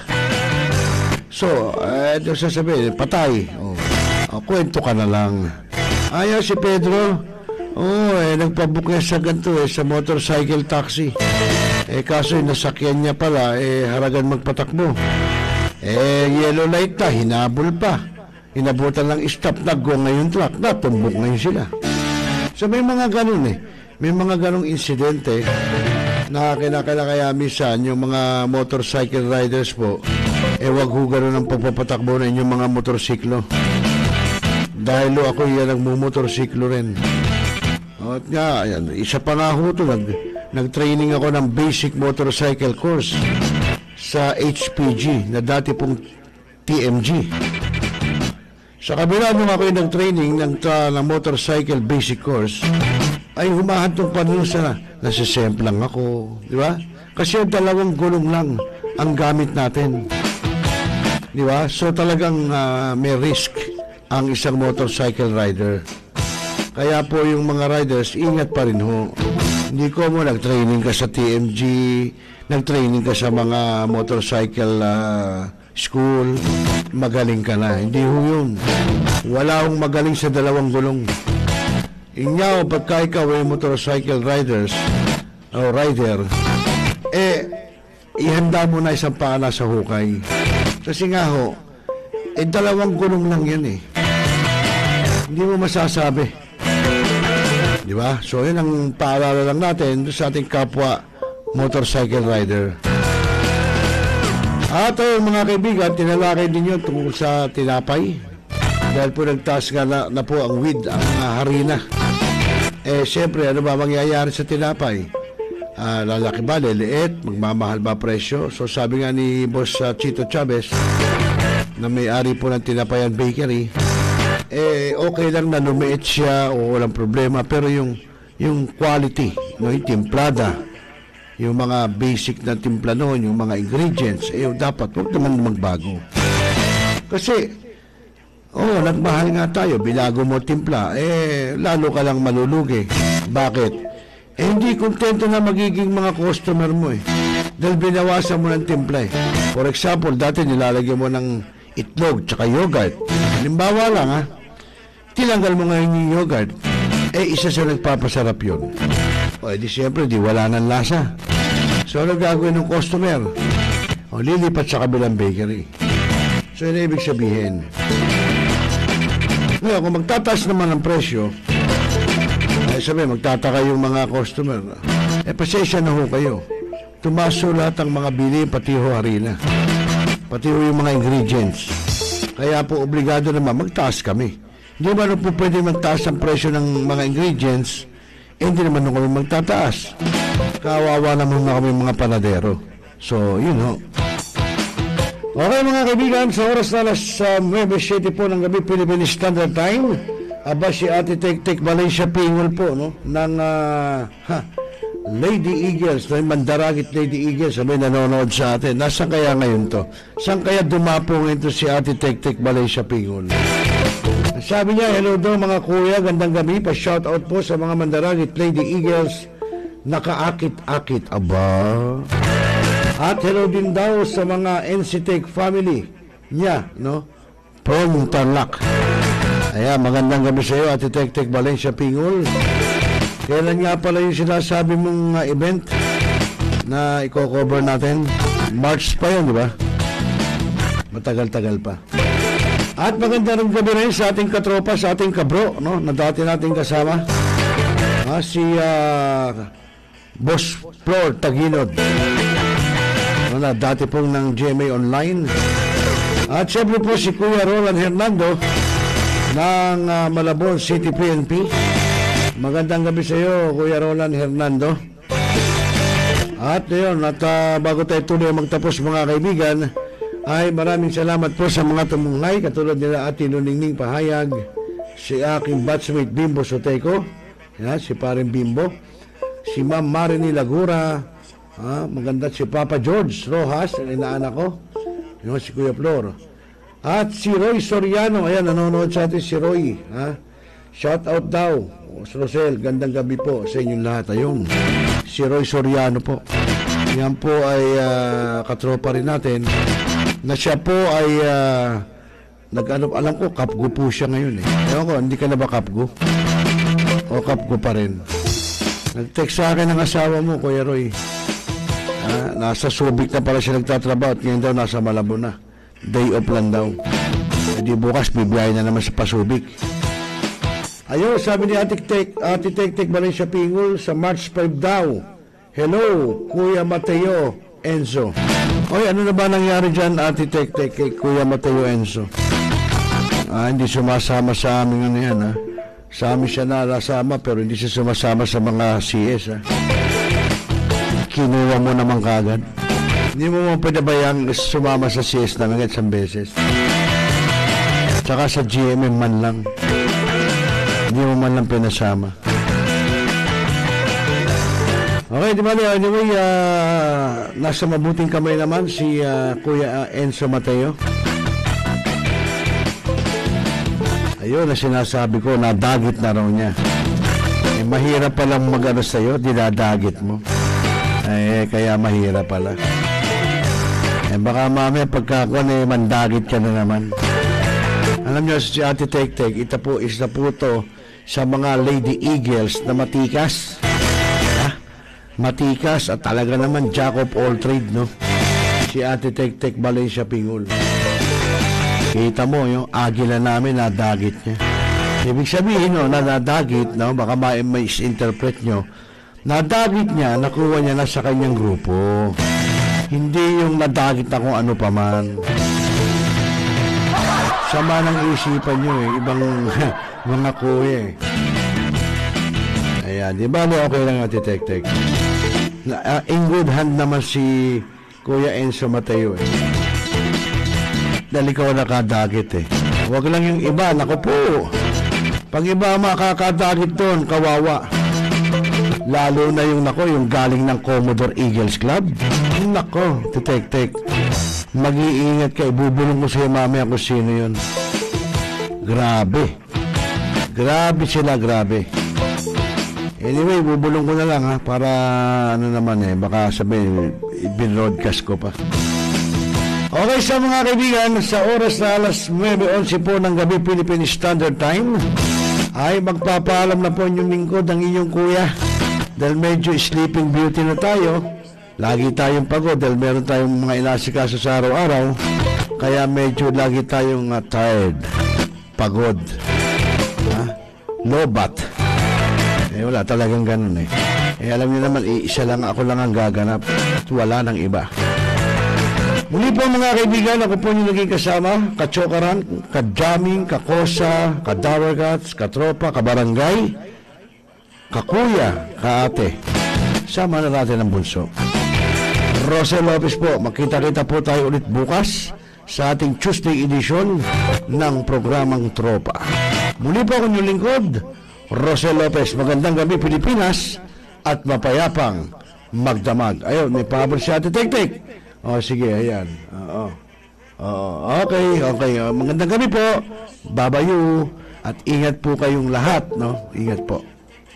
S3: So, sasabihin, patay. Kwento ka na lang. Ayaw si Pedro, Nagpabook niya sa ganito sa motorcycle taxi. Kaso yung nasakyan niya pala, haragan magpatakbo. Yellow light na, hinabol pa. Inabutan lang stop, nag-go ngayon truck, natumbok ngayon sila. So may mga ganun may mga ganung insidente na kaya minsan yung mga motorcycle riders po, wag ho ganun ang pagpapatakbo na inyong mga motorsiklo. Dahil ako yan nagmumotorsiklo rin. At nga, ayan, isa pa nga ho ito, nag-training ako ng basic motorcycle course sa HPG na dati pong TMG. Sa kabila nung ako yung nag-training ng motorcycle basic course, ay humahantong pa rin sa nasisemplang ako, di ba? Kasi dalawang gulong lang ang gamit natin. Di ba? So talagang may risk ang isang motorcycle rider. Kaya po yung mga riders, ingat pa rin ho. Hindi ko mo nag-training ka sa TMG, nag-training ka sa mga motorcycle school, magaling ka na. Hindi ho yun. Wala akong magaling sa dalawang gulong. Inyaw, pagka ikaw ay motorcycle riders o rider, ihanda mo na isang paa sa hukay. Kasi nga ho, dalawang gulong lang yan Hindi mo masasabi. Di ba? So yun ang paalala lang natin sa ating kapwa motorcycle rider. At mga kaibigan, tinalakay din yun tungkol sa tinapay. Dahil po nagtaas nga na po ang wheat, ang harina. Siyempre, ano ba mangyayari sa tinapay? Lalaki ba, liliit, magmamahal ba presyo? So sabi nga ni Boss Chito Chavez, na may-ari po ng Tinapayan Bakery, okay lang na lumiit siya o walang problema, pero yung quality, yung timplada, yung mga basic na timpla noon, yung mga ingredients, dapat huwag naman magbago. Kasi nagmahal nga tayo, bilago mo timpla, lalo ka lang malulugi. Bakit? Hindi kontento na magiging mga customer mo dahil binawasan mo ng timpla For example, dati nilalagyan mo ng itlog tsaka yogurt. Halimbawa lang tinanggal mo ngayon yung yogurt, isa sa nagpapasarap yun. Di siyempre, wala ng lasa. So, ano gagawin ng customer? Lilipat sa kabilang bakery. So, yun ibig sabihin. Ngayon, kung magtataas naman ang presyo, sabi, magtataka yung mga customer. Pasensya na ho kayo. Tumaso lahat ang mga bili, pati ho harina. Pati ho yung mga ingredients. Kaya po, obligado naman, magtaas kami. Hindi naman po pwede magtaas ang presyo ng mga ingredients, hindi naman kami magtataas. Kawawa naman na kami mga panadero. So, yun ho. Okay mga kaibigan, sa oras na alas 9:07 po ng gabi, Philippine Standard Time, si Ate Tek Valencia Pingol po, ng Lady Eagles, Mandaragit Lady Eagles, may nanonood sa atin. Nasaan kaya ngayon to? Saan kaya dumapo ngayon to si Ate Tek Valencia Pingol? Sabi niya, hello daw mga kuya, gandang gabi, pa-shoutout po sa mga Mandaragit Lady Eagles, nakaakit-akit, aba. At hello din daw sa mga NCTEC family niya, from Tarlac. Ayan, magandang gabi sa iyo, Ate Tek Valencia Pingol. Kailan nga pala yung sinasabi mong event na i-cover natin? March pa yun, di ba? Matagal-tagal pa. At maganda rin gabi rin sa ating katropa, sa ating kabro, na dati nating kasama. Si Boss Flor Taginod. Na dati pong ng GMA Online. At siyempre po si Kuya Roland Hernando ng Malabon City PNP. Magandang gabi sa iyo, Kuya Roland Hernando. At yun, bago tayo tuloy magtapos mga kaibigan, ay maraming salamat po sa mga tumunghay, katulad nila Ate Nuningning Pahayag, si aking batchmate Bimbo Soteco, si Paring Bimbo, si Ma'am Marini Lagura, maganda si Papa George Rojas, ang inaanak ko, si Kuya Flor. At si Roy Soriano, ayan, nanonood sa atin si Roy. Shout out daw, Rosel, gandang gabi po sa inyong lahat. Ayun, si Roy Soriano po. Yan po ay katropa rin natin, na siya po ay alam ko, kapgo po siya ngayon. Ewan ko, hindi ka na ba kapgo? okap ko pa rin. Nag-text sa akin ang asawa mo, Kuya Roy. Nasa Subic na pala siya nagtatrabaho at ngayon daw nasa Malabo na. Day off lang daw. E di bukas, bibiyahin na naman sa Pasubik. Ayun, sabi ni Ate Tek Valencia Pingul sa March 5 daw. Hello, Kuya Mateo Enzo. Oy, ano na ba nangyari dyan, Ate Tek kay Kuya Mateo Enzo? Hindi sumasama sa amin ano yan, ha? Sa amin siya nasama pero hindi siya sumasama sa mga CS, ha? Kinuha mo naman kagad. Hindi mo mo pwede ba yung sumama sa CS namin kahit isang beses? Tsaka sa GMM man lang. Hindi mo man lang pinasama. Okay, di ba? Anyway, nasa mabuting kamay naman si Kuya Enzo Mateo. Ayun na sinasabi ko, nadagit na raw niya. Mahirap palang mag-ano sa'yo, dinadagit mo. Kaya mahirap pala. Baka mamaya pagkakuan mandagit ka na naman. Alam niyo si Ate Tek, ito po isa po to sa mga Lady Eagles na matikas. Matikas at talaga naman jack of all trade, no? Si Ate Tek Valencia Pingul. Kita mo yung agila namin, nadagit niya. Ibig sabihin, no, nadagit, no? Baka ma-misinterpret nyo. Nadagit niya, nakuha niya na sa kanyang grupo. Hindi yung nadagit na kung ano pa man. Sama ng isipan nyo ibang mga kuya Ayan, di ba okay lang Ate Tek? In good hand naman si Kuya Enzo Mateo Dahil ikaw nakadagit Huwag lang yung iba, naku po. Pag iba makakadagit doon, kawawa. Lalo na yung yung galing ng Commodore Eagles Club. Nako, Tek. Mag-iingat ka, ibubulong ko sa'yo mamaya kung sino yun. Grabe sila. Anyway, bubulong ko na lang para ano naman baka sabihin, bin-broadcast ko pa. Okay, sa mga kaibigan, sa oras na alas 9:11 po ng gabi Philippine Standard Time, ay magpapaalam na po inyong lingkod ang inyong kuya. Dahil medyo sleeping beauty na tayo, lagi tayong pagod dahil meron tayong mga inasikaso sa araw-araw, kaya medyo lagi tayong tired, pagod, lobat. Wala talagang ganun alam niyo naman, isa lang ako lang ang gaganap at wala nang iba. Muli po mga kaibigan, ako po yung naging kasama, kachokaran, kajamming, kakosa, kadawargats, katropa, kabarangay, kakuya, kaate. Sama na natin ang bunso. Rosel Lopez po, makita-kita po tayo ulit bukas sa ating Tuesday edition ng programang Tropa. Muli po ako yung lingkod, Rosel Lopez. Magandang gabi Pilipinas at mapayapang magdamag. Ayun, may pahabol si Ate Tek. Sige, ayan. Okay. Magandang gabi po. Babayu. At ingat po kayong lahat, no? Ingat po.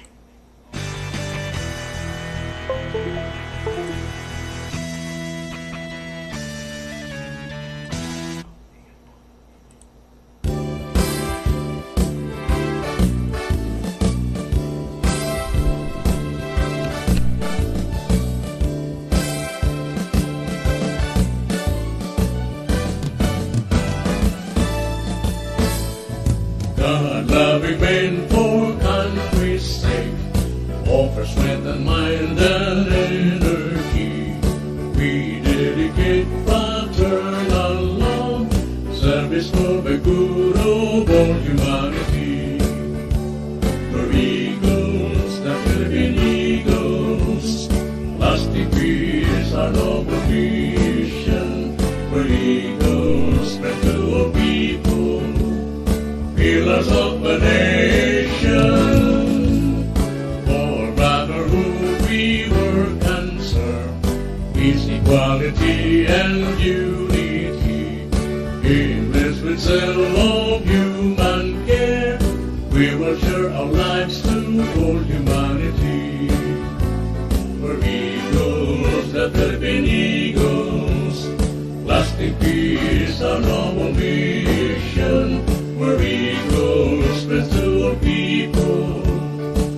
S14: Loving men for country's sake, offer strength and mind and energy. We dedicate fraternal love, service for the good of all humanity. We're eagles, the Philippine Eagles, lasting peace, our noble vision. We're eagles, spread to all people, pillars of the nation. For brotherhood we work and serve, peace, equality, and unity. In this with zeal of human care, we will share our lives to all humanity. We're eagles, the Philippine Eagles, lasting peace, our noble mission. We're eagles, spread to all people,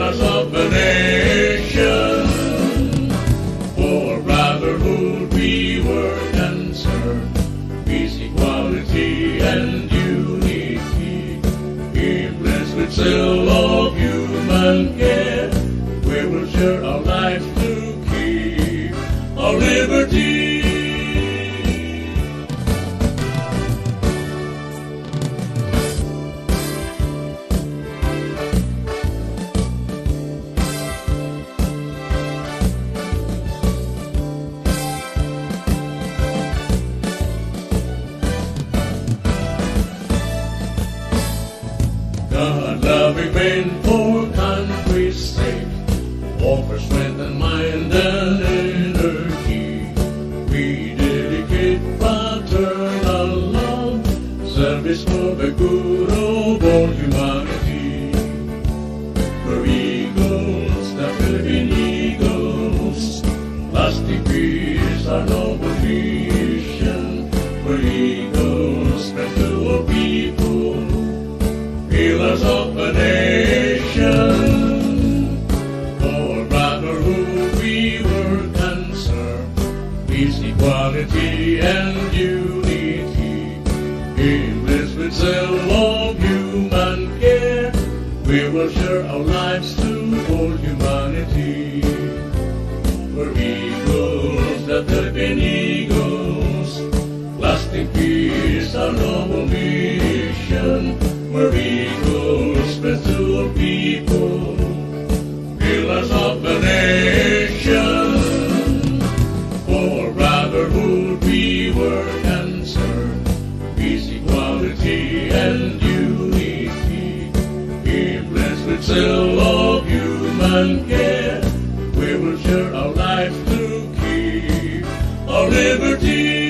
S14: pillars of the nation. For brotherhood we work and serve, peace, equality, and unity. Be blessed with zeal of human care, we will share our lives to keep our liberty. God-loving men for country's sake, offer strength and mind and energy. We dedicate fraternal love, service for the good of all humanity. We're eagles, the Philippine Eagles, lasting peace, our noble mission. We're eagles, spread to all people, pillars of the nation. For brotherhood we work and serve, peace, equality, and unity. In bliss with zeal of human care, we will share our lives to all humanity. We're eagles, the Philippine Eagles, lasting peace, our noble mission. We're eagles, spread to all people, pillars of the nation. For brotherhood we work and serve, peace, equality, and unity. Be blessed with zeal of human care, we will share our lives to keep our liberty.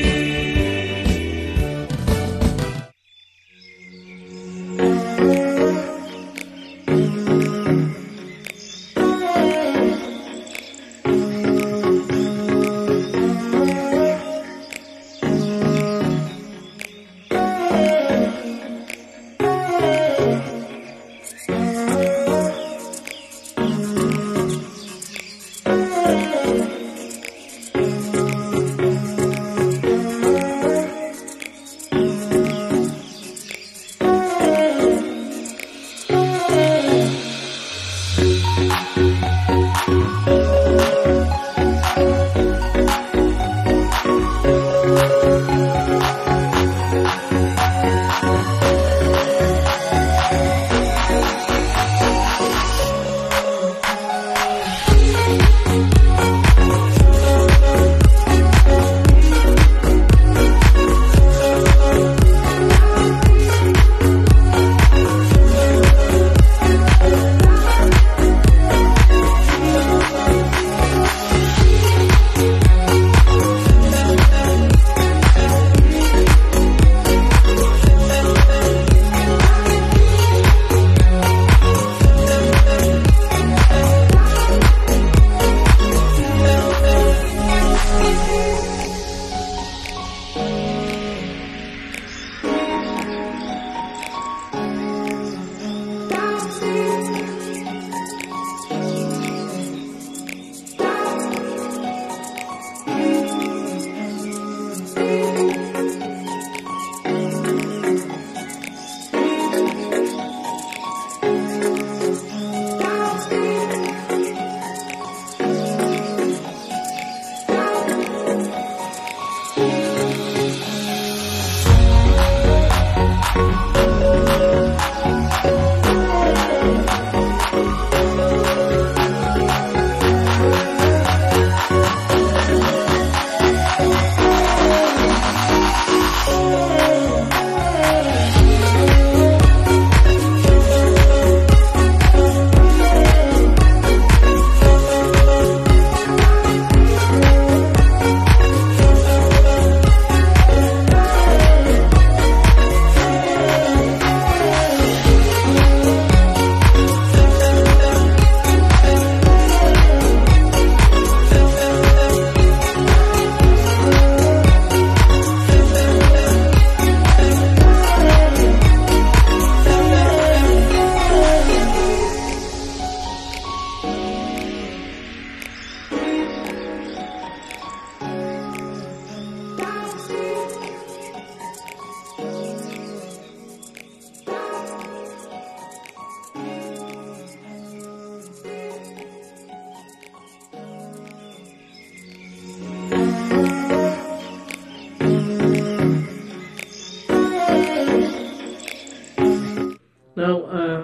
S14: Now,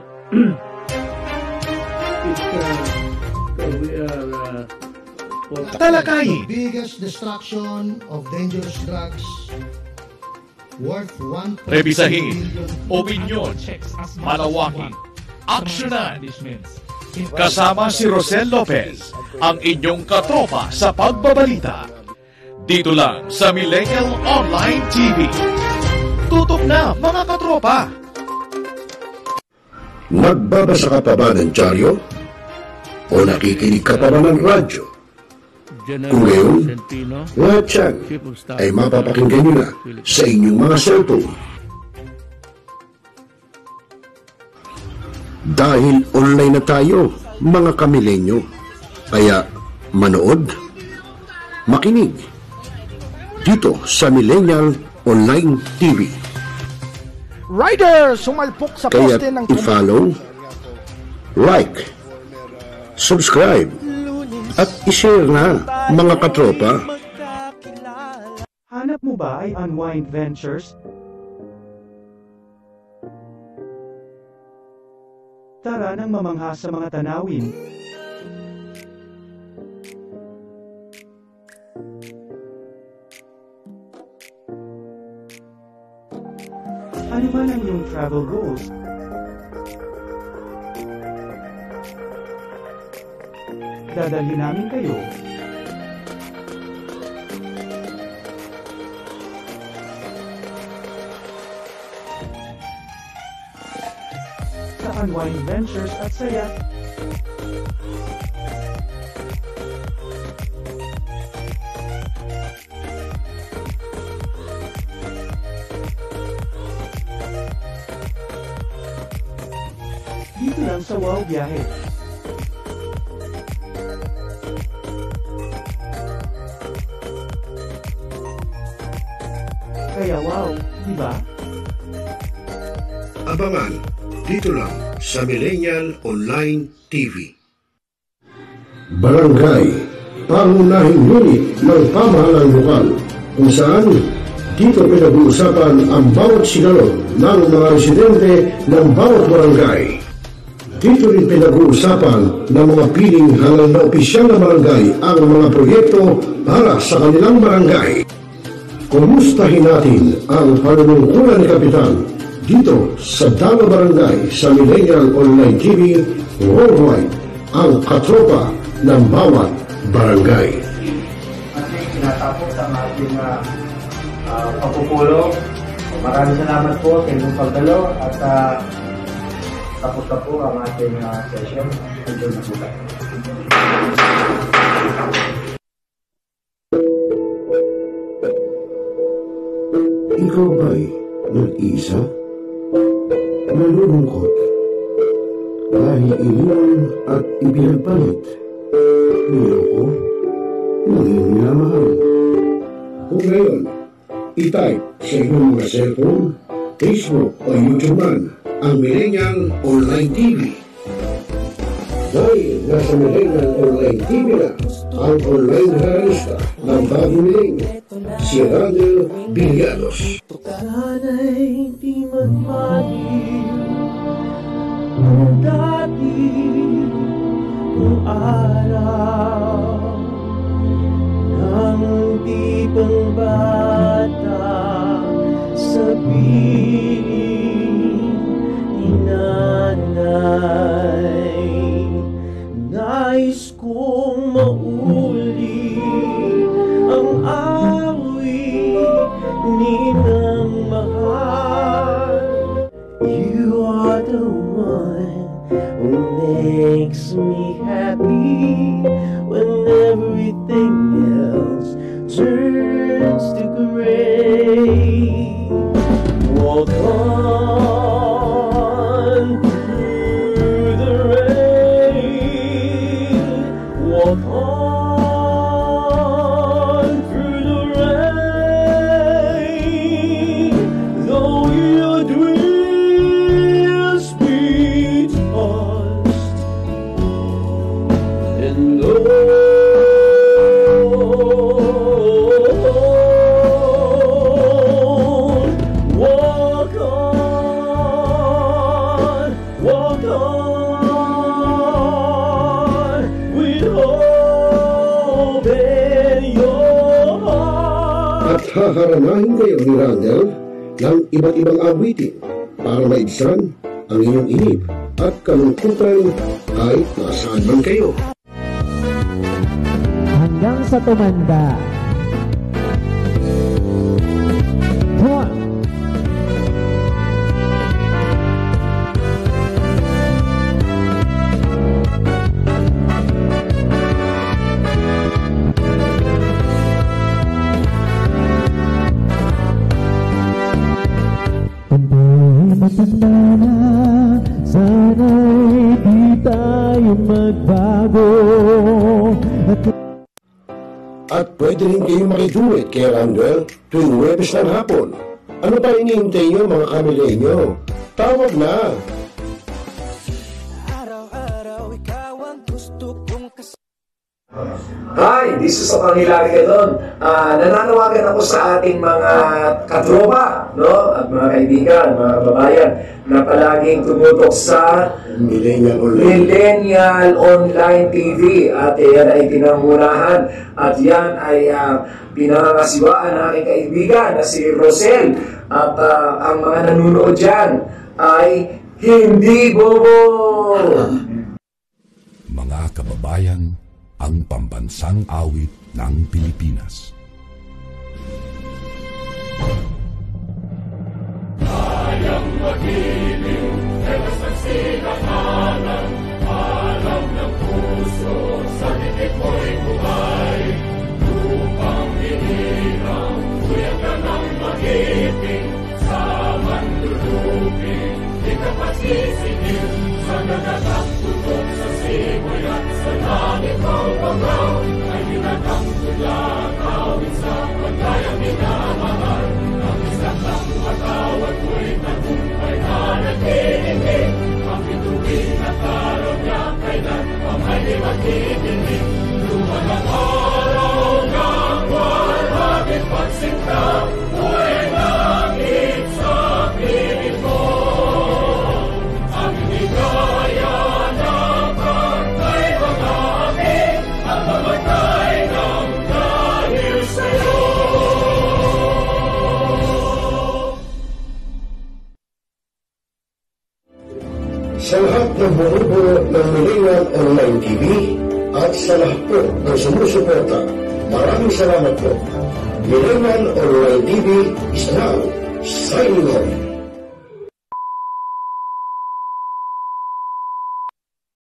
S14: we are
S15: Talakayin. Biggest destruction of dangerous drugs worth 1.
S16: Rebisahin, opinyon, malawakin, aksyonan. Kasama si Rosel Lopez, ang inyong katropa sa pagbabalita. Dito lang sa Millennial Online TV. Tutok na mga katropa!
S1: Nagbabasa ka pa ba ng dyaryo? O nakikinig ka pa ba ng radyo? Kung ngayon, lahat yan ay mapapakinggan nyo na sa inyong mga cellphone. Dahil online na tayo, mga kamilenyo. Kaya manood, makinig, dito sa Millennial Online TV.
S17: Rider, sumalpok sa
S1: Kaya
S17: poste ng
S1: i-follow, like, subscribe, at i-share na, mga katropa.
S18: Hanap mo ba ay Unwind Ventures? Tara nang mamangha sa mga tanawin. Ano man ang iyong travel goals? Dadalhin namin kayo sa Unwind Ventures at saya. Dito lang sa Wow Biyahe. Kaya wow, di ba?
S1: Abangan dito lang sa Millennial Online TV. Barangay, pangunahing unit ng pamahalang lokal kung saan dito pinag-uusapan ang bawat sigalot ng mga residente ng bawat barangay. Dito rin pinag-uusapan ng mga piling halal na opisyal na barangay ang mga proyekto para sa kanilang barangay. Kumustahin natin ang panunungkulan ni Kapitan dito sa Dalo Barangay sa Millennial Online TV worldwide, ang katropa ng bawat barangay.
S19: Ating tinatapos ang ating pagpupulong. Maraming salamat po sa inyong pagdalo at tapos na po ang ating session. Enjoy na po tayo.
S1: Ikaw ba'y nag-iisa? Nalulungkot? Dahil iniwan at ipinagpalit? Niloko? Ngunit minamahal? Kung ngayon, i-type sa inyong mga cellphone, Facebook o YouTube man ang Millennial Online TV. Dahil nasa Millennial Online TV na ang online realista ng bagong milenyo, si Randall Villanos.
S20: Sana'y di magmahil kung dati kung araw ng di pang bata sa piling ni nanay. Nais kong mauli ang awit ninang mahal. You are the one who makes me happy when everything else turns to gray. Walk on through the rain. Walk on through the rain. Though your dreams be tossed and
S1: Gayahin kayo ni Randall ng iba't ibang awitin para maibsan ang inyong inip at kalungkutan kahit nasaan man kayo.
S2: Hanggang sa tumanda. Come on.
S20: Matanda na, sana'y di tayo magbago.
S1: At pwede rin kayo makiduet kay Randall tuwing Huwebes ng hapon. Ano pa hinihintay nyo mga kamilenyo? Tawag na!
S17: Hi, this is Atty. Larry Gadon. Nananawagan ako sa ating mga katropa, no? At mga kaibigan, mga kababayan na palaging tumutok sa Millennial Online TV. At yan ay pinangunahan at yan ay pinangangasiwaan ng aking kaibigan na si Rosel. At ang mga nanunood dyan ay hindi bobo!
S21: Mga kababayan, ang pambansang awit ng Pilipinas.
S14: Kayang mag-ibig, ewas ng sinakanan, alam ng puso, sa titik mo'y buhay. Lupang hinirang, kuyak ka ng mag-ibig, sa manlulupin, di ka pasisingil, sa nagatak tutok sa simoy at sa langit mo pagaw, ay ginatang tula, kawin sa pagkayang minamahal, ang isang lang matawad ko'y tagumpay na nagtitingin, ang bituin at araw niya kailan pamay di magtitingin, lupa ng araw ng walhagin pagsinta, buhay langit sa piling mo, ang hinigaya na pagkay mga at mamatay ng dahil sa'yo.
S1: Sa lahat ng bumubuo ng Millennial Online TV at sa lahat po ng sumusuporta, maraming salamat po. Millennial Online TV is now signing off.